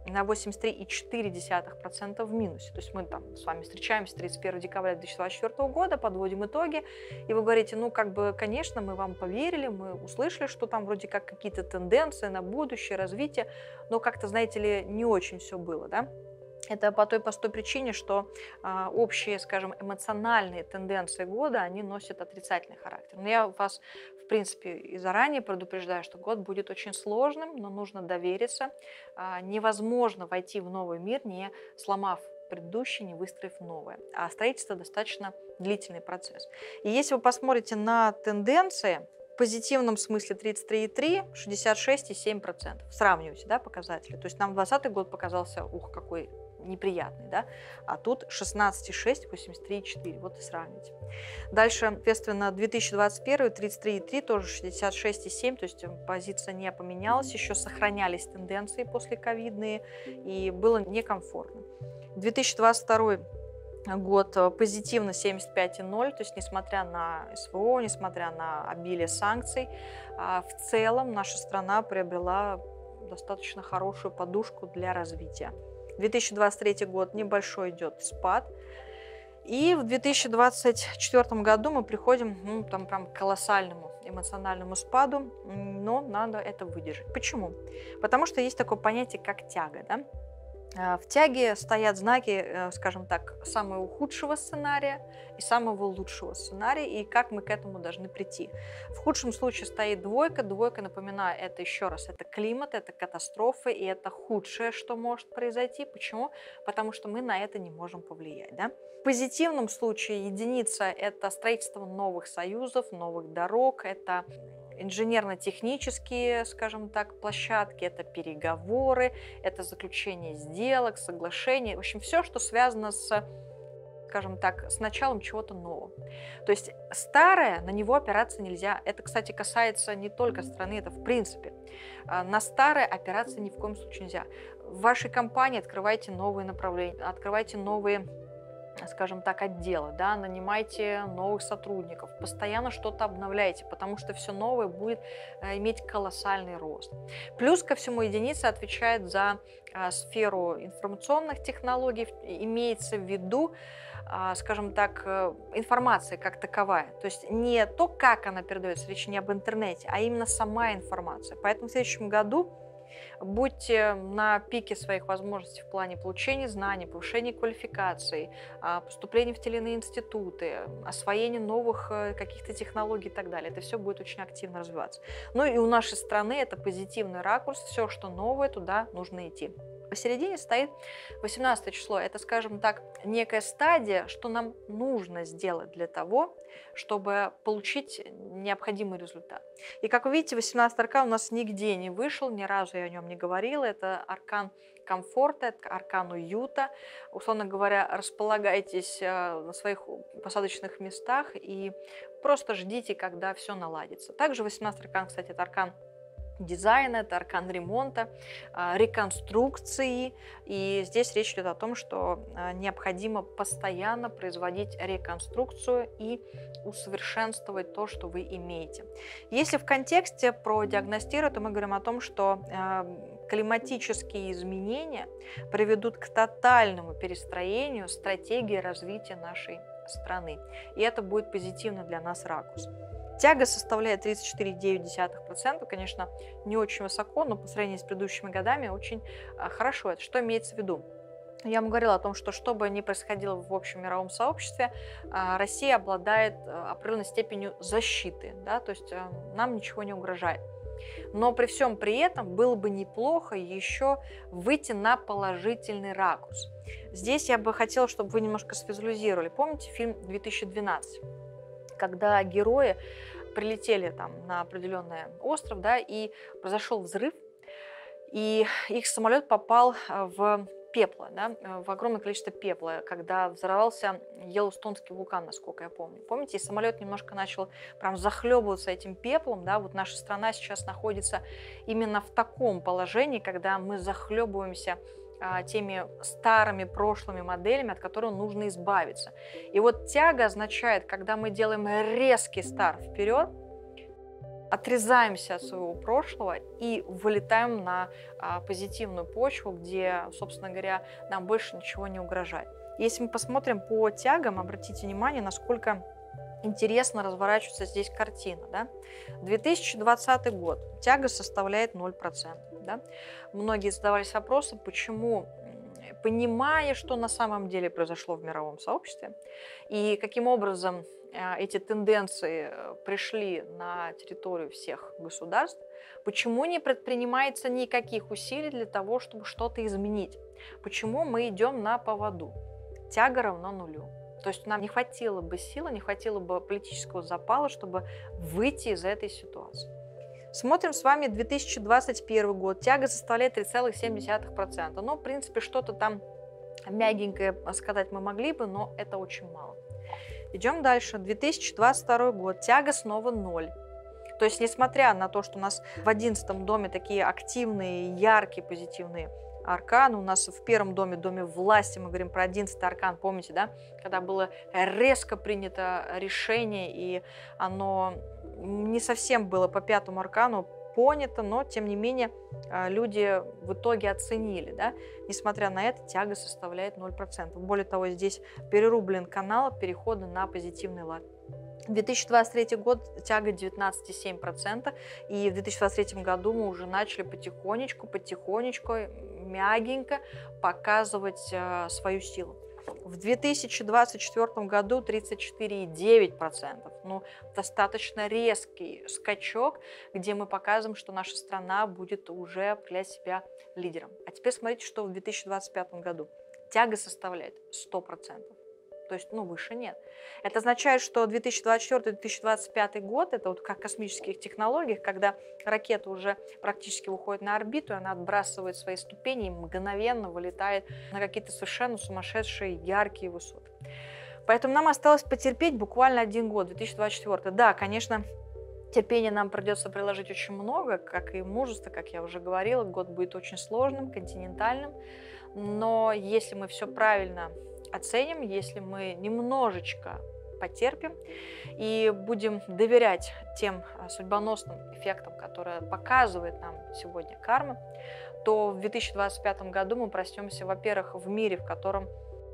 S1: на восемьдесят три и четыре десятых процента в минусе. То есть мы там с вами встречаемся тридцать первого декабря две тысячи двадцать четвёртого года, подводим итоги, и вы говорите, ну как бы, конечно, мы вам поверили, мы услышали, что там вроде как какие-то тенденции на будущее, развитие, но как-то, знаете ли, не очень все было, да? Это по той простой причине, что а, общие, скажем, эмоциональные тенденции года, они носят отрицательный характер. Но я вас, в принципе, и заранее предупреждаю, что год будет очень сложным, но нужно довериться. А, невозможно войти в новый мир, не сломав предыдущий, не выстроив новое. А строительство достаточно длительный процесс. И если вы посмотрите на тенденции, в позитивном смысле тридцать три и три, шестьдесят шесть и семь процентов. Сравнивайте, да, показатели. То есть нам двадцатый год показался, ух, какой неприятный, да, а тут шестнадцать и шесть, восемьдесят три и четыре, вот и сравните. Дальше, соответственно, две тысячи двадцать первый, тридцать три и три, тоже шестьдесят шесть и семь, то есть позиция не поменялась, еще сохранялись тенденции после ковидные, и было некомфортно. две тысячи двадцать второй год позитивно семьдесят пять и ноль, то есть несмотря на СВО, несмотря на обилие санкций, в целом наша страна приобрела достаточно хорошую подушку для развития. две тысячи двадцать третий год небольшой идет спад. И в две тысячи двадцать четвёртом году мы приходим, ну, там прям к колоссальному эмоциональному спаду, но надо это выдержать. Почему? Потому что есть такое понятие, как тяга, да? В тяге стоят знаки, скажем так, самого худшего сценария и самого лучшего сценария, и как мы к этому должны прийти. В худшем случае стоит двойка. Двойка, напоминаю, это еще раз, это климат, это катастрофа, и это худшее, что может произойти. Почему? Потому что мы на это не можем повлиять. Да? В позитивном случае единица – это строительство новых союзов, новых дорог, это инженерно-технические, скажем так, площадки, это переговоры, это заключение сделок, соглашений, в общем, все, что связано с, скажем так, с началом чего-то нового. То есть старое, на него опираться нельзя. Это, кстати, касается не только страны, это в принципе. На старое опираться ни в коем случае нельзя. В вашей компании открывайте новые направления, открывайте новые, скажем так, отдела, да, нанимайте новых сотрудников, постоянно что-то обновляйте, потому что все новое будет иметь колоссальный рост. Плюс ко всему единица отвечает за а, сферу информационных технологий, имеется в виду, а, скажем так, информация как таковая, то есть не то, как она передается, речь не об интернете, а именно сама информация. Поэтому в следующем году будьте на пике своих возможностей в плане получения знаний, повышения квалификации, поступления в те или иные институты, освоения новых каких-то технологий и так далее. Это все будет очень активно развиваться. Ну и у нашей страны это позитивный ракурс, все, что новое, туда нужно идти. Посередине стоит восемнадцатое число. Это, скажем так, некая стадия, что нам нужно сделать для того, чтобы получить необходимый результат. И как вы видите, восемнадцатый аркан у нас нигде не вышел, ни разу я о нем не говорила. Это аркан комфорта, это аркан уюта. Условно говоря, располагайтесь на своих посадочных местах и просто ждите, когда все наладится. Также восемнадцатый аркан, кстати, это аркан дизайна, это аркан ремонта, реконструкции. И здесь речь идет о том, что необходимо постоянно производить реконструкцию и усовершенствовать то, что вы имеете. Если в контексте про диагностировать, то мы говорим о том, что климатические изменения приведут к тотальному перестроению стратегии развития нашей страны. И это будет позитивно для нас ракурс. Тяга составляет тридцать четыре и девять десятых процента, конечно, не очень высоко, но по сравнению с предыдущими годами очень хорошо. Это что имеется в виду? Я вам говорила о том, что что бы ни происходило в общем мировом сообществе, Россия обладает определенной степенью защиты, да, то есть нам ничего не угрожает. Но при всем при этом было бы неплохо еще выйти на положительный ракурс. Здесь я бы хотела, чтобы вы немножко свизуализировали. Помните фильм две тысячи двенадцать? Когда герои прилетели там на определенный остров, да, и произошел взрыв, и их самолет попал в пепло, да, в огромное количество пепла, когда взорвался Йеллоустонский вулкан, насколько я помню. Помните, и самолет немножко начал прям захлебываться этим пеплом, да, вот наша страна сейчас находится именно в таком положении, когда мы захлебываемся теми старыми прошлыми моделями, от которых нужно избавиться. И вот тяга означает, когда мы делаем резкий старт вперед, отрезаемся от своего прошлого и вылетаем на а, позитивную почву, где, собственно говоря, нам больше ничего не угрожает. Если мы посмотрим по тягам, обратите внимание, насколько интересно разворачивается здесь картина. Да? две тысячи двадцатый год. Тяга составляет ноль процентов. Да? Многие задавались вопросом, почему, понимая, что на самом деле произошло в мировом сообществе, и каким образом эти тенденции пришли на территорию всех государств, почему не предпринимается никаких усилий для того, чтобы что-то изменить? Почему мы идем на поводу? Тяга равно нулю. То есть нам не хватило бы силы, не хватило бы политического запала, чтобы выйти из этой ситуации. Смотрим с вами две тысячи двадцать первый год. Тяга составляет три целых семь десятых процента. Но, в принципе, что-то там мягенькое сказать мы могли бы, но это очень мало. Идем дальше. две тысячи двадцать второй год. Тяга снова ноль. То есть, несмотря на то, что у нас в одиннадцатом доме такие активные, яркие, позитивные арканы, у нас в первом доме, доме власти, мы говорим про одиннадцатый аркан, помните, да? Когда было резко принято решение, и оно не совсем было по пятому аркану понято, но, тем не менее, люди в итоге оценили, да? Несмотря на это, тяга составляет ноль процентов. Более того, здесь перерублен канал перехода на позитивный лад. две тысячи двадцать третий год, тяга девятнадцать целых семь десятых процента, и в две тысячи двадцать третьем году мы уже начали потихонечку, потихонечку, мягенько показывать э, свою силу. В две тысячи двадцать четвёртом году тридцать четыре целых девять десятых процента. Ну, достаточно резкий скачок, где мы показываем, что наша страна будет уже определять себя лидером. А теперь смотрите, что в две тысячи двадцать пятом году. Тяга составляет сто процентов. То есть, ну, выше нет. Это означает, что две тысячи двадцать четвёртый — две тысячи двадцать пятый год, это вот как в космических технологиях, когда ракета уже практически выходит на орбиту, она отбрасывает свои ступени и мгновенно вылетает на какие-то совершенно сумасшедшие яркие высоты. Поэтому нам осталось потерпеть буквально один год, две тысячи двадцать четвёртый. Да, конечно, терпения нам придется приложить очень много, как и мужество, как я уже говорила, год будет очень сложным, континентальным, но если мы все правильно оценим, если мы немножечко потерпим и будем доверять тем судьбоносным эффектам, которые показывает нам сегодня карма, то в две тысячи двадцать пятом году мы проснемся, во-первых, в мире, в котором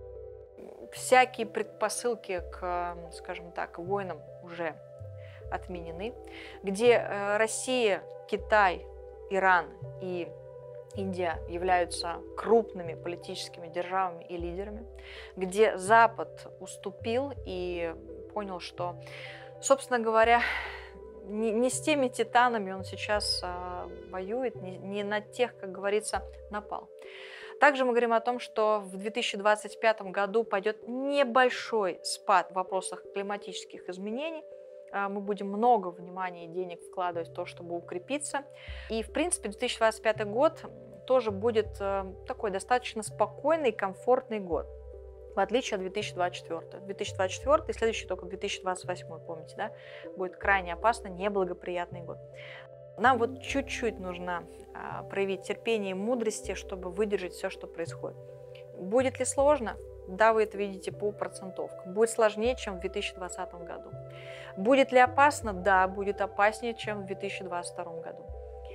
S1: всякие предпосылки к, скажем так, войнам уже отменены, где Россия, Китай, Иран и Индия являются крупными политическими державами и лидерами, где Запад уступил и понял, что, собственно говоря, не, не с теми титанами он сейчас а, воюет, не, не на тех, как говорится, напал. Также мы говорим о том, что в две тысячи двадцать пятом году пойдет небольшой спад в вопросах климатических изменений. Мы будем много внимания и денег вкладывать в то, чтобы укрепиться. И, в принципе, две тысячи двадцать пятый год тоже будет такой достаточно спокойный, комфортный год, в отличие от две тысячи двадцать четвёртого. две тысячи двадцать четвёртый и следующий только две тысячи двадцать восьмой, помните, да? Будет крайне опасный, неблагоприятный год. Нам вот чуть-чуть нужно а, проявить терпение и мудрости, чтобы выдержать все, что происходит. Будет ли сложно? Да, вы это видите по процентовкам. Будет сложнее, чем в две тысячи двадцатом году. Будет ли опасно? Да, будет опаснее, чем в две тысячи двадцать втором году.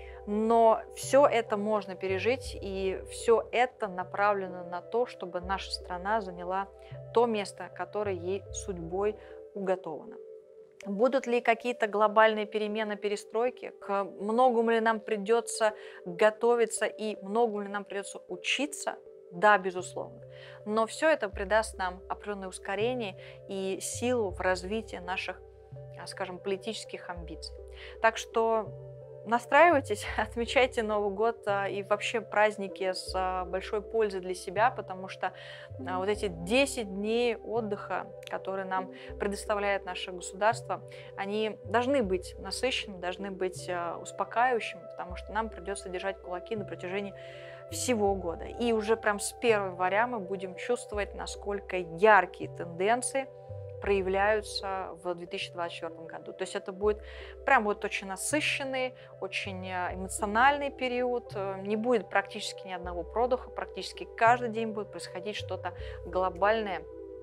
S1: Но все это можно пережить, и все это направлено на то, чтобы наша страна заняла то место, которое ей судьбой уготовано. Будут ли какие-то глобальные перемены, перестройки? К многому ли нам придется готовиться и многому ли нам придется учиться? Да, безусловно. Но все это придаст нам определенное ускорение и силу в развитии наших, скажем, политических амбиций. Так что настраивайтесь, отмечайте Новый год и вообще праздники с большой пользой для себя, потому что вот эти десять дней отдыха, которые нам предоставляет наше государство, они должны быть насыщенными, должны быть успокаивающими, потому что нам придется держать кулаки на протяжении всего года. И уже прям с первого января мы будем чувствовать, насколько яркие тенденции проявляются в две тысячи двадцать четвёртом году. То есть это будет прям вот очень насыщенный, очень эмоциональный период. Не будет практически ни одного продыха, практически каждый день будет происходить что-то глобальное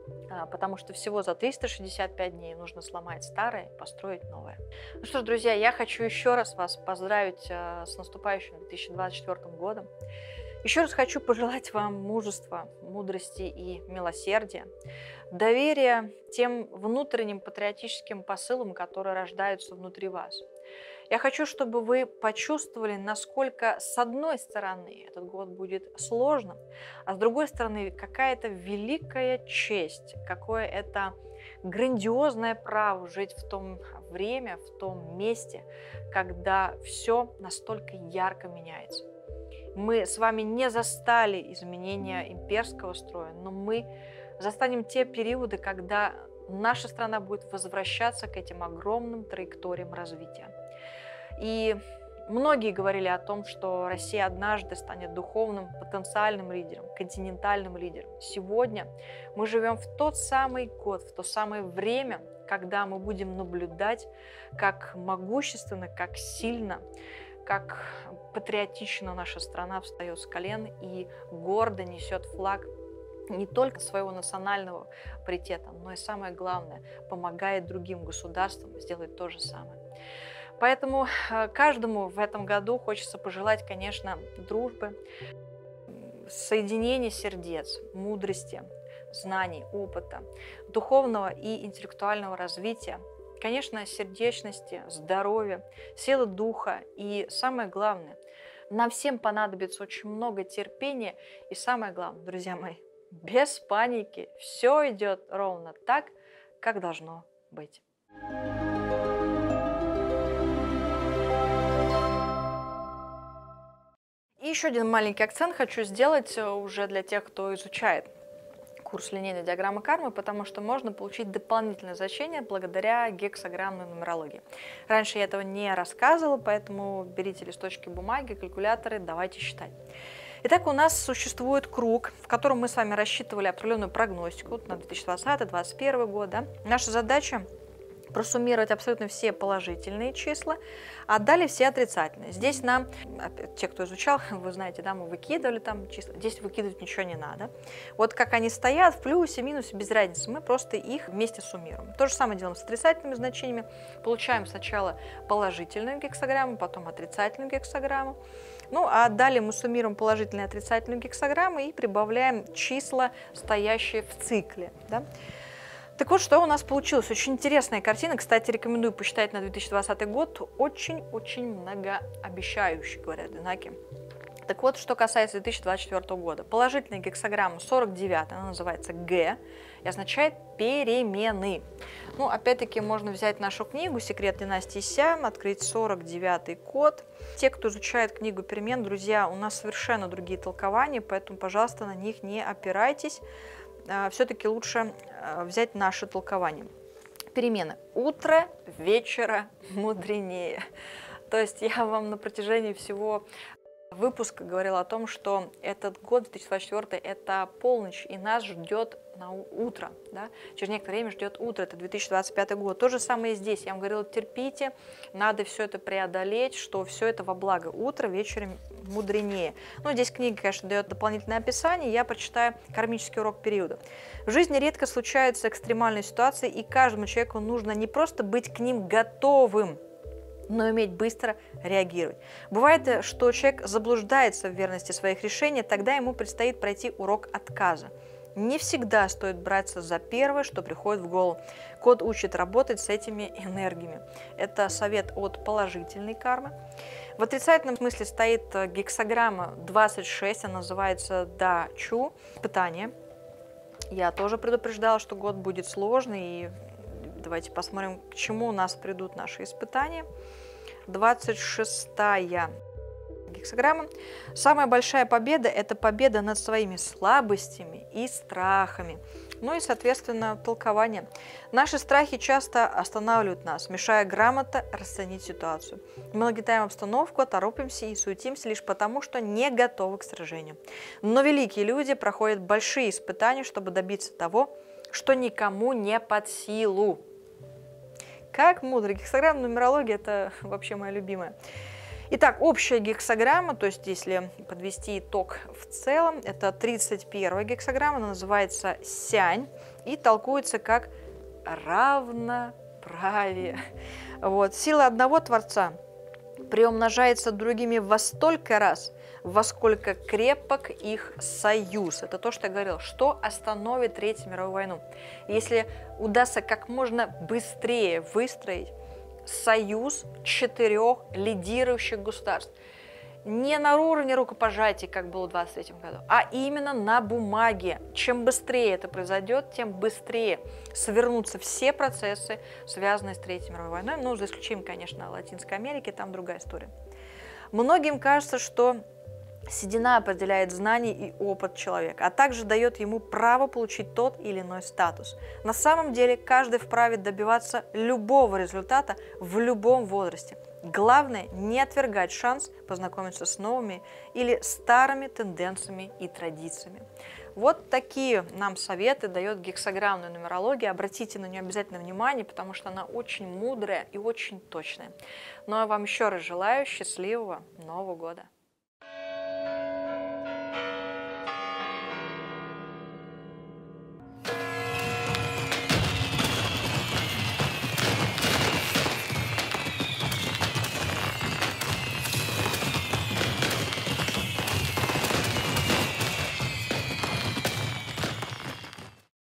S1: а, потому что всего за триста шестьдесят пять дней нужно сломать старое и построить новое. Ну что ж, друзья, я хочу еще раз вас поздравить а, с наступающим две тысячи двадцать четвёртым годом. Еще раз хочу пожелать вам мужества, мудрости и милосердия, доверия тем внутренним патриотическим посылам, которые рождаются внутри вас. Я хочу, чтобы вы почувствовали, насколько, с одной стороны, этот год будет сложным, а с другой стороны, какая-то великая честь, какое это грандиозное право жить в том время, в том месте, когда все настолько ярко меняется. Мы с вами не застали изменения имперского строя, но мы застанем те периоды, когда наша страна будет возвращаться к этим огромным траекториям развития. И многие говорили о том, что Россия однажды станет духовным потенциальным лидером, континентальным лидером. Сегодня мы живем в тот самый год, в то самое время, когда мы будем наблюдать, как могущественно, как сильно, как патриотично наша страна встает с колен и гордо несет флаг не только своего национального паритета, но и самое главное, помогает другим государствам сделать то же самое. Поэтому каждому в этом году хочется пожелать, конечно, дружбы, соединения сердец, мудрости, знаний, опыта, духовного и интеллектуального развития, конечно, сердечности, здоровья, силы духа и, самое главное, нам всем понадобится очень много терпения и, самое главное, друзья мои, без паники, все идет ровно так, как должно быть. И еще один маленький акцент хочу сделать уже для тех, кто изучает курс линейной диаграммы кармы, потому что можно получить дополнительное значение благодаря гексаграммной нумерологии. Раньше я этого не рассказывала, поэтому берите листочки бумаги, калькуляторы, давайте считать. Итак, у нас существует круг, в котором мы с вами рассчитывали определенную прогностику на две тысячи двадцатый — две тысячи двадцать первый год. Да? Наша задача просуммировать абсолютно все положительные числа, а далее все отрицательные. Здесь нам, те, кто изучал, вы знаете, да, мы выкидывали там числа, здесь выкидывать ничего не надо. Вот как они стоят, в плюсе, минусе, без разницы, мы просто их вместе суммируем. То же самое делаем с отрицательными значениями. Получаем сначала положительную гексаграмму, потом отрицательную гексаграмму. Ну, а далее мы суммируем положительные и отрицательные гексаграммы и прибавляем числа, стоящие в цикле. Да? Так вот, что у нас получилось? Очень интересная картина. Кстати, рекомендую посчитать на две тысячи двадцатый год. Очень-очень многообещающие, говорят знаки. Так вот, что касается две тысячи двадцать четвёртого года. Положительная гексаграмма сорок девять, она называется Г, и означает перемены. Ну, опять-таки, можно взять нашу книгу «Секрет династии Сям», открыть сорок девятый код. Те, кто изучает книгу перемен, друзья, у нас совершенно другие толкования, поэтому, пожалуйста, на них не опирайтесь. Все-таки лучше взять наше толкование. Перемены. Утро вечера мудренее. То есть я вам на протяжении всего выпуска говорила о том, что этот год, две тысячи двадцать четвёртый, это полночь, и нас ждет на утро. Да? Через некоторое время ждет утро, это две тысячи двадцать пятый год. То же самое и здесь. Я вам говорила, терпите, надо все это преодолеть, что все это во благо. Утро вечером мудренее. Ну, здесь книга, конечно, дает дополнительное описание, я прочитаю кармический урок периода. В жизни редко случаются экстремальные ситуации, и каждому человеку нужно не просто быть к ним готовым, но уметь быстро реагировать. Бывает, что человек заблуждается в верности своих решений, тогда ему предстоит пройти урок отказа. Не всегда стоит браться за первое, что приходит в голову. Код учит работать с этими энергиями. Это совет от положительной кармы. В отрицательном смысле стоит гексаграмма двадцать шесть, она называется Да-Чу, испытание. Я тоже предупреждала, что год будет сложный, и давайте посмотрим, к чему у нас придут наши испытания. двадцать шестая гексаграмма. Самая большая победа – это победа над своими слабостями и страхами. Ну и, соответственно, толкование. Наши страхи часто останавливают нас, мешая грамотно расценить ситуацию. Мы нагнетаем обстановку, торопимся и суетимся лишь потому, что не готовы к сражению. Но великие люди проходят большие испытания, чтобы добиться того, что никому не под силу. Как мудро. Гексаграмма нумерология – это вообще моя любимая. Итак, общая гексаграмма, то есть если подвести итог в целом, это тридцать первая гексаграмма, она называется Сянь. и толкуется как равноправие. Вот. Сила одного Творца приумножается другими во столько раз, во сколько крепок их союз. Это то, что я говорил. Что остановит Третью мировую войну? Если удастся как можно быстрее выстроить союз четырех лидирующих государств. Не на уровне рукопожатий, как было в двадцать третьем году, а именно на бумаге. Чем быстрее это произойдет, тем быстрее свернутся все процессы, связанные с Третьей мировой войной. Ну, за исключением, конечно, Латинской Америки, там другая история. Многим кажется, что седина определяет знания и опыт человека, а также дает ему право получить тот или иной статус. На самом деле, каждый вправе добиваться любого результата в любом возрасте. Главное, не отвергать шанс познакомиться с новыми или старыми тенденциями и традициями. Вот такие нам советы дает гексаграммная нумерология. Обратите на нее обязательно внимание, потому что она очень мудрая и очень точная. Ну а вам еще раз желаю счастливого Нового года!